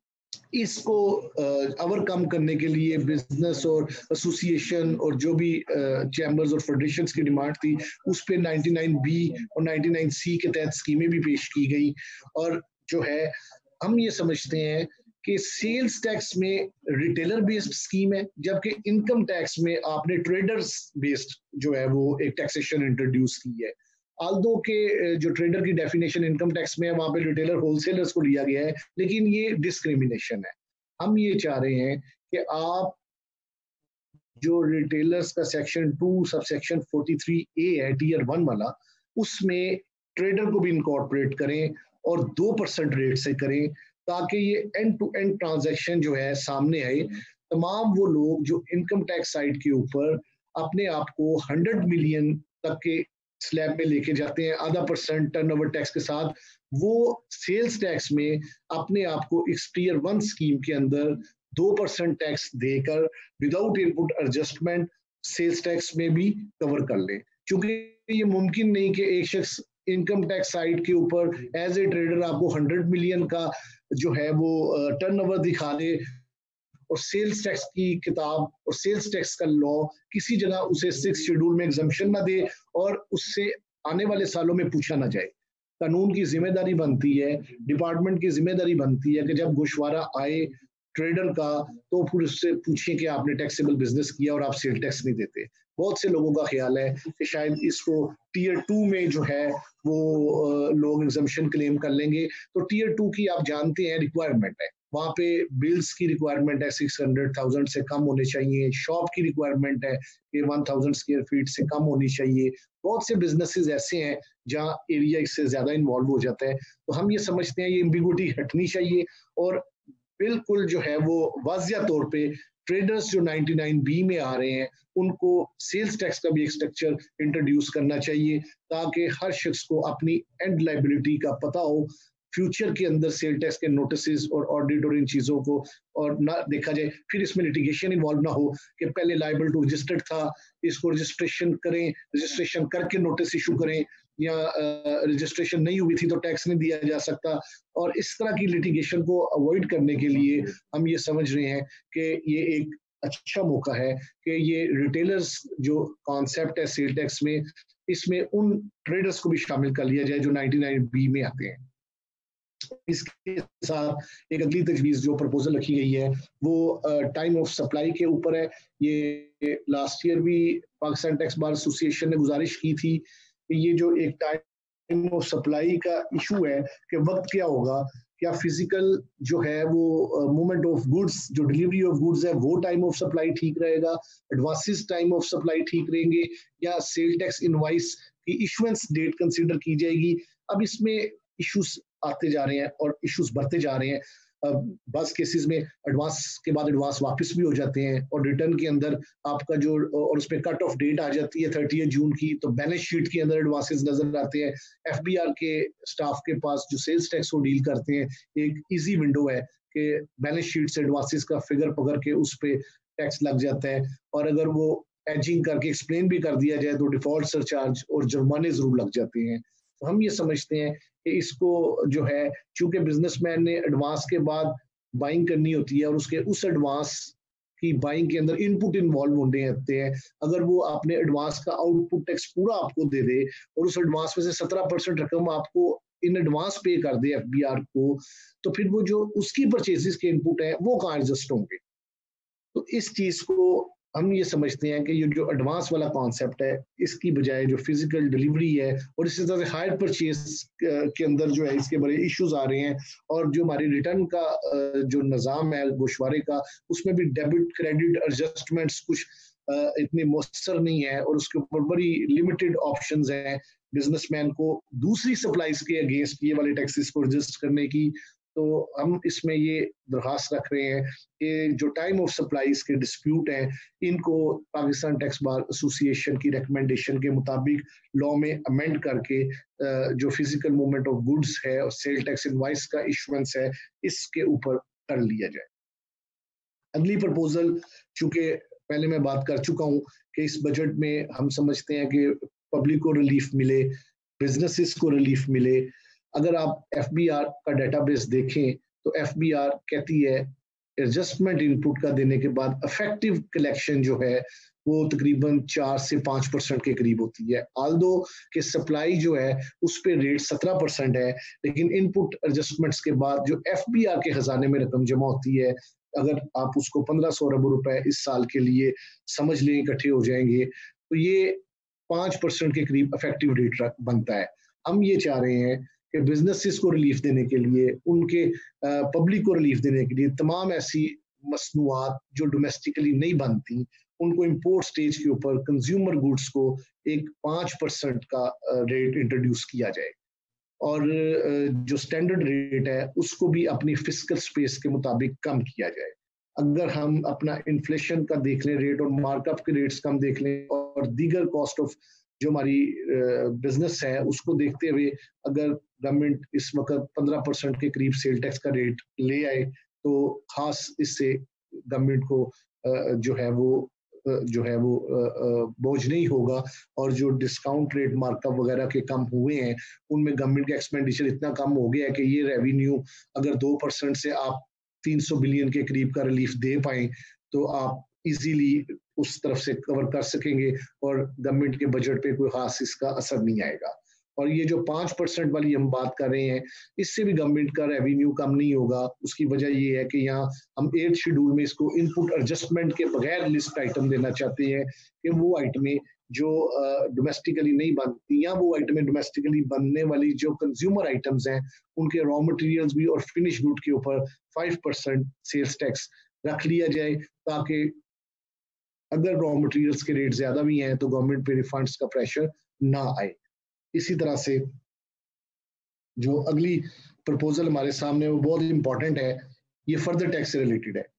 इसको ओवरकम करने के लिए बिजनेस और एसोसिएशन और जो भी चैम्बर्स और फेडरेशंस की डिमांड थी उस पे नाइंटी नाइन बी और नाइंटी नाइन सी के तहत स्कीमें भी पेश की गई, और जो है हम ये समझते हैं कि सेल्स टैक्स में रिटेलर बेस्ड स्कीम है, जबकि इनकम टैक्स में आपने ट्रेडर्स बेस्ड जो है वो एक टैक्सेशन इंट्रोड्यूस की है। आल्दो के जो ट्रेडर की डेफिनेशन इनकम टैक्स में है वहां पे रिटेलर होलसेलर्स को लिया गया है, लेकिन ये डिस्क्रिमिनेशन है। हम ये चाह रहे हैं कि आप जो रिटेलर्स का section two sub section forty three A है टीयर वन वाला, उसमें ट्रेडर को भी इनकॉर्पोरेट करें और दो परसेंट रेट से करें, ताकि ये एंड टू एंड ट्रांजैक्शन जो है सामने आए। तमाम वो लोग जो इनकम टैक्स साइड के ऊपर अपने आप को हंड्रेड मिलियन तक के स्लैब में लेके जाते हैं आधा परसेंट टर्नओवर टैक्स के साथ, वो सेल्स टैक्स में अपने आप को इस टीयर वन स्कीम के अंदर दो परसेंट टैक्स देकर without input adjustment sales tax में भी कवर कर ले। क्योंकि ये मुमकिन नहीं कि एक शख्स इनकम टैक्स साइड के ऊपर एज ए ट्रेडर आपको हंड्रेड मिलियन का जो है वो टर्नओवर दिखा दे, और सेल्स टैक्स की किताब और सेल्स टैक्स का लॉ किसी जगह उसे सिक्स शेड्यूल में एग्जम्पशन ना दे और उससे आने वाले सालों में पूछा ना जाए। कानून की जिम्मेदारी बनती है, डिपार्टमेंट की जिम्मेदारी बनती है कि जब गोशवारा आए ट्रेडर का तो फिर उससे पूछें कि आपने टैक्सेबल बिजनेस किया और आप सेल टैक्स नहीं देते। बहुत से लोगों का ख्याल है कि शायद इसको टीयर टू में जो है वो लोग एग्जम्पशन क्लेम कर लेंगे। तो टीयर टू की आप जानते हैं रिक्वायरमेंट है, वहाँ पे बिल्स की रिक्वायरमेंट है सिक्स हंड्रेड थाउजेंड से कम होने चाहिए, शॉप की रिक्वायरमेंट है कि वन थाउजेंड स्क्वायर फीट से कम होनी चाहिए। बहुत से बिजनेसेस ऐसे हैं जहाँ एरिया इससे ज्यादा इन्वॉल्व हो जाता है। तो हम ये समझते हैं ये एम्बिगुइटी हटनी चाहिए और बिल्कुल जो है वो वाजिया तौर पे ट्रेडर्स जो नाइंटी नाइन बी में आ रहे हैं उनको सेल्स टैक्स का भी एक स्ट्रक्चर इंट्रोड्यूस करना चाहिए ताकि हर शख्स को अपनी एंड लायबिलिटी का पता हो, फ्यूचर के अंदर सेल टैक्स के नोटिस और ऑडिट और इन चीजों को और ना देखा जाए, फिर इसमें लिटिगेशन इन्वॉल्व ना हो कि पहले लायबल टू रजिस्टर्ड था, इसको रजिस्ट्रेशन करें, रजिस्ट्रेशन करके नोटिस इशू करें, या रजिस्ट्रेशन नहीं हुई थी तो टैक्स नहीं दिया जा सकता। और इस तरह की लिटिगेशन को अवॉइड करने के लिए हम ये समझ रहे हैं कि ये एक अच्छा मौका है कि ये रिटेलर्स जो कॉन्सेप्ट है सेल टैक्स में, इसमें उन ट्रेडर्स को भी शामिल कर लिया जाए जो नाइंटी नाइन बी में आते हैं। इसके साथ एक अगली तजवीज जो प्रपोजल रखी गई है वो टाइम ऑफ सप्लाई के ऊपर है। ये लास्ट ईयर भी पाकिस्तान टैक्स बार एसोसिएशन ने गुजारिश की थी कि ये जो एक टाइम ऑफ सप्लाई का इशू है कि वक्त क्या होगा, क्या फिजिकल जो है वो मूवमेंट ऑफ गुड्स, जो डिलीवरी ऑफ गुड्स है वो टाइम ऑफ सप्लाई ठीक रहेगा, एडवांसेस टाइम ऑफ सप्लाई ठीक रहेंगे, या सेल टैक्स इनवॉइस की इशुएंस डेट कंसीडर की जाएगी। अब इसमें इश्यूज आते जा रहे हैं और इश्यूज बढ़ते जा रहे हैं। बस केसेस में एडवांस के बाद एडवांस वापस भी हो जाते हैं और रिटर्न के अंदर आपका जो और उसमें कट ऑफ डेट आ जाती है थर्टी जून की, तो बैलेंस शीट के अंदर एडवांसेस नजर आते हैं। एफबीआर के स्टाफ के पास जो सेल्स टैक्स को डील करते हैं एक इजी विंडो है कि बैलेंस शीट से एडवांसेस का फिगर पकड़ के उस पर टैक्स लग जाता है, और अगर वो एजिंग करके एक्सप्लेन भी कर दिया जाए तो डिफॉल्ट सरचार्ज और जुर्माने जरूर लग जाते हैं। तो हम ये समझते हैं कि इसको जो है, चूंकि बिजनेसमैन ने एडवांस के बाद बाइंग करनी होती है और उसके उस एडवांस की बाइंग के अंदर इनपुट इन्वॉल्व होने होते हैं, अगर वो अपने एडवांस का आउटपुट टैक्स पूरा आपको दे दे और उस एडवांस में से सत्रह परसेंट रकम आपको इन एडवांस पे कर दे एफबीआर को, तो फिर वो जो उसकी परचेजेस के इनपुट है वो कहाँ एडजस्ट होंगे। तो इस चीज को हम ये समझते हैं कि ये जो एडवांस वाला कॉन्सेप्ट है इसकी बजाय जो फिजिकल डिलीवरी है और इसी तरह से हायर परचेज के अंदर जो है इसके बड़े इश्यूज आ रहे हैं, और जो हमारे रिटर्न का जो निज़ाम है गोशवारे का उसमें भी डेबिट क्रेडिट एडजस्टमेंट्स कुछ इतने मौसर नहीं है और उसके ऊपर बड़ी लिमिटेड ऑप्शंस हैं बिजनेसमैन को दूसरी सप्लाईज के अगेंस्ट ये वाले टैक्सेस को रजिस्ट करने की। तो हम इसमें ये दरखास्त रख रहे हैं कि जो टाइम ऑफ सप्लाईज के डिस्प्यूट हैं इनको पाकिस्तान टैक्स बार एसोसिएशन की रिकमेंडेशन के मुताबिक लॉ में अमेंड करके जो फिजिकल मूवमेंट ऑफ गुड्स है और सेल टैक्स इनवॉइस का इशुएंस है इसके ऊपर कर लिया जाए। अगली प्रपोजल, चूंकि पहले मैं बात कर चुका हूँ कि इस बजट में हम समझते हैं कि पब्लिक को रिलीफ मिले, बिजनेसेस को रिलीफ मिले। अगर आप एफबीआर का डेटाबेस देखें तो एफबीआर कहती है एडजस्टमेंट इनपुट का देने के बाद इफेक्टिव कलेक्शन जो है वो तकरीबन चार से पांच परसेंट के करीब होती है। आल्दो के सप्लाई जो है उस पर रेट सत्रह परसेंट है, लेकिन इनपुट एडजस्टमेंट्स के बाद जो एफबीआर के खजाने में रकम जमा होती है, अगर आप उसको पंद्रह सौ अरब रुपए इस साल के लिए समझ लें इकट्ठे हो जाएंगे, तो ये पांच परसेंट के करीब इफेक्टिव रेट बनता है। हम ये चाह रहे हैं कि बिजनेसेस को रिलीफ देने के लिए, उनके पब्लिक को रिलीफ देने के लिए तमाम ऐसी मसनूआत जो डोमेस्टिकली नहीं बनती उनको इंपोर्ट स्टेज के ऊपर कंज्यूमर गुड्स को एक पाँच परसेंट का रेट इंट्रोड्यूस किया जाए, और जो स्टैंडर्ड रेट है उसको भी अपनी फिस्कल स्पेस के मुताबिक कम किया जाए। अगर हम अपना इन्फ्लेशन का देख लें रेट और मार्कअप के रेट्स कम देख लें और दीगर कॉस्ट ऑफ जो हमारी बिजनेस है उसको देखते हुए अगर गवर्नमेंट इस वक्त पंद्रह परसेंट के करीब सेल टैक्स का रेट ले आए तो खास इससे गवर्नमेंट को जो है वो जो है वो बोझ नहीं होगा, और जो डिस्काउंट रेट मार्कअप वगैरह के कम हुए हैं उनमें गवर्नमेंट का एक्सपेंडिचर इतना कम हो गया है कि ये रेवेन्यू अगर दो परसेंट से आप तीन सौ बिलियन के करीब का रिलीफ दे पाए तो आप इजीली उस तरफ से कवर कर सकेंगे और गवर्नमेंट के बजट पे कोई खास इसका असर नहीं आएगा। और ये जो पाँच परसेंट वाली हम बात कर रहे हैं, इससे भी गवर्नमेंट का रेवेन्यू कम नहीं होगा। उसकी वजह ये है कि यहाँ हम एट शेड्यूल में इसको इनपुट एडजस्टमेंट के बगैर लिस्ट आइटम देना चाहते हैं कि वो आइटमें जो डोमेस्टिकली uh, नहीं बनती या वो आइटमें डोमेस्टिकली बनने वाली जो कंज्यूमर आइटम्स हैं उनके रॉ मटेरियल्स भी और फिनिश गुड के ऊपर फाइव परसेंट सेल्स टैक्स रख लिया जाए, ताकि अगर रॉ मटेरियल्स के रेट ज्यादा भी हैं तो गवर्नमेंट पे रिफंड्स का प्रेशर ना आए। इसी तरह से जो अगली प्रपोजल हमारे सामने वो बहुत इंपॉर्टेंट है, ये फर्दर टैक्स से रिलेटेड है।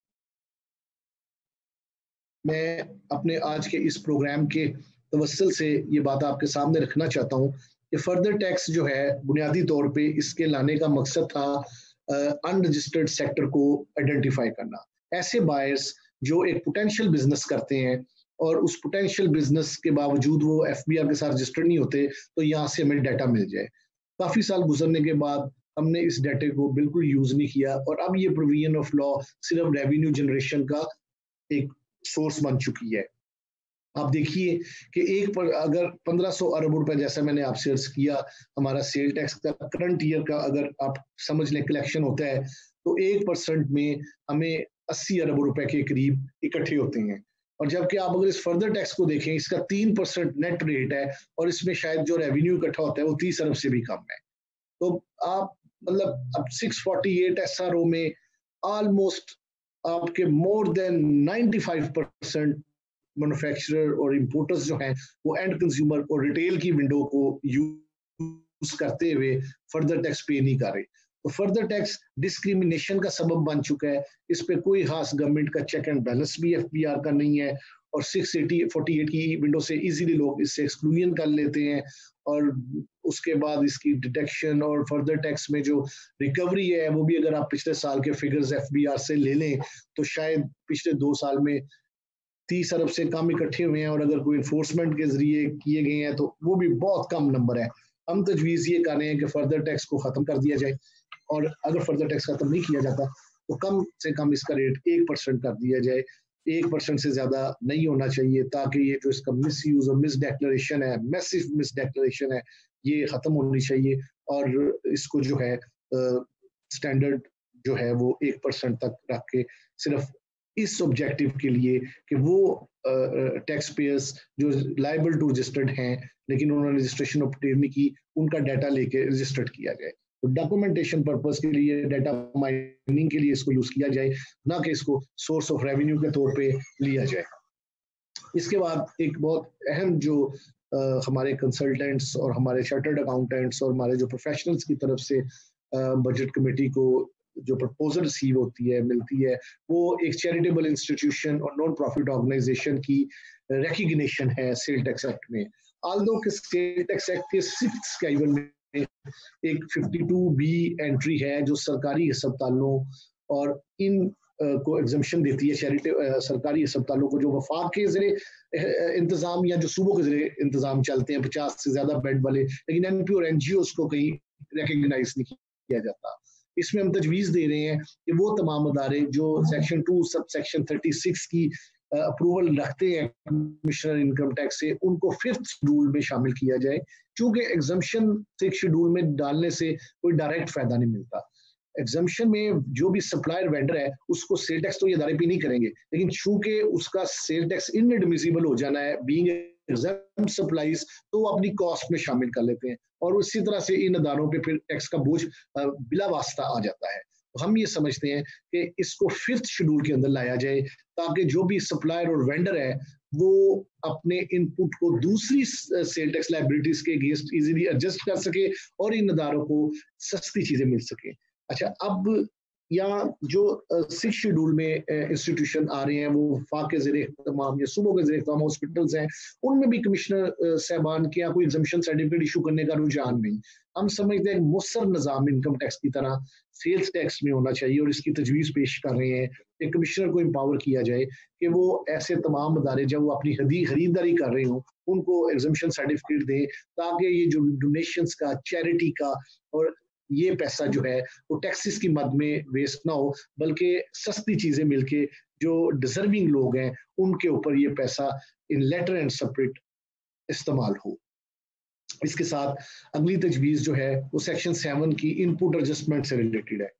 मैं अपने आज के इस प्रोग्राम के तवस्सुल से ये बात आपके सामने रखना चाहता हूँ कि फर्दर टैक्स जो है बुनियादी तौर पे इसके लाने का मकसद था अनरजिस्टर्ड सेक्टर को आइडेंटिफाई करना, ऐसे बायर्स जो एक पोटेंशियल बिजनेस करते हैं और उस पोटेंशियल बिजनेस के बावजूद वो एफबीआर के साथ रजिस्टर्ड नहीं होते, तो यहाँ से हमें डाटा मिल जाए। काफी साल गुजरने के बाद हमने इस डाटे को बिल्कुल यूज नहीं किया और अब ये प्रोविजन ऑफ लॉ सिर्फ रेवेन्यू जनरेशन का एक सोर्स बन चुकी है। आप देखिए कि एक पर अगर पंद्रह सौ अरब रुपए जैसा मैंने आपसे अर्ज किया हमारा सेल टैक्स का करंट ईयर का अगर आप समझ लें कलेक्शन होता है तो एक परसेंट में हमें अस्सी अरब रुपए के करीब इकट्ठे होते हैं। और जबकि आप अगर इस फर्दर टैक्स को देखें इसका तीन परसेंट नेट रेट है और इसमें शायद जो रेवेन्यू इकट्ठा होता है वो तीस अरब से भी कम है। तो आप मतलब अब six forty eight S R O में ऑलमोस्ट आपके more than ninety five percent manufacturer और इंपोर्टर्स जो हैं वो एंड कंज्यूमर और रिटेल की विंडो को यूज करते हुए फर्दर टैक्स पे नहीं कर रहे। तो फर्दर टैक्स डिस्क्रिमिनेशन का सबब बन चुका है। इस पे कोई खास गवर्नमेंट का चेक एंड बैलेंस भी एफबीआर का नहीं है और सिक्स एटी फोर्टी एट की विंडो से इजीली लोग इससे एक्सक्लूजन कर लेते हैं और उसके बाद इसकी डिटेक्शन और फर्दर टैक्स में जो रिकवरी है वो भी अगर आप पिछले साल के फिगर्स एफबीआर से ले लें तो शायद पिछले दो साल में तीस अरब से कम इकट्ठे हुए हैं और अगर कोई इन्फोर्समेंट के जरिए किए गए हैं तो वो भी बहुत कम नंबर है। हम तजवीज़ ये कर रहे हैं कि फर्दर टैक्स को ख़त्म कर दिया जाए और अगर फर्दर टैक्स खत्म नहीं किया जाता तो कम से कम इसका रेट एक परसेंट कर दिया जाए, एक परसेंट से ज्यादा नहीं होना चाहिए ताकि ये जो इसका मिस यूज और मिस डेक्लेरेशन है, मैसिव मिस डेक्लेरेशन है, ये खत्म होनी चाहिए और इसको जो है स्टैंडर्ड जो है वो एक परसेंट तक रख के सिर्फ इस ऑब्जेक्टिव के लिए कि वो टैक्स uh, पेयर्स जो लाइबल टू रजिस्टर्ड हैं लेकिन उन्होंने रजिस्ट्रेशन ऑब्टेन नहीं की उनका डाटा लेके रजिस्टर्ड किया जाए। तो डॉक्यूमेंटेशन पर्पस के लिए, डाटा माइनिंग के लिए इसको यूज किया जाए, ना कि इसको सोर्स ऑफ रेवेन्यू के तौर पे लिया जाए। इसके बाद एक बहुत अहम जो uh, हमारे कंसल्टेंट्स और हमारे चार्टर्ड अकाउंटेंट्स और हमारे जो प्रोफेशनल्स की तरफ से बजट uh, कमेटी को जो प्रपोजल रिसीव होती है मिलती है वो एक चैरिटेबल इंस्टीट्यूशन और नॉन प्रॉफिट ऑर्गेनाइजेशन की रिकग्निशन है सेल टैक्स एक्ट में। आल्दो के सेल टैक्स एक्ट के सिक्स्थ स्केड्यूल में एक फिफ्टी टू बी एंट्री है जो सरकारी अस्पतालों और इन uh, को एग्जम्पशन देती है चैरिटेबल uh, सरकारी अस्पतालों को जो वफाक के जरिए इंतजाम या जो सूबों के जरिए इंतजाम चलते हैं पचास से ज्यादा बेड वाले, लेकिन एनपीओ और एनजीओ को कहीं रिकग्नाइज नहीं किया जाता। इसमें हम तजवीज़ दे रहे हैं कि वो तमाम अदारे जो section two sub section thirty six की अप्रूवल रखते हैं कमिश्नर इनकम टैक्स से उनको फिफ्थ शेड्यूल में शामिल किया जाए, क्योंकि एग्जम्पशन सिक्स शेड्यूल में डालने से कोई डायरेक्ट फायदा नहीं मिलता। एग्जम्पशन में जो भी सप्लायर वेंडर है उसको सेल टैक्स तो ये अदारे पे नहीं करेंगे, लेकिन चूंकि उसका सेल टैक्स इनएडमिसिबल हो जाना है बीइंग एग्जम्प्ट सप्लाईज तो वो अपनी कॉस्ट में शामिल कर लेते हैं और उसी तरह से इन अदारों पे फिर टैक्स का बोझ बिला वास्ता आ जाता है। तो हम ये समझते हैं कि इसको फिफ्थ शेड्यूल के अंदर लाया जाए ताकि जो भी सप्लायर और वेंडर है वो अपने इनपुट को दूसरी सेल टैक्स लायबिलिटीज के अगेंस्ट इजीली एडजस्ट कर सके और इन अदारों को सस्ती चीजें मिल सके। अच्छा, अब यहाँ जो सिक्स शेड्यूल में इंस्टीट्यूशन आ रहे हैं वो वफाक के ज़रिए तमाम या सूबों के ज़रिए तमाम हॉस्पिटल्स हैं, उनमें भी कमिश्नर साहबान के यहाँ कोई एग्जम्पशन सर्टिफिकेट इशू करने का रुझान नहीं। हम समझते हैं मुसर निज़ाम इनकम टैक्स की तरह सेल्स टैक्स में होना चाहिए और इसकी तजवीज़ पेश कर रहे हैं एक कमिश्नर को एम्पावर किया जाए कि वो ऐसे तमाम अदारे जब वो अपनी खरीदारी कर रहे हों उनको एग्जम्पशन सर्टिफिकेट दें, ताकि ये जो डोनेशंस का, चैरिटी का और ये पैसा जो है वो टैक्सेस की मद में वेस्ट ना हो, बल्कि सस्ती चीजें मिलके जो डिजर्विंग लोग हैं उनके ऊपर ये पैसा इन लेटर एंड सेपरेट इस्तेमाल हो। इसके साथ अगली तजवीज जो है वो सेक्शन सेवन की इनपुट एडजस्टमेंट से रिलेटेड है।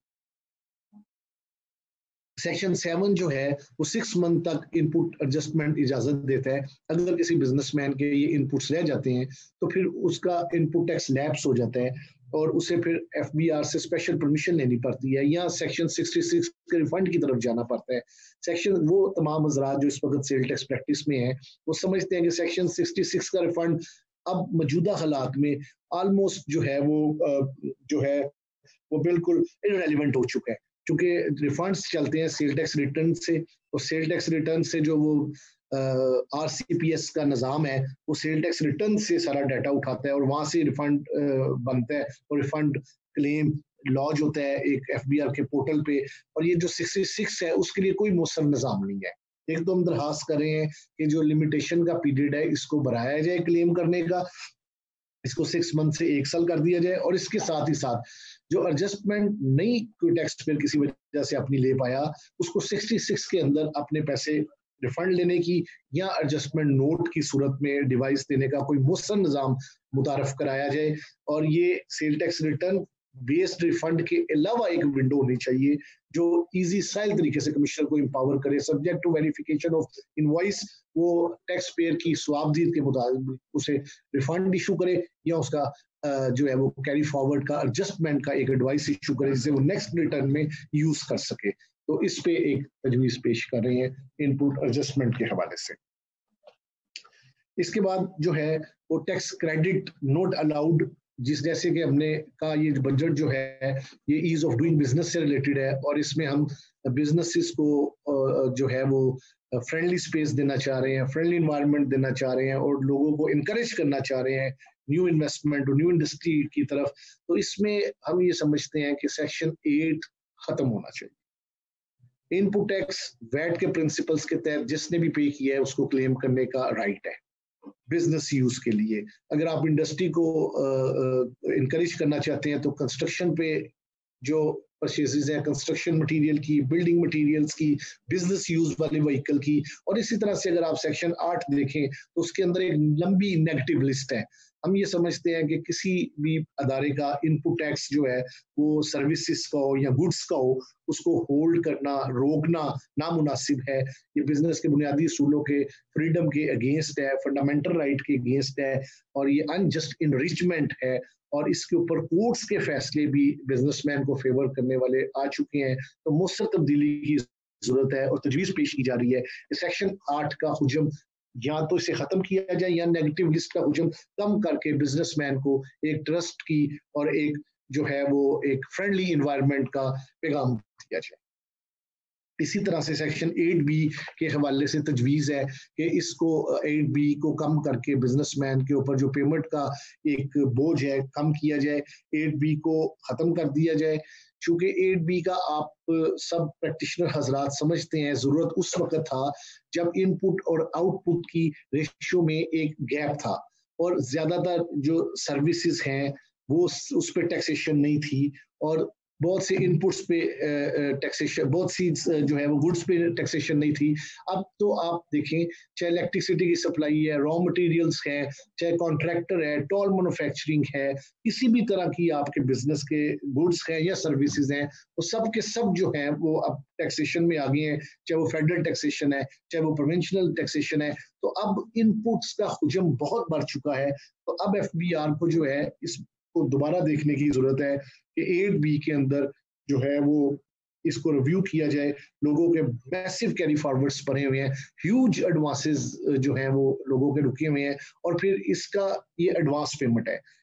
सेक्शन सेवन जो है वो सिक्स मंथ तक इनपुट एडजस्टमेंट इजाजत देता है। अगर किसी बिजनेसमैन के ये इनपुट्स रह जाते हैं तो फिर उसका इनपुट टैक्स लैप्स हो जाता है और उसे फिर एफबीआर से स्पेशल परमिशन लेनी पड़ती है या सेक्शन सिक्सटी सिक्स के रिफंड की तरफ जाना पड़ता है। सेक्शन वो तमाम हजरात जो इस वक्त सेल टैक्स प्रैक्टिस में है वो समझते हैं कि सेक्शन सिक्सटी सिक्स का रिफंड अब मौजूदा हालात में ऑलमोस्ट जो है वो जो है वो बिल्कुल इररेलेवेंट हो चुका है, क्योंकि रिफंड्स चलते हैं सेल टैक्स रिटर्न से और सेल टैक्स रिटर्न से जो वो आर सी पी एस का निज़ाम है वो सेल टैक्स रिटर्न से सारा डाटा उठाता है और वहाँ से रिफंड बनता है और रिफंड क्लेम लॉज होता है एक एफ बी आर के पोर्टल पे। और ये जो सिक्सटी सिक्स है उसके लिए कोई मौसर निज़ाम नहीं है। एक तो हम दरखास्त कर रहे हैं कि जो लिमिटेशन का पीरियड है इसको बढ़ाया जाए क्लेम करने का, इसको सिक्स मंथ से एक साल कर दिया जाए और इसके साथ ही साथ जो एडजस्टमेंट नहीं कोई टैक्स पेयर किसी वजह से अपनी ले पाया उसको सिक्सटी सिक्स के अंदर अपने पैसे रिफंड लेने की या एडजस्टमेंट नोट की सूरत में डिवाइस देने का कोई मुस्सन निज़ाम मुतारफ कराया जाए। और ये sale tax return based refund के अलावा एक विंडो होनी चाहिए जो इजी साइल तरीके से कमिश्नर को एम्पावर करे, subject to verification of invoice, वो टैक्स पेयर की स्वाबदीद के मुताबिक उसे रिफंड इशू करे या उसका जो है वो कैरी फॉरवर्ड का एडजस्टमेंट का एक एडवाइस इशू करे जिसे वो नेक्स्ट रिटर्न में यूज कर सके। तो इस पे एक तजवीज पेश कर रहे हैं इनपुट एडजस्टमेंट के हवाले से। इसके बाद जो है वो टैक्स क्रेडिट नॉट अलाउड, जिस जैसे कि हमने कहा ये बजट जो है ये ईज ऑफ डूइंग बिजनेस से रिलेटेड है और इसमें हम बिजनेसेस को जो है वो फ्रेंडली स्पेस देना चाह रहे हैं, फ्रेंडली इन्वायरमेंट देना चाह रहे हैं और लोगों को इनकरेज करना चाह रहे हैं न्यू इन्वेस्टमेंट और न्यू इंडस्ट्री की तरफ। तो इसमें हम ये समझते हैं कि सेक्शन एट खत्म होना चाहिए। इनपुट टैक्स वैट के प्रिंसिपल्स के तहत जिसने भी पे किया है उसको क्लेम करने का राइट है बिजनेस यूज के लिए। अगर आप इंडस्ट्री को इनकरेज करना चाहते हैं तो कंस्ट्रक्शन पे जो परचेजेज हैं कंस्ट्रक्शन मटेरियल की, बिल्डिंग मटेरियल्स की, बिजनेस यूज वाले व्हीकल की, और इसी तरह से अगर आप सेक्शन आठ देखें तो उसके अंदर एक लंबी नेगेटिव लिस्ट है। हम ये समझते हैं कि किसी भी अदारे का इनपुट टैक्स जो है वो सर्विसेज का हो या गुड्स का हो उसको होल्ड करना, रोकना नामुनासिब है। ये बिजनेस के बुनियादी असूलों के फ्रीडम के अगेंस्ट है, फंडामेंटल राइट के अगेंस्ट है और ये अनजस्ट इनरिचमेंट है। और इसके ऊपर कोर्ट्स के फैसले भी बिजनेसमैन को फेवर करने वाले आ चुके हैं। तो मुस्तर तब्दीली की जरूरत है और तजवीज पेश की जा रही है सेक्शन आठ का हुजम या तो इसे खत्म किया जाए या नेगेटिव लिस्ट का हुजम कम करके बिजनेसमैन को एक ट्रस्ट की और एक जो है वो एक फ्रेंडली इन्वायरमेंट का पैगाम दिया जाए। इसी तरह से सेक्शन एट बी के हवाले से तजवीज़ है कि इसको एट बी को कम करके बिजनेसमैन के ऊपर जो पेमेंट का एक बोझ है कम किया जाए, एट बी को ख़त्म कर दिया जाए। चूँकि एट बी का आप सब प्रैक्टिशनर हजरात समझते हैं ज़रूरत उस वक्त था जब इनपुट और आउटपुट की रेशियो में एक गैप था और ज़्यादातर जो सर्विसेज हैं वो उस पर टैक्सेशन नहीं थी और बहुत से इनपुट्स पे टैक्सेशन, बहुत सी जो है वो गुड्स पे टैक्सेशन नहीं थी। अब तो आप देखें चाहे इलेक्ट्रिसिटी की सप्लाई है, रॉ मटेरियल्स है, चाहे कॉन्ट्रैक्टर है, टॉल मैन्युफैक्चरिंग है, किसी भी तरह की आपके बिजनेस के गुड्स हैं या सर्विसेज हैं, तो सब के सब जो हैं वो अब टैक्सेशन में आ गए हैं, चाहे वो फेडरल टैक्सेशन है, चाहे वो प्रोविंशियल टैक्सेशन है। तो अब इनपुट्स का हुजम बहुत बढ़ चुका है। तो अब एफ बी आर को जो है इसको दोबारा देखने की जरूरत है कि एट बी के अंदर जो है वो इसको रिव्यू किया जाए। लोगों के मैसिव कैरी फॉरवर्ड्स बने हुए हैं, ह्यूज एडवांसेस जो हैं वो लोगों के रुके हुए हैं और फिर इसका ये एडवांस पेमेंट है।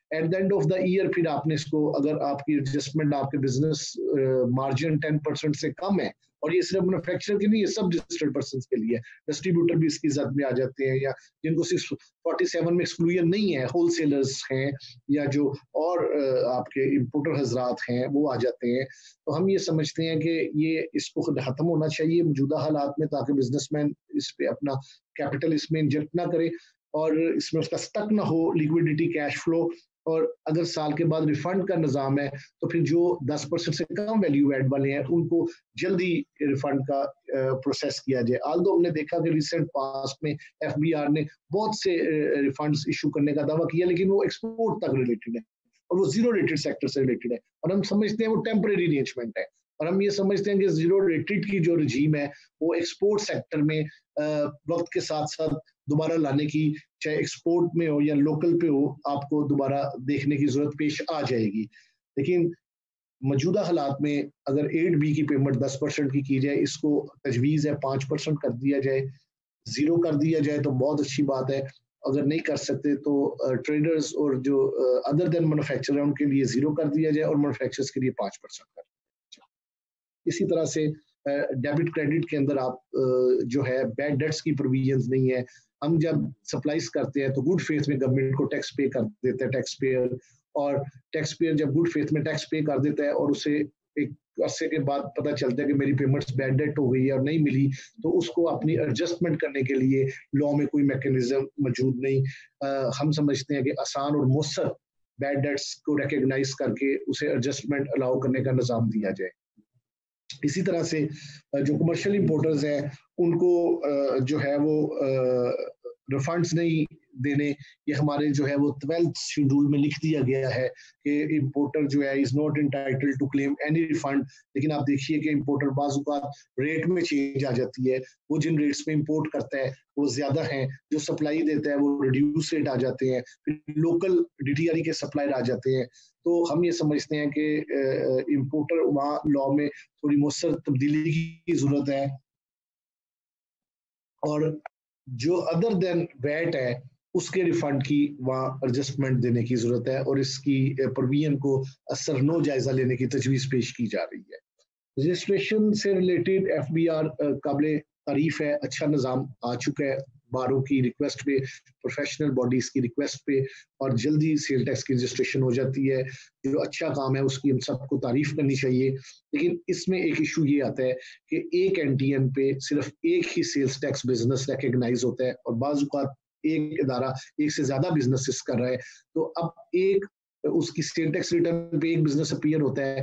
At the end of the year फिर आपने इसको, अगर आपकी एडजस्टमेंट आपके बिजनेस मार्जिन टेन परसेंट से कम है, और ये सिर्फ मैन्युफैक्चरर के नहीं, ये सब रजिस्टर्ड पर्सन के लिए, डिस्ट्रीब्यूटर भी इसकी जद में आ जाते हैं, या जिनको सिर्फ फोर्टी सेवन में एक्सक्लूजन नहीं है, होलसेलर्स हैं या जो और आपके इम्पोर्टर हजरात हैं वो आ जाते हैं। तो हम ये समझते हैं कि ये इसको खत्म होना चाहिए मौजूदा हालात में, ताकि बिजनेसमैन इस पे अपना कैपिटल इसमें इंजेक्ट ना करे और इसमें उसका स्टक ना हो लिक्विडिटी, कैश फ्लो। और अगर साल के बाद रिफंड का निज़ाम है तो फिर जो दस परसेंट से कम वैल्यू एड वाले हैं उनको जल्दी रिफंड का प्रोसेस किया जाए। आल्दो हमने देखा कि रिसेंट पास्ट में एफबीआर ने बहुत से रिफंड्स इशू करने का दावा किया, लेकिन वो एक्सपोर्ट तक रिलेटेड है और वो जीरो रेटेड सेक्टर से रिलेटेड है, और हम समझते हैं वो टेम्परेरी अरेंजमेंट है। और हम ये समझते हैं कि जीरो रेटेड की जो रजीम है वो एक्सपोर्ट सेक्टर में वक्त के साथ साथ दोबारा लाने की, चाहे एक्सपोर्ट में हो या लोकल पे हो, आपको दोबारा देखने की जरूरत पेश आ जाएगी। लेकिन मौजूदा हालात में अगर एट बी की पेमेंट दस परसेंट की की जाए, इसको तजवीज़ है पाँच परसेंट कर दिया जाए, जीरो कर दिया जाए तो बहुत अच्छी बात है। अगर नहीं कर सकते तो ट्रेडर्स और जो अदर देन मैन्युफैक्चरर है उनके लिए जीरो कर दिया जाए और मैन्युफैक्चरर्स के लिए पाँच परसेंट कर दिया जाए। इसी तरह से डेबिट क्रेडिट के अंदर आप जो है बैड डेट्स की प्रोविजंस नहीं है। हम जब सप्लाईज करते हैं तो गुड फेथ में गवर्नमेंट को टैक्स पे कर देते हैं टैक्स पेयर, और टैक्स पेयर जब गुड फेथ में टैक्स पे कर देता है और उसे एक अरसे के बाद पता चलता है कि मेरी पेमेंट्स बैड डेट हो गई है और नहीं मिली, तो उसको अपनी एडजस्टमेंट करने के लिए लॉ में कोई मैकेनिज्म मौजूद नहीं। आ, हम समझते हैं कि आसान और मुयस्सर बैड डेट्स को रिकग्नाइज करके उसे एडजस्टमेंट अलाउ करने का निज़ाम दिया जाए। इसी तरह से जो कमर्शियल इंपोर्टर्स हैं उनको जो है वो रिफंड्स नहीं देने, ये हमारे जो है वो ट्वेल्थ शेड्यूल में लिख दिया गया है कि इंपोर्टर जो है is not entitled to claim any refund. लेकिन आप देखिए कि इंपोर्टर बाज़ रेट में चेंज आ जाती है, वो जिन रेट्स में इंपोर्ट करता है वो ज्यादा हैं, जो सप्लाई देता है वो रिड्यूस रेट आ जाते हैं, फिर लोकल डीटीआरई के सप्लायर आ जाते हैं। तो हम ये समझते हैं कि इंपोर्टर वहाँ लॉ में थोड़ी मुयस्सर तब्दीली की जरूरत है, और जो अदर देन वैट है उसके रिफंड की वहाँ एडजस्टमेंट देने की जरूरत है, और इसकी प्रोविजन को असर नो जायजा लेने की तजवीज़ पेश की जा रही है। रजिस्ट्रेशन से रिलेटेड एफ बी आर काबिल तारीफ है, अच्छा निज़ाम आ चुका है बारों की रिक्वेस्ट पे, प्रोफेशनल बॉडीज की रिक्वेस्ट पे, और जल्दी सेल टैक्स की रजिस्ट्रेशन हो जाती है। जो अच्छा काम है उसकी हम सबको तारीफ करनी चाहिए। लेकिन इसमें एक इशू ये आता है कि एक एनटीएन पे सिर्फ एक ही सेल्स टैक्स बिजनेस रिकग्नाइज होता है, और बाज़ औक़ात एक इदारा एक से ज्यादा बिजनेसेस कर रहा है, तो अब एक उसकी सेल टैक्स रिटर्न पे एक बिजनेस अपीयर होता है,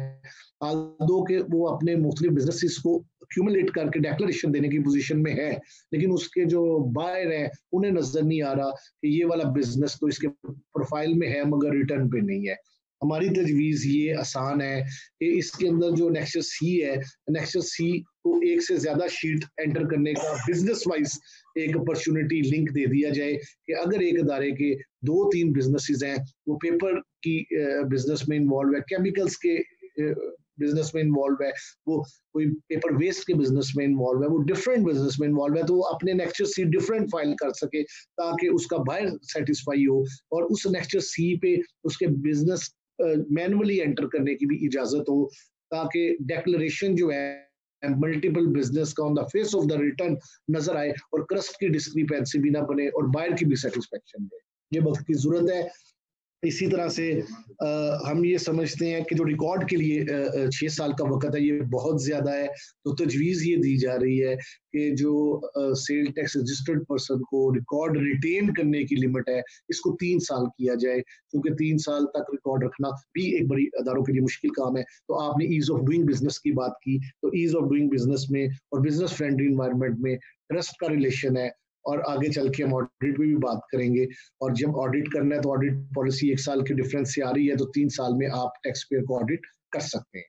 दो के वो अपने मुख्तलिफ बिजनेसेस को एक्यूमुलेट करके डेक्लेरेशन देने की पोजीशन में है, लेकिन उसके जो बायर हैं उन्हें नजर नहीं आ रहा कि ये वाला बिजनेस तो इसके प्रोफाइल में है मगर रिटर्न पे नहीं है। हमारी तजवीज़ ये आसान है कि इसके अंदर जो नेक्सस सी है, नेक्सस सी को एक से ज्यादा शीट एंटर करने का बिजनेस वाइज एक अपॉर्चुनिटी लिंक दे दिया जाए कि अगर एक अदारे के दो तीन बिजनेसेस हैं, वो पेपर की बिजनेस में इन्वॉल्व है, केमिकल्स के बिजनेस में इन्वॉल्व है, वो कोई पेपर वेस्ट के बिजनेस में इन्वॉल्व है, वो डिफरेंट बिजनेस में इन्वॉल्व है, तो वो अपने नेक्सस सी डिफरेंट फाइल कर सके ताकि उसका बायर सेटिस्फाई हो, और उस नेक्सस सी पे उसके बिजनेस मैनुअली एंटर करने की भी इजाजत हो, ताकि डेक्लेरेशन जो है मल्टीपल बिजनेस का on the face of the return नजर आए और क्रस्ट की डिस्क्रिपेंसी भी ना बने और बायर की भी सेटिस्फेक्शन दे। ये वक्त की जरूरत है। इसी तरह से आ, हम ये समझते हैं कि जो रिकॉर्ड के लिए छः साल का वक्त है ये बहुत ज़्यादा है, तो तजवीज़ ये दी जा रही है कि जो सेल टैक्स रजिस्टर्ड पर्सन को रिकॉर्ड रिटेन करने की लिमिट है इसको तीन साल किया जाए, क्योंकि तीन साल तक रिकॉर्ड रखना भी एक बड़ी अदारों के लिए मुश्किल काम है। तो आपने ईज ऑफ डूइंग बिजनेस की बात की, तो ईज ऑफ डूइंग बिजनेस में और बिजनेस फ्रेंडली इन्वायरमेंट में ट्रस्ट का रिलेशन है, और आगे चल के हम ऑडिट में भी बात करेंगे, और जब ऑडिट करना है तो ऑडिट पॉलिसी एक साल के डिफरेंस से आ रही है, तो तीन साल में आप टैक्स पेयर को ऑडिट कर सकते हैं।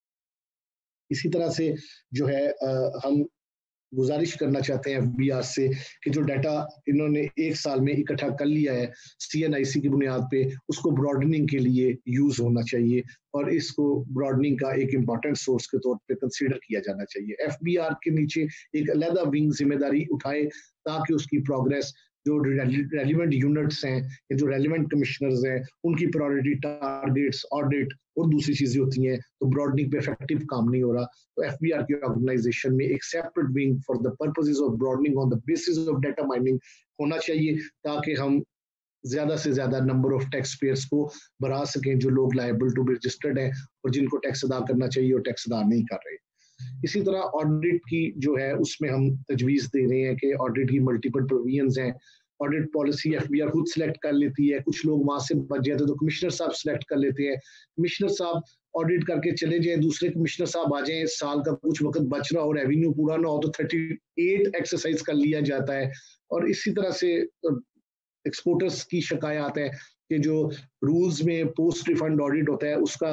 इसी तरह से जो है आ, हम गुजारिश करना चाहते हैं एफबीआर से कि जो डाटा इन्होंने एक साल में इकट्ठा कर लिया है सीएनआईसी की बुनियाद पे, उसको ब्रॉडनिंग के लिए यूज होना चाहिए, और इसको ब्रॉडनिंग का एक इम्पॉर्टेंट सोर्स के तौर पे कंसीडर किया जाना चाहिए। एफबीआर के नीचे एक अलग विंग जिम्मेदारी उठाए ताकि उसकी प्रोग्रेस जो रेलिवेंट यूनिट्स हैं या जो रेलिवेंट कमिश्नर्स हैं उनकी प्रायोरिटी टारगेट्स, ऑडिट और दूसरी चीजें होती हैं, तो ब्रॉडनिंग पे इफेक्टिव काम नहीं हो रहा। तो एफबीआर की ऑर्गेनाइजेशन में एक separate wing for the purposes of broadening on the basis of data mining होना चाहिए, ताकि हम ज्यादा से ज्यादा नंबर ऑफ टैक्स पेयर्स को बढ़ा सकें, जो लोग लायबल टू बी रजिस्टर्ड हैं और जिनको टैक्स अदा करना चाहिए और टैक्स अदा नहीं कर रहे। इसी तरह ऑडिट की जो है उसमें हम तजवीज़ दे रहे हैं कि ऑडिट की मल्टीपल प्रोविजंस हैं। ऑडिट पॉलिसी एफबीआर खुद सिलेक्ट कर लेती है, कुछ लोग वहां से बच जाते हैं तो कमिश्नर साहब सिलेक्ट कर लेते हैं। कमिश्नर साहब ऑडिट करके चले जाए, दूसरे कमिश्नर साहब आ जाएं, साल का कुछ वक्त बच रहा हो, रेवेन्यू पूरा ना हो तो थर्टी एट एक्सरसाइज कर लिया जाता है। और इसी तरह से एक्सपोर्टर्स की शिकायत है कि जो रूल्स में पोस्ट रिफंड ऑडिट होता है उसका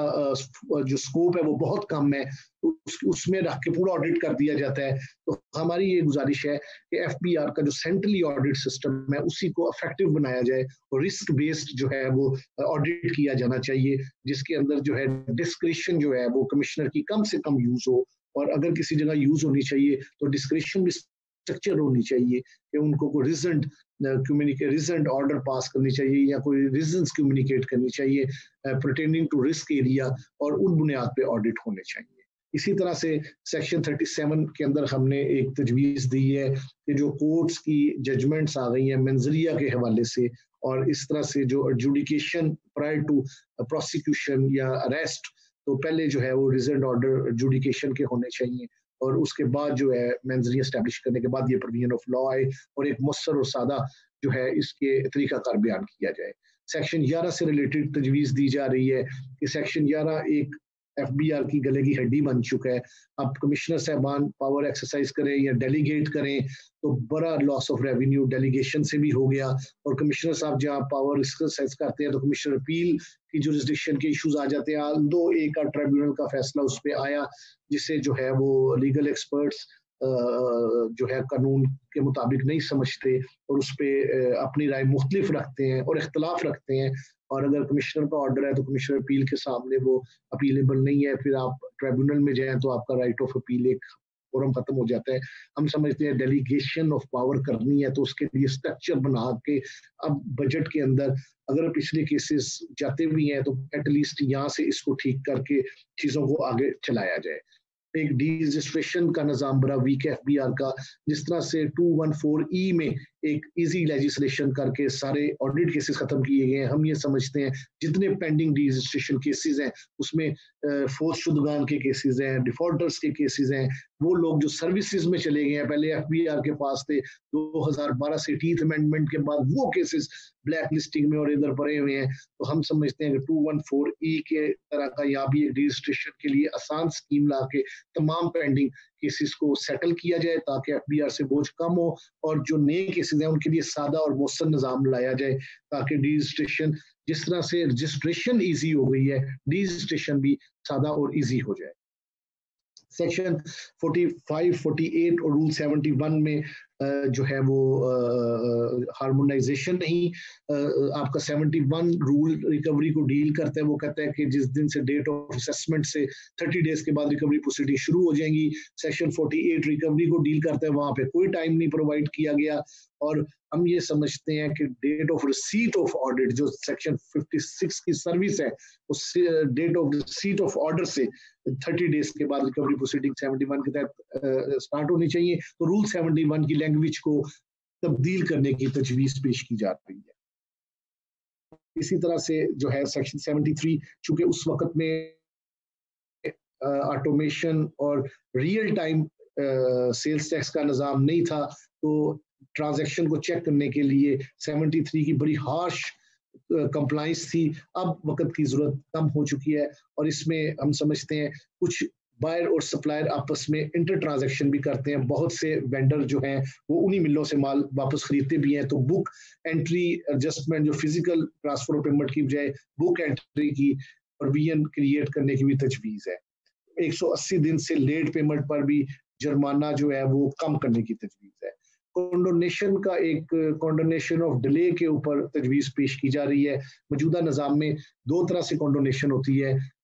जो स्कोप है वो बहुत कम है, उस, उसमें रख के पूरा ऑडिट कर दिया जाता है। तो हमारी ये गुजारिश है कि एफबीआर का जो सेंट्रली ऑडिट सिस्टम है उसी को इफेक्टिव बनाया जाए और रिस्क बेस्ड जो है वो ऑडिट किया जाना चाहिए, जिसके अंदर जो है डिस्क्रिशन जो है वो कमिश्नर की कम से कम यूज हो, और अगर किसी जगह यूज होनी चाहिए तो डिस्क्रिशन भी स्ट्रक्चर होनी चाहिए कि उनको कोई result communicate result order pass करनी चाहिए या कोई रीजंस कम्युनिकेट करनी चाहिए परटेनिंग टू रिस्क एरिया, और उन बुनियाद पे ऑडिट होने चाहिए। इसी तरह से सेक्शन थर्टी सेवन के अंदर हमने एक तजवीज़ दी है कि जो कोर्ट्स की जजमेंट्स आ गई हैं मंजरिया के हवाले से, और इस तरह से जो एडजुडिकेशन प्रायर टू प्रोसिक्यूशन या अरेस्ट, तो पहले जो है वो रिजल्ट ऑर्डर एडजुडिकेशन के होने चाहिए और उसके बाद जो है मंजरिया एस्टैब्लिश करने के बाद ये प्रोविजन ऑफ लॉ आए और एक मुस्तर और सादा जो है इसके तरीकाकार बयान किया जाए। सेक्शन ग्यारह से रिलेटेड तजवीज़ दी जा रही है कि सेक्शन ग्यारह एक एफबीआर की गले की हड्डी बन चुका है। अब कमिश्नर साहबान पावर एक्सरसाइज करें या डेलीगेट करें तो बड़ा लॉस ऑफ रेवेन्यू डेलीगेशन से भी हो गया, और कमिश्नर साहब जहाँ पावर एक्सरसाइज करते हैं तो कमिश्नर अपील की जुरिस्डिक्शन के इश्यूज आ जाते हैं। दो एक का ट्रिब्यूनल का फैसला उस पर आया जिसे जो है वो लीगल एक्सपर्ट्स जो है कानून के मुताबिक नहीं समझते और उस पर अपनी राय मुख्तलिफ रखते हैं और इख्तलाफ रखते हैं, और अगर कमिश्नर का ऑर्डर है तो कमिश्नर अपील के सामने वो अपीलेबल नहीं है, फिर आप ट्रिब्यूनल में जाएं तो आपका राइट ऑफ अपील एक फोरम खत्म हो जाता है। हम समझते हैं डेलीगेशन ऑफ पावर करनी है तो उसके लिए स्ट्रक्चर बना के अब बजट के अंदर अगर पिछले केसेस जाते भी हैं तो एटलीस्ट यहाँ से इसको ठीक करके चीज़ों को आगे चलाया जाए। एक डी रजिस्ट्रेशन का निज़ाम बड़ा वीक है एफबीआर का, जिस तरह से टू वन फोर ई में एक इजी लेजिस्लेशन करके सारे ऑडिट केसेस खत्म किए गए हैं। हम ये समझते हैं जितने पेंडिंग डी रजिस्ट्रेशन केसेस हैं उसमें फोर्स शुदगान के केसेस हैं, डिफॉल्टर्स के केसेस हैं, वो लोग जो सर्विसेज में चले गए हैं पहले एफबीआर के पास थे, दो हज़ार बारह से एटीन्थ अमेंडमेंट के बाद वो केसेस ब्लैक लिस्टिंग में और इधर पड़े हुए हैं। तो हम समझते हैं कि टू वन फोर ई के तरह का यहाँ भी रजिस्ट्रेशन के लिए आसान स्कीम ला के तमाम पेंडिंग केसेस को सेटल किया जाए ताकि एफबीआर से बोझ कम हो, और जो नए केसेस हैं उनके लिए सादा और मौसर निज़ाम लाया जाए ताकि रजिस्ट्रेशन, जिस तरह से रजिस्ट्रेशन ईजी हो गई है रजिस्ट्रेशन भी सादा और ईजी हो जाए। Section forty five, forty eight और रूल सेवेंटी वन में जो है वो हार्मोनाइजेशन नहीं, आपका सेवेंटी वन रूल रिकवरी को डील करता है। वो कहता है कि जिस दिन से डेट ऑफ असेसमेंट से थर्टी डेज के बाद रिकवरी प्रोसीडिंग शुरू हो जाएंगी। सेक्शन फोर्टी एट रिकवरी को डील करता है, वहां पे कोई टाइम नहीं प्रोवाइड किया गया, और हम ये समझते हैं कि date of receipt of audit जो सेक्शन फिफ्टी सिक्स की सर्विस है उस date of receipt of order से थर्टी डेज के बाद रिकवरी प्रोसीडिंग सेवेंटी वन के तहत स्टार्ट होनी चाहिए। तो रूल सेवेंटी वन की लैंग्वेज को तब्दील करने की तजवीज पेश की जा रही है। इसी तरह से जो है सेक्शन सेवेंटी थ्री, चूंकि उस वक्त में ऑटोमेशन और रियल टाइम सेल्स टैक्स का निज़ाम नहीं था, तो ट्रांजैक्शन को चेक करने के लिए सेवेंटी थ्री की बड़ी हार्श कंप्लाइंस थी। अब वक्त की जरूरत कम हो चुकी है और इसमें हम समझते हैं कुछ बायर और सप्लायर आपस में इंटर ट्रांजैक्शन भी करते हैं। बहुत से वेंडर जो हैं वो उन्हीं मिलों से माल वापस खरीदते भी हैं, तो बुक एंट्री एडजस्टमेंट जो फिजिकल ट्रांसफर ऑफ पेमेंट की बजाय बुक एंट्री की प्रोविजन क्रिएट करने की भी तजवीज़ है। एक सौ अस्सी दिन से लेट पेमेंट पर भी जुर्माना जो है वो कम करने की तजवीज़ है। कॉन्डोनेशन का एक कॉन्डोनेशन ऑफ डिले के ऊपर तजवीज़ पेश की जा रही है। मौजूदा निज़ाम में दो तरह से कॉन्डोनेशन होती है,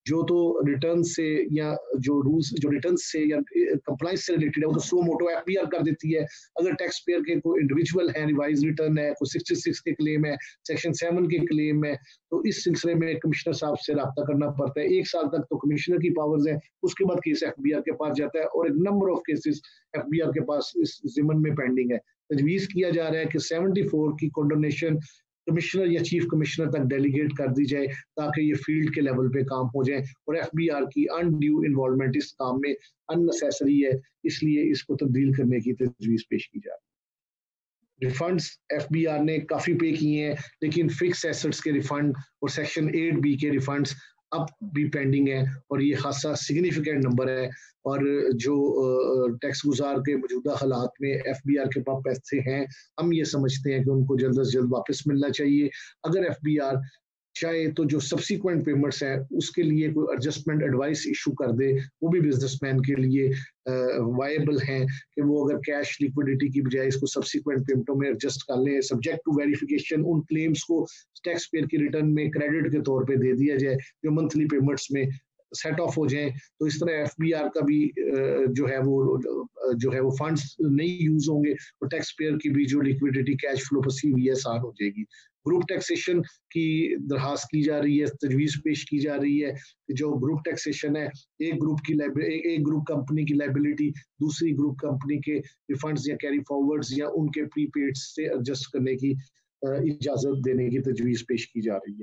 जो तो रिटर्न से या जो रूल्स जो रिटर्न से या कंप्लाइंस से रिलेटेड है वो तो सो मोटो एफबीआर कर देती है। अगर टैक्स पेयर के कोई इंडिविजुअल है, रिवाइज रिटर्न है, कोई सिक्सटी सिक्स के क्लेम है, सेक्शन सेवन के क्लेम है, तो इस सिलसिले में कमिश्नर साहब से रब्ता करना पड़ता है। एक साल तक तो कमिश्नर की पावर्स है, उसके बाद केस एफबीआर के पास जाता है और एक नंबर ऑफ केसेस एफबीआर के पास इस जिमन में पेंडिंग है। तजवीज किया जा रहा है कि चौहत्तर की कंडोनेशन कमिश्नर या चीफ कमिश्नर तक डेलीगेट कर दी जाए ताकि ये फील्ड के लेवल पे काम हो जाए और एफबीआर की अनड्यू इन्वॉल्वमेंट इस काम में अननेसेसरी है, इसलिए इसको तब्दील करने की तजवीज पेश की जा रही है। रिफंड्स एफबीआर ने काफी पे किए हैं, लेकिन फिक्स एसेट्स के रिफंड और सेक्शन एट बी के रिफंड्स अब भी पेंडिंग है और ये खासा सिग्निफिकेंट नंबर है। और जो टैक्स गुजार के मौजूदा हालात में एफबीआर के पास पैसे हैं, हम ये समझते हैं कि उनको जल्द से जल्द वापस मिलना चाहिए। अगर एफबीआर चाहे तो जो सब्सिक्वेंट पेमेंट्स हैं उसके लिए कोई एडजस्टमेंट एडवाइस इशू कर दे, वो भी बिजनेसमैन के लिए वायबल हैं कि वो अगर कैश लिक्विडिटी की बजाय इसको सब्सिक्वेंट पेमेंटों में एडजस्ट कर लें, सब्जेक्ट टू वेरिफिकेशन उन क्लेम्स को टैक्स पेयर की रिटर्न में क्रेडिट के तौर पे दे दिया जाए जो मंथली पेमेंट्स में सेट ऑफ हो जाए। तो इस तरह एफबीआर का भी जो है वो जो है वो फंड्स नहीं यूज होंगे और टैक्स पेयर की भी जो लिक्विडिटी कैश फ्लो फंसी हुई है आसान हो जाएगी। ग्रुप टैक्सेशन की दरखास्त की जा रही है, तजवीज पेश की जा रही है कि जो ग्रुप टैक्सेशन है, एक ग्रुप की एक, एक ग्रुप कंपनी की लाइबिलिटी दूसरी ग्रुप कंपनी के रिफंड्स या कैरी फॉरवर्ड्स या उनके प्रीपेड से एडजस्ट करने की इजाजत देने की तजवीज पेश की जा रही है।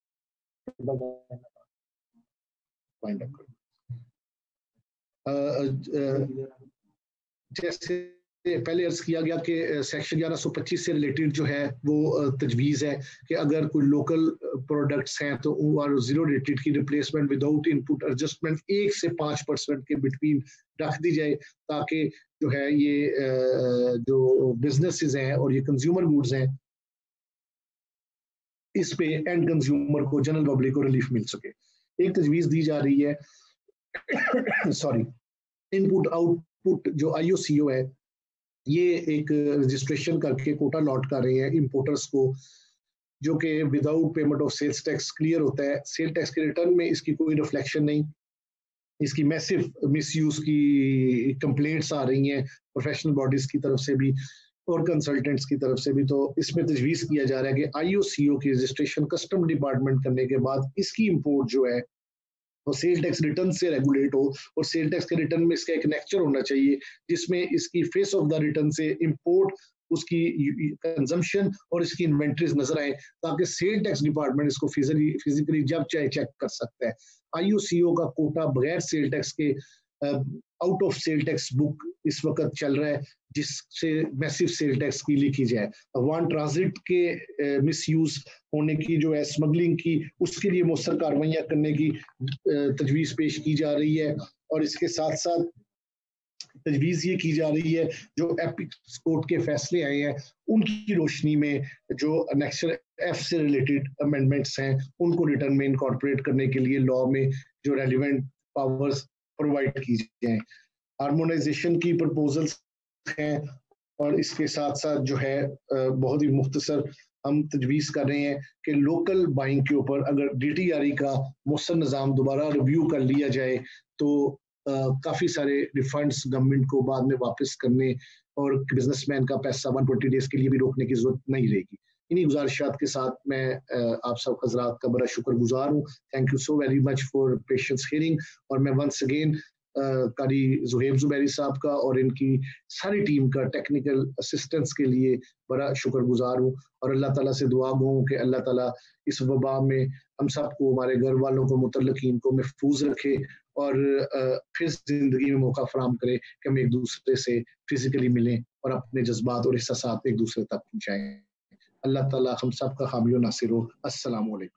जैसे पहले अर्ज किया गया कि सेक्शन ग्यारह सौ पच्चीस से रिलेटेड जो है वो तजवीज़ है कि अगर कोई लोकल प्रोडक्ट्स हैं तो और जीरो रेटेड की रिप्लेसमेंट विदाउट इनपुट एडजस्टमेंट एक से पाँच परसेंट के बिटवीन रख दी जाए ताकि जो है ये जो बिजनेसेस हैं और ये कंज्यूमर गुड्स हैं इस पे एंड कंज्यूमर को जनरल पब्लिक को रिलीफ मिल सके। एक तजवीज़ दी जा रही है सॉरी इनपुट आउटपुट जो आईओसीओ है ये एक रजिस्ट्रेशन करके कोटा लॉट कर रहे हैं इंपोर्टर्स को, जो कि without payment of sales tax clear होता है। सेल टैक्स के रिटर्न में इसकी कोई रिफ्लेक्शन नहीं, इसकी मैसिव मिसयूज की कंप्लेंट्स आ रही हैं प्रोफेशनल बॉडीज की तरफ से भी और कंसल्टेंट्स की तरफ से भी। तो इसमें तजवीज़ किया जा रहा है कि आईओसीओ की रजिस्ट्रेशन कस्टम डिपार्टमेंट करने के बाद इसकी इंपोर्ट जो है और सेल टैक्स रिटर्न से रेगुलेट हो और सेल टैक्स के रिटर्न में इसका एक नेक्चर होना चाहिए जिसमें इसकी फेस ऑफ द रिटर्न से इंपोर्ट, उसकी कंजम्पशन और इसकी इन्वेंट्रीज नजर आए ताकि सेल टैक्स डिपार्टमेंट इसको फिजिकली फिजिकली जब चाहे चेक कर सकता है। आईओसीओ का कोटा बगैर सेल टैक्स के out of sale tax book इस वक्त चल रहा है जिससे मैसिव सेल टैक्स की लीकेज है। वन ट्रांजिट के मिसयूज होने की जो है स्मगलिंग की उसके लिए मौसर कार्रवाइयाँ करने की तजवीज़ पेश की जा रही है। और इसके साथ साथ तजवीज़ ये की जा रही है जो एपिक्स कोर्ट के फैसले आए हैं उनकी रोशनी में जो नेक्सल एफ से रिलेटेड अमेंडमेंट्स हैं उनको रिटर्न में इनकॉर्पोरेट करने के लिए लॉ में जो रेलिवेंट पावर्स प्रोवाइड की जाए। हार्मोनाइजेशन की प्रपोजल्स हैं और इसके साथ साथ जो है बहुत ही मुख्तसर हम तजवीज़ कर रहे हैं कि लोकल बाइंग के ऊपर अगर डीटीआरई का मौसर निज़ाम दोबारा रिव्यू कर लिया जाए तो काफ़ी सारे रिफंड्स गवर्नमेंट को बाद में वापस करने और बिजनेसमैन का पैसा वन ट्वेंटी डेज के लिए भी रोकने की जरूरत नहीं रहेगी। इन्हीं गुजारिशात के साथ मैं आप सब हजरात का बड़ा शुक्रगुजार हूँ। Thank you so very much for patience hearing. और मैं वंस अगेन कारी जुहेब जुबैरी साहब का और इनकी सारी टीम का टेक्निकल असिस्टेंस के लिए बड़ा शुक्रगुजार हूँ और अल्लाह ताला से दुआ गो कि अल्लाह ताला इस वबा में हम सबको, हमारे घर वालों को, मुतल्लिकीन को महफूज रखे और फिर जिंदगी में मौका फराम करे कि हम एक दूसरे से फिजिकली मिलें और अपने जज्बात और एहसासात एक दूसरे तक पहुँचाएं। अल्लाह ताला हम सब का हामी और नासिर हो। अस्सलाम वालेकुम।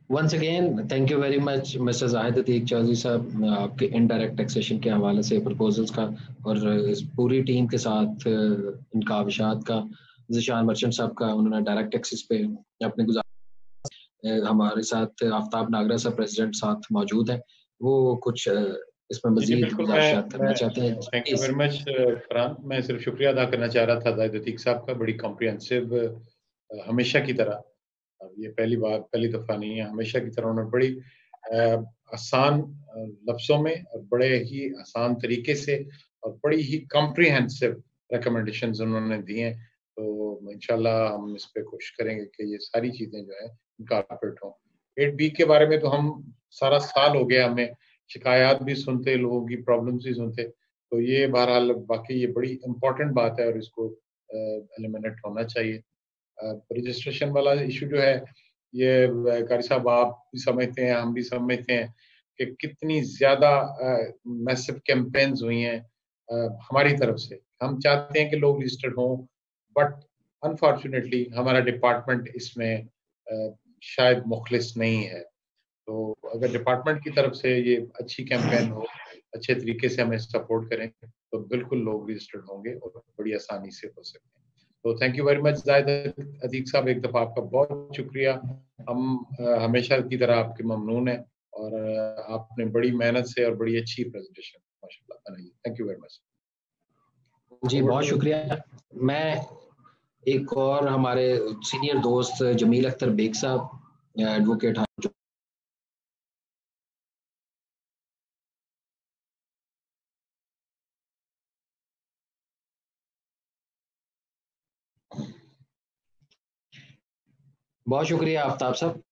Once again thank you very much mister Zahid Atiq Chaudhry साहब, आपके इनडायरेक्ट टैक्सेशन के हवाले से प्रपोजल्स का और इस पूरी टीम के साथ इनका आविशात का, ज़िशान मर्चेंट साहब का, उन्होंने डायरेक्ट टैक्सेस पे अपने गुजार, हमारे साथ आफ्ताब नागरा साहब प्रेसिडेंट साथ मौजूद हैं, वो कुछ इसमें जी जी मजीद बिल्कुल, गुजारिशात मैं करना मैं चाहते हैं। Thank you very much Farhan. मैं सिर्फ शुक्रिया अदा करना चाह रहा था जाहिद अतीक साहब का, बड़ी कॉम्प्रिहेंसिव हमेशा की तरह, ये पहली बार पहली दफ़ा नहीं है, हमेशा की तरह उन्होंने बड़ी अ, आसान लफ्ज़ों में और बड़े ही आसान तरीके से और बड़ी ही कॉम्प्रिहेंसिव रिकमेंडेशंस उन्होंने दी हैं। तो इंशाल्लाह हम इस पे कोशिश करेंगे कि ये सारी चीज़ें जो है इनकॉर्पोरेट हों। एट बी के बारे में तो हम सारा साल हो गया हमें शिकायत भी सुनते, लोगों की प्रॉब्लम्स भी सुनते, तो ये बहरहाल वाक़ई ये बड़ी इम्पोर्टेंट बात है और इसको एलिमिनेट होना चाहिए। रजिस्ट्रेशन वाला इशू जो है, ये कारी साहब आप भी समझते हैं, हम भी समझते हैं कि कितनी ज़्यादा मैसिव कैंपेन्स हुई हैं हमारी तरफ से। हम चाहते हैं कि लोग रजिस्टर्ड हों, बट अनफॉर्चुनेटली हमारा डिपार्टमेंट इसमें शायद मुखलिस नहीं है। तो अगर डिपार्टमेंट की तरफ से ये अच्छी कैंपेन हो, अच्छे तरीके से हमें सपोर्ट करें, तो बिल्कुल लोग रजिस्टर्ड होंगे और बड़ी आसानी से हो सकते हैं। तो thank you very much Zahid Atiq साहब, एक दफ़ा आपका बहुत शुक्रिया। हम हमेशा की तरह आपके ममनून हैं और आपने बड़ी मेहनत से और बड़ी अच्छी प्रेजेंटेशन माशाल्लाह बनाई। Thank you very much. जी बहुत शुक्रिया। मैं एक और हमारे सीनियर दोस्त जमील अख्तर बेग साहब, एडवोकेट, बहुत शुक्रिया आफ्ताब साहब।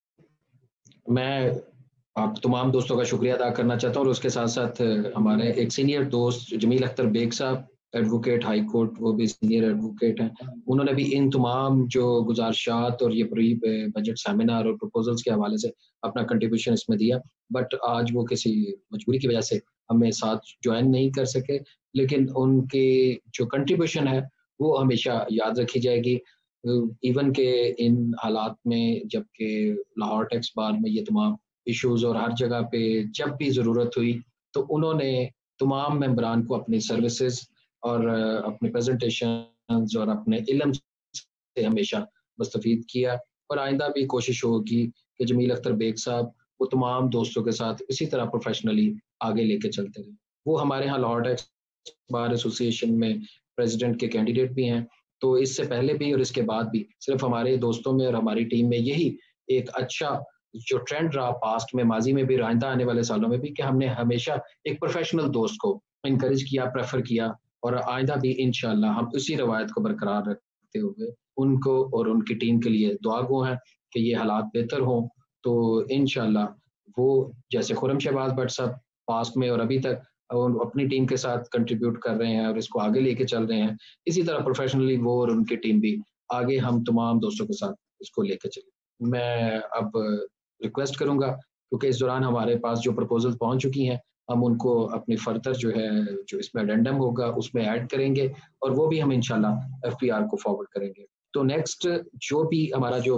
मैं आप तमाम दोस्तों का शुक्रिया अदा करना चाहता हूँ और उसके साथ साथ हमारे एक सीनियर दोस्त जमील अख्तर बेग साहब, एडवोकेट हाई कोर्ट, वो भी सीनियर एडवोकेट हैं, उन्होंने भी इन तमाम जो गुजारिशात और ये प्री बजट सेमिनार और प्रपोजल्स के हवाले से अपना कंट्रीब्यूशन इसमें दिया। बट आज वो किसी मजबूरी की वजह से हमें साथ ज्वाइन नहीं कर सके, लेकिन उनकी जो कंट्रीब्यूशन है वो हमेशा याद रखी जाएगी। इवन के इन हालात में, जबकि लाहौर टैक्स बार में ये तमाम इश्यूज और हर जगह पे जब भी ज़रूरत हुई तो उन्होंने तमाम मेंबरान को अपनी सर्विसेज और अपने प्रेजेंटेशंस और अपने इल्म से हमेशा मुस्तफीद किया। और आइंदा भी कोशिश होगी कि जमील अख्तर बेग साहब वो तमाम दोस्तों के साथ इसी तरह प्रोफेशनली आगे लेके चलते रहे। वो हमारे यहाँ लाहौर टैक्स बार एसोसिएशन में प्रेसिडेंट के कैंडिडेट भी हैं, तो इससे पहले भी और इसके बाद भी सिर्फ हमारे दोस्तों में और हमारी टीम में यही एक अच्छा जो ट्रेंड रहा पास्ट में, माजी में भी, आइंदा आने वाले सालों में भी, कि हमने हमेशा एक प्रोफेशनल दोस्त को इनकरेज किया, प्रेफर किया और आइंदा भी इंशाल्लाह हम उसी रवायत को बरकरार रखते हुए उनको और उनकी टीम के लिए दुआ गो हैं कि ये हालात बेहतर हों। तो इंशाल्लाह वो जैसे खुरम शहबाज भट्ट साहब पास्ट में और अभी तक और अपनी टीम के साथ कंट्रीब्यूट कर रहे हैं और इसको आगे लेके चल रहे हैं, इसी तरह प्रोफेशनली वो और उनकी टीम भी आगे हम तमाम दोस्तों के साथ इसको लेके चले। मैं अब रिक्वेस्ट करूंगा, क्योंकि इस दौरान हमारे पास जो प्रपोजल पहुंच चुकी हैं, हम उनको अपनी फर्दर जो है जो इसमें अडेंडम होगा उसमें ऐड करेंगे और वो भी हम इंशाल्लाह एफपीआर को फॉरवर्ड करेंगे। तो नेक्स्ट जो भी हमारा जो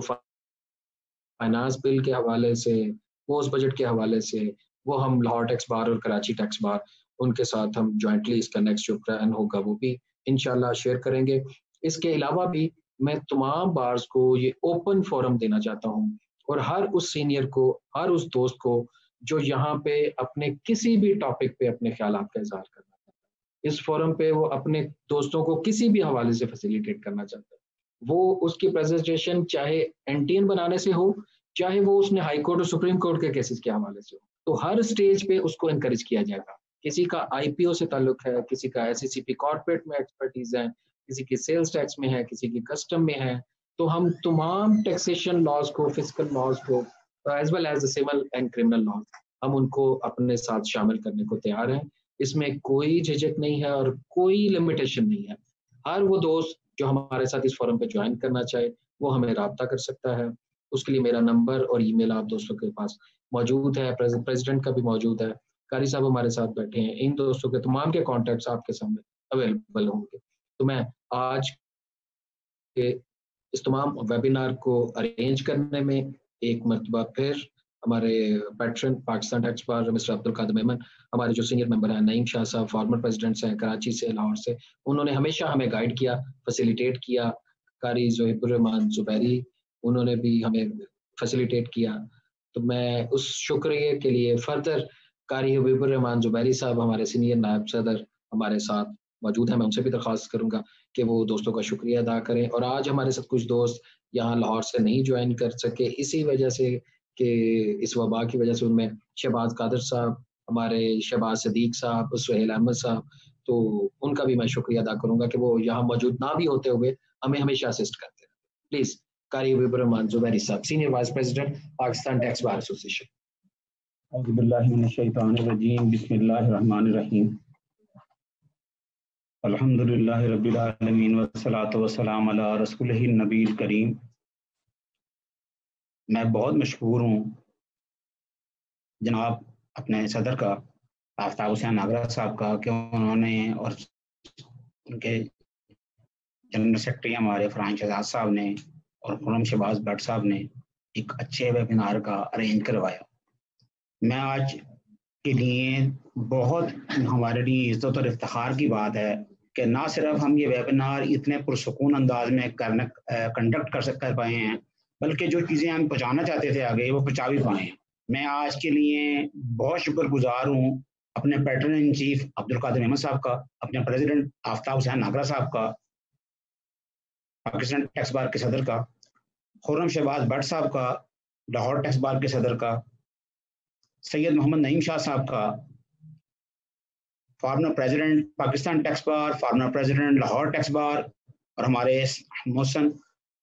फाइनेंस बिल के हवाले से, पोस्ट बजट के हवाले से, वो हम लाहौर टैक्स बार और कराची टैक्स बार उनके साथ हम जॉइंटली इसका नेक्स्ट जो प्लान होगा वो भी इंशाल्लाह शेयर करेंगे। इसके अलावा भी मैं तमाम बार्स को ये ओपन फोरम देना चाहता हूँ और हर उस सीनियर को, हर उस दोस्त को जो यहाँ पे अपने किसी भी टॉपिक पे अपने ख्यालात का इजहार करना चाहता है, इस फोरम पे वो अपने दोस्तों को किसी भी हवाले से फैसिलिटेट करना चाहता है, वो उसकी प्रेजेंटेशन चाहे एनटीएन बनाने से हो, चाहे वो उसने हाई कोर्ट और सुप्रीम कोर्ट के केसेस के हवाले से हो, तो हर स्टेज पे उसको इनकरेज किया जाएगा। किसी का आईपीओ से ताल्लुक है, किसी का एससीसीपी कॉर्पोरेट में एक्सपर्टीज है, किसी की सेल्स टैक्स में है, किसी की कस्टम में है, तो हम तमाम टैक्सेशन लॉज को, फिजिकल लॉज को, as well as civil and criminal laws, हम उनको अपने साथ शामिल करने को तैयार हैं। इसमें कोई झिझक नहीं है और कोई लिमिटेशन नहीं है। हर वो दोस्त जो हमारे साथ इस फोरम पे ज्वाइन करना चाहे वो हमें राब्ता कर सकता है। उसके लिए मेरा नंबर और ईमेल आप दोस्तों के पास मौजूद है, प्रेसिडेंट का भी मौजूद है, कारी साहब हमारे साथ बैठे हैं, इन दोस्तों के तमाम के कॉन्टैक्ट्स आपके सामने अवेलेबल होंगे। तो मैं आज के इस तमाम वेबिनार को अरेंज करने में एक मरतबा फिर हमारे patron Pakistan tax bar mister Abdul Qadir Memon, हमारे जो सीनियर मेंबर हैं नईम शाह साहब, फॉर्मर प्रेसिडेंट्स हैं कराची से, लाहौर से, उन्होंने हमेशा हमें गाइड किया, फैसिलिटेट किया। कारी ज़ोहिबुर रहमान ज़ुबैरी, उन्होंने भी हमें फैसिलिटेट किया। तो मैं उस शुक्रिया के लिए फर्दर कारी हबीबुर रहमान ज़ुबैरी साहब हमारे सीनियर नायब सदर हमारे साथ मौजूद हैं, मैं उनसे भी दरख्वास्त करूँगा कि वो दोस्तों का शुक्रिया अदा करें। और आज हमारे साथ कुछ दोस्त यहाँ लाहौर से नहीं ज्वाइन कर सके इसी वजह से कि इस वबा की वजह से, उनमें शहबाज कादर साहब, हमारे शहबाज सदीक साहब, सुहेल अहमद साहब, तो उनका भी मैं शुक्रिया अदा करूँगा कि वो यहाँ मौजूद ना भी होते हुए हमें हमेशा असिस्ट करते हैं। प्लीज़ कारी हबीबुर रहमान ज़ुबैरी साहब, senior vice president Pakistan tax bar association. औज़ु बिल्लाहि मिनश शैतानिर रजीम, बिस्मिल्लाहिर रहमानिर रहीम, अल्हम्दुलिल्लाहि रब्बिल आलमीन वस्सलातु वस्सलामु अला रसूलिहिन नबील करीम। मैं बहुत मशहूर हूँ जनाब अपने सदर का, आफ्ताब हुसैन नागरा साहब का, कि उन्होंने और उनके जनरल सेक्रेटरी हमारे फरहान शहजाद साहब ने और खुर्रम शहबाज भट्ट साहब ने एक अच्छे वेबिनार का अरेंज करवाया। मैं आज के लिए बहुत हमारे लिए इज्जत और इफ्तिखार की बात है कि ना सिर्फ हम ये वेबिनार इतने पुरसुकून अंदाज में करने कंडक्ट कर कर पाए हैं, बल्कि जो चीज़ें हम पहुँचाना चाहते थे आगे वो पहुँचा भी पाए हैं। मैं आज के लिए बहुत शुक्रगुजार हूँ अपने patron in chief Abdul Qadir Memon साहब का, अपने प्रेसिडेंट आफ्ताब हुसैन नागरा साहब का, पाकिस्तान टैक्स बार के सदर का, खुर्रम शहबाज भट्ट साहब का, लाहौर टैक्स बार के सदर का, सैयद मोहम्मद नईम शाह साहब का, former president Pakistan tax bar, former president Lahore tax bar, और हमारे मोहसन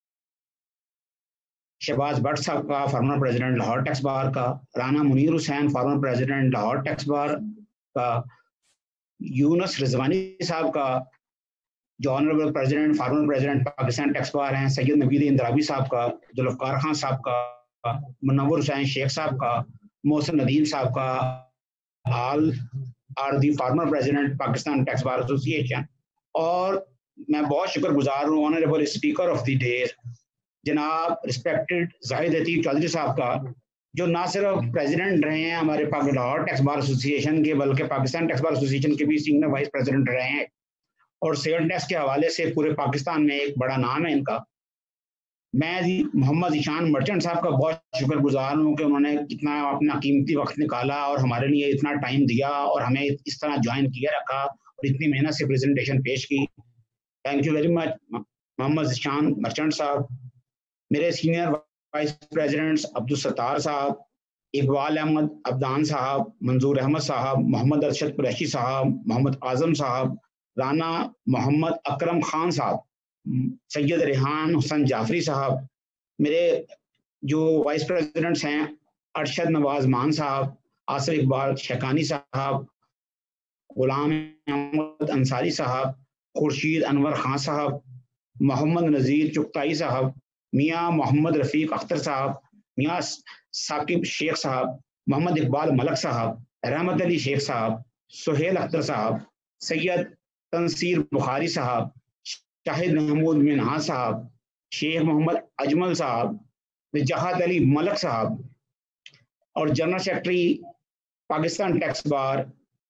शहबाज भट्ट साहब का, former president Lahore tax bar का, Rana Munir Hussain former president Lahore tax bar का, यूनुस रिजवानी साहब का जो honourable president former president Pakistan tax bar हैं, सैयद नवीद इंदराबी साहब का, जुल्फ़कार खान साहब का, मुनव्वर हुसैन शेख साहब का, मोहसिन नदीम साहब का, all are the former president Pakistan tax bar association. और मैं बहुत शुक्रगुजार हूँ honourable speaker of the day जनाब रिस्पेक्टेड जाहिद अतीक चौधरी साहब का, जो ना सिर्फ प्रेसिडेंट रहे हैं हमारे लाहौर टैक्स बार एसोसिएशन के, बल्कि पाकिस्तान टैक्स बार एसोसिएशन के भी सीनियर वाइस प्रेसिडेंट रहे हैं, और सेल टैक्स के हवाले से पूरे पाकिस्तान में एक बड़ा नाम है इनका। मैं मोहम्मद ईशान मर्चेंट साहब का बहुत शुक्रगुजार हूँ कि उन्होंने कितना अपना कीमती वक्त निकाला और हमारे लिए इतना टाइम दिया और हमें इस तरह ज्वाइन किया रखा और इतनी मेहनत से प्रेजेंटेशन पेश की। Thank you very much Mohammed Ishan Merchant sahab. मेरे senior vice presidents Abdul Sattar sahab, Iqbal Ahmad अब्दान साहब, मंजूर अहमद साहब, मोहम्मद अरशद कुरैशी साहब, मोहम्मद आजम साहब, राना मोहम्मद अकरम खान साहब, सैयद रेहान हुसैन जाफरी साहब, मेरे जो वाइस प्रेसिडेंट्स हैं अरशद नवाज मान साहब, आसिफ इकबाल शेखानी साहब, गुलाम अहमद अंसारी साहब, खुर्शीद अनवर खान साहब, मोहम्मद नज़ीर चुगताई साहब, मियाँ मोहम्मद रफ़ीक अख्तर साहब, मियाँ साकिब शेख साहब, मोहम्मद इकबाल मलक साहब, रहमत अली शेख साहब, सुहेल अख्तर साहब, सैयद तंसीर बुखारी साहब, शाहिद महमूद मिनहा साहब, शेख मोहम्मद अजमल साहब, जहाद अली मलक साहब, और general secretary Pakistan tax bar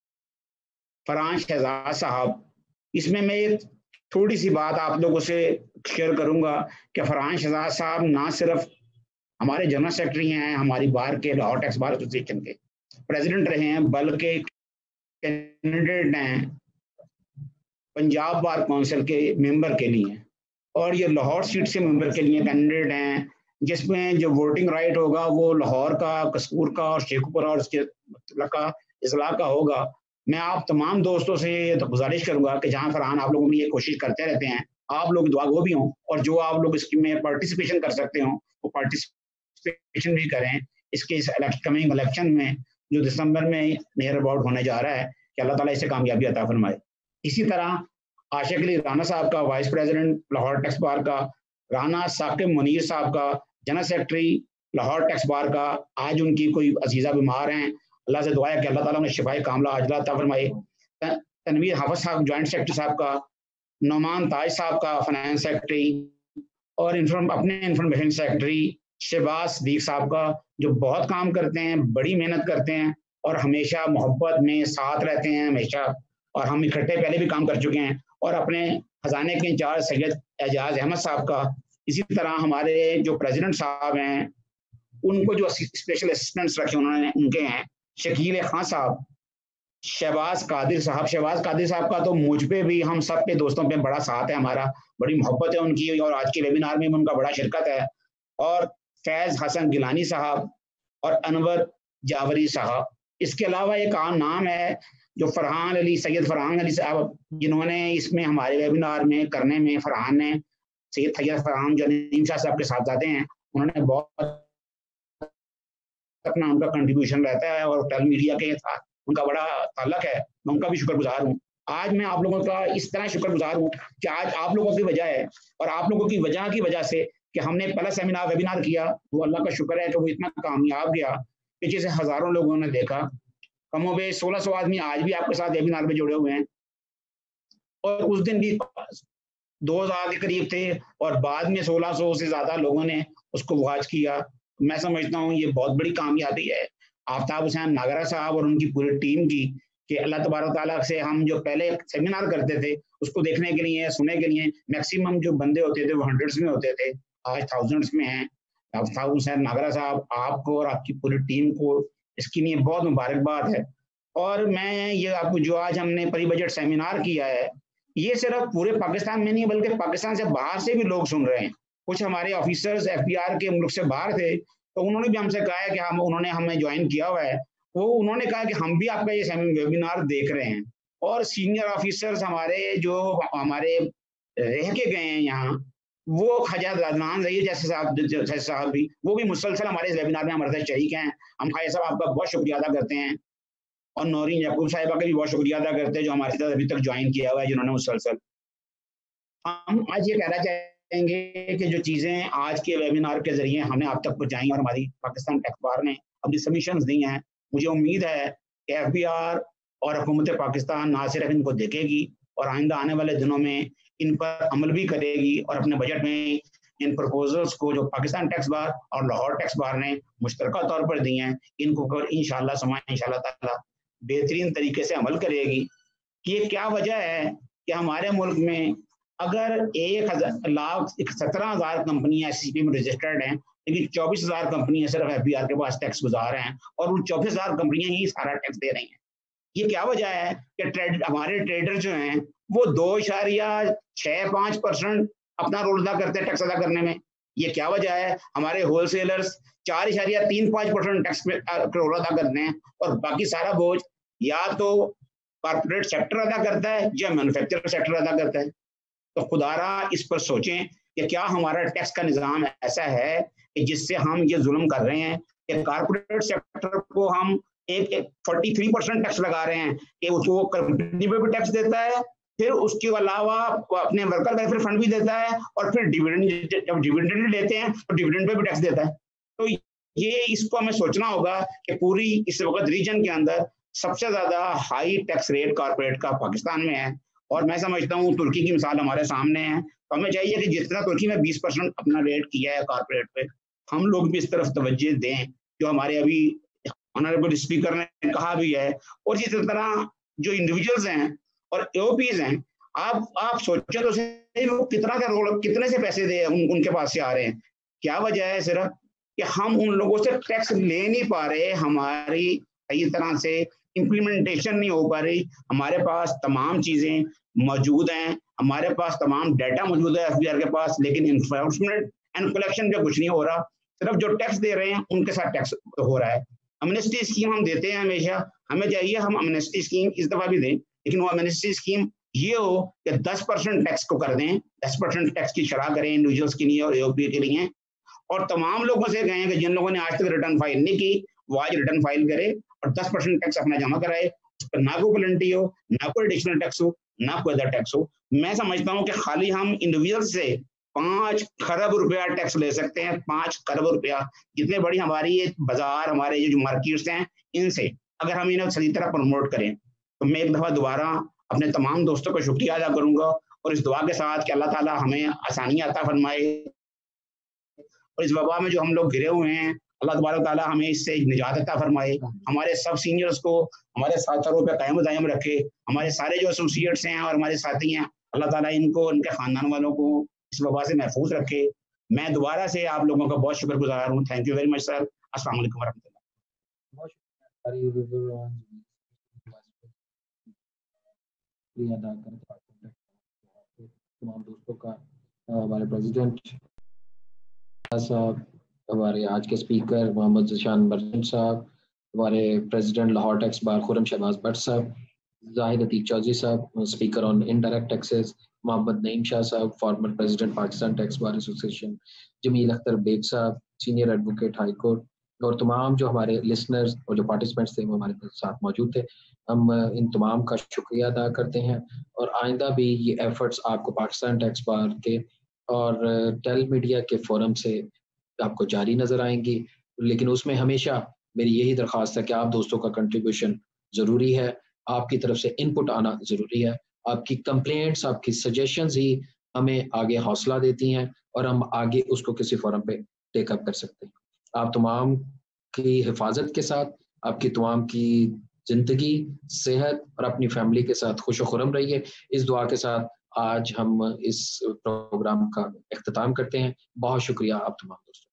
Farhan Shahzad साहब। इसमें मैं एक थोड़ी सी बात आप लोगों से शेयर करूंगा कि फरहान शहजाद साहब ना सिर्फ हमारे जनरल सेक्रेटरी हैं, हमारी बार के लाहौर टैक्स बार एसोसिएशन के प्रेसिडेंट रहे हैं, बल्कि कैंडिडेट हैं पंजाब बार काउंसिल के मेंबर के लिए, और ये लाहौर सीट से मेंबर के लिए कैंडिडेट हैं, जिसमें जो वोटिंग राइट होगा वो लाहौर का, कसूर का और शेखपुरा और उसके का इजला का होगा। मैं आप तमाम दोस्तों से तो गुजारिश करूंगा कि जहाँ फरहान आप लोग ये कोशिश करते रहते हैं, आप लोग दुआ गो भी हों, और जो आप लोग इसकी में पार्टिसिपेशन कर सकते हो वो पार्टिसिपेशन भी करें इसके इस कमिंग इलेक्शन में जो दिसंबर में नियर अबाउट होने जा रहा है, कि अल्लाह ताला इसे कामयाबी अता फरमाए। इसी तरह आशिक अली राना साहब का, vice president Lahore tax bar का, राना साकिब मुनीर साहब का, general secretary Lahore tax bar का, आज उनकी कोई अजीज़ा बीमार हैं, अल्लाह से दुआ है कि अल्लाह ताला उन्हें शिफाए कामला आजला अता फरमाए। तनवीर हाफिज साहब जॉइंट सेक्रेटरी साहब का, नौमान ताज साहब का फाइनेंस सेक्रेटरी, और इन्फॉर्म अपने इंफॉर्मेशन सेक्रेटरी शहबाज सदीक साहब का, जो बहुत काम करते हैं, बड़ी मेहनत करते हैं और हमेशा मोहब्बत में साथ रहते हैं हमेशा, और हम इकट्ठे पहले भी काम कर चुके हैं। और अपने खजाने के इंचार्ज सैयद एजाज अहमद साहब का, इसी तरह हमारे जो प्रेसिडेंट साहब हैं उनको जो स्पेशल असिस्टेंट्स रखे उन्होंने उनके हैं शकील खान साहब, शहबाज कादिर साहब। शहबाज कादिर साहब का तो मुझ पे भी, हम सब पे दोस्तों पे बड़ा साथ है हमारा, बड़ी मोहब्बत है उनकी, और आज के वेबिनार में उनका बड़ा शिरकत है। और फैज हसन गिलानी साहब और अनवर जावरी साहब। इसके अलावा एक आम नाम है जो फरहान अली, सैयद फरहान अली साहब, जिन्होंने इसमें हमारे वेबिनार में करने में, फरहान ने, सैयद सैयद फरहान जो नईम शाह साहब के साथ जाते हैं, उन्होंने बहुत अपना उनका कंट्रीब्यूशन रहता है और टेल मीडिया के साथ उनका बड़ा ताल्लुक है, मैं उनका भी शुक्रगुजार हूँ। आज मैं आप लोगों का इस तरह शुक्रगुजार हूँ कि आज आप लोगों की वजह है, और आप लोगों की वजह की वजह से कि हमने पहला सेमिनार वेबिनार किया, वो अल्लाह का शुक्र है कि वो इतना कामयाब गया, पीछे से हजारों लोगों ने देखा, कमो बे सोलह सौ आदमी आज भी आपके साथ वेबिनार में जुड़े हुए हैं, और उस दिन भी दो हजार के करीब थे, और बाद में सोलह सौ से ज्यादा लोगों ने उसको वॉच किया। मैं समझता हूँ ये बहुत बड़ी कामयाबी है आफ्ताब हुसैन नागरा साहब और उनकी पूरी टीम की, कि अल्लाह तबारक तआला से हम जो पहले सेमिनार करते थे उसको देखने के लिए, सुनने के लिए मैक्सिमम जो बंदे होते थे वो हंड्रेड्स में होते थे, आज थाउजेंड्स में हैं। आफ्ताब हुसैन नागरा साहब, आपको और आपकी पूरी टीम को इसके लिए बहुत मुबारकबाद है। और मैं ये आपको जो आज हमने परी बजट सेमिनार किया है, ये सिर्फ पूरे पाकिस्तान में नहीं बल्कि पाकिस्तान से बाहर से भी लोग सुन रहे हैं। कुछ हमारे ऑफिसर्स एफ बी आर के मुल्क से बाहर थे, तो उन्होंने भी हमसे कहा है कि हम उन्होंने हमें ज्वाइन किया हुआ है, वो उन्होंने कहा कि हम भी आपका ये वेबिनार देख रहे हैं। और सीनियर ऑफिसर्स हमारे जो हमारे रह के गए हैं यहाँ, वो हजरत अदनान रही जैसे साहब जैसे साहब भी, वो भी मुसलसल हमारे इस वेबिनार में हमारे साथ शरीक हैं। हम खाया साहब आपका बहुत शुक्रिया अदा करते हैं, और नौरीन याकूब साहिबा का भी बहुत शुक्रिया अदा करते हैं जो हमारे साथ अभी तक ज्वाइन किया हुआ है, जिन्होंने मुसलसल। हम आज ये कहना चाहेंगे कि जो चीज़ें आज के वेबिनार के जरिए हमने आप तक पहुँचाई और हमारी पाकिस्तान टैक्स बार ने अपनी सबमिशंस दी हैं, मुझे उम्मीद है कि एफ बी आर और हुकूमत पाकिस्तान ना सिर्फ इनको देखेगी और आइंदा आने वाले दिनों में इन पर अमल भी करेगी, और अपने बजट में इन प्रपोजल्स को जो पाकिस्तान टैक्स बार और लाहौर टैक्स बार ने मुश्तरका तौर पर दी हैं, इनको इंशाअल्लाह समा इंशाअल्लाह ताला बेहतरीन तरीके से अमल करेगी। कि ये क्या वजह है कि हमारे मुल्क में अगर एक हजार लाख सत्रह हजार कंपनियां एस सी पी में रजिस्टर्ड हैं, लेकिन चौबीस हजार कंपनियां सिर्फ एफ बी आर के पास टैक्स गुजार हैं, और उन चौबीस हजार कंपनियां ही सारा टैक्स दे रही हैं। ये क्या वजह है कि ट्रेड हमारे ट्रेडर जो हैं वो दो इशारिया छः पाँच परसेंट अपना रोल अदा करते हैं टैक्स अदा करने में। ये क्या वजह है? हमारे होलसेलर्स चार इशारिया तीन पाँच परसेंट टैक्स में रोल अदा करते हैं, और बाकी सारा बोझ या तो कॉर्पोरेट सेक्टर अदा करता है या मैन्युफैक्चर सेक्टर अदा करता है। तो खुदारा इस पर सोचें कि क्या हमारा टैक्स का निज़ाम ऐसा है कि जिससे हम ये जुल्म कर रहे हैं कि कॉर्पोरेट सेक्टर को हम एक फोर्टी थ्री परसेंट टैक्स लगा रहे हैं कि उसको कंपनी पे भी टैक्स देता है, फिर उसके अलावा अपने वर्कर वेलफेयर फंड भी देता है, और फिर डिविडेंड जब डिविडेंड लेते हैं तो डिविडेंड पे भी टैक्स देता है। तो ये इसको हमें सोचना होगा कि पूरी इस वक्त रीजन के अंदर सबसे ज्यादा हाई टैक्स रेट कॉर्पोरेट का पाकिस्तान में है, और मैं समझता हूँ तुर्की की मिसाल हमारे सामने है। तो हमें चाहिए कि जितना तुर्की में बीस परसेंट अपना रेट किया है कॉर्पोरेट पे, हम लोग भी इस तरफ तवज्जो दें, जो हमारे अभी ऑनरेबल स्पीकर ने कहा भी है। और इसी तरह जो इंडिविजुअल्स हैं और एओपीज हैं, आप आप सोचें तो सही वो कितना का रोल, कितने से पैसे दे उन, उनके पास से आ रहे हैं। क्या वजह है? सिर्फ कि हम उन लोगों से टैक्स ले नहीं पा रहे, हमारी सही तरह से इम्प्लीमेंटेशन नहीं हो पा रही। हमारे पास तमाम चीज़ें मौजूद हैं, हमारे पास तमाम डाटा मौजूद है एफ बी आर के पास, लेकिन इन्फोर्समेंट एंड कलेक्शन पे कुछ नहीं हो रहा। सिर्फ जो टैक्स दे रहे हैं उनके साथ टैक्स हो रहा है। अमनेस्टी स्कीम हम देते हैं हमेशा, हमें चाहिए हम अमनेस्टी स्कीम इस दफ़ा भी दें, लेकिन वो अमनेस्टी स्कीम ये हो कि दस परसेंट टैक्स को कर दें, दस परसेंट टैक्स की शरह करें इंडिविजुअल्स के लिए और एओपी के लिए, और तमाम लोगों से कहें कि जिन लोगों ने आज तक रिटर्न फाइल नहीं की वो आज रिटर्न फाइल करे और दस परसेंट टैक्स अपना जमा कराए। उस पर ना कोई पेनल्टी हो, ना कोई एडिशनल टैक्स हो, ना कोई अदर टैक्स हो। मैं समझता हूँ कि खाली हम इंडिविजुअल से पाँच खरब रुपया टैक्स ले सकते हैं, पाँच खरब रुपया, जितने बड़ी हमारी ये बाजार, हमारे जो मार्केट्स हैं, इनसे अगर हम इन्हें सही तरह प्रमोट करें। तो मैं एक दफ़ा दोबारा अपने तमाम दोस्तों का शुक्रिया अदा करूँगा, और इस दुआ के साथ कि अल्लाह ताला हमें आसानी अता फरमाए और इस वबा में जो हम लोग घिरे हुए हैं, अल्लाह तबारक ताला हमें इससे निजात अता फरमाए, हमारे सब सीनियर्स को हमारे साथियों पे कायम दायम रखे, हमारे सारे जो एसोसिएट्स हैं और हमारे साथी हैं, अल्लाह ताला इनको उनके खानदान वालों को इस वबा से महफूज रखे। मैं दोबारा से आप लोगों का बहुत शुक्रगुजार हूँ। Thank you very much sir. अस्सलाम वालेकुम वरहमतुल्लाह। तमाम दोस्तों का, हमारे प्रेसिडेंट साहब, हमारे आज के स्पीकर मोहम्मद ज़ीशान मर्चेंट साहब, हमारे president Lahore tax bar Khurram Shahbaz Bhatt साहब, जाहिद अतीक चौधरी साहब speaker on indirect taxes, Mohammad Naeem Shah साहब former president Pakistan tax bar association, Jameel Akhtar Baig साहब सीनियर एडवोकेट हाई कोर्ट, और तमाम जो हमारे लिसनर्स और जो पार्टिसिपेंट्स थे वो हमारे साथ मौजूद थे। हम इन तमाम का शुक्रिया अदा करते हैं और आइंदा भी ये एफर्ट्स आपको पाकिस्तान टैक्स बार के और टेल मीडिया के फोरम से आपको जारी नज़र आएंगी, लेकिन उसमें हमेशा मेरी यही दरख्वास्त है कि आप दोस्तों का कंट्रीब्यूशन ज़रूरी है, आपकी तरफ से इनपुट आना ज़रूरी है। आपकी कंप्लेंट्स, आपकी सजेशंस ही हमें आगे हौसला देती हैं और हम आगे उसको किसी फोरम पे टेकअप कर सकते हैं। आप तमाम की हिफाजत के साथ, आपकी तमाम की ज़िंदगी, सेहत और अपनी फैमिली के साथ खुश खुरम रहिए। इस दुआ के साथ आज हम इस प्रोग्राम का इख्तिताम करते हैं। बहुत शुक्रिया आप तमाम दोस्तों।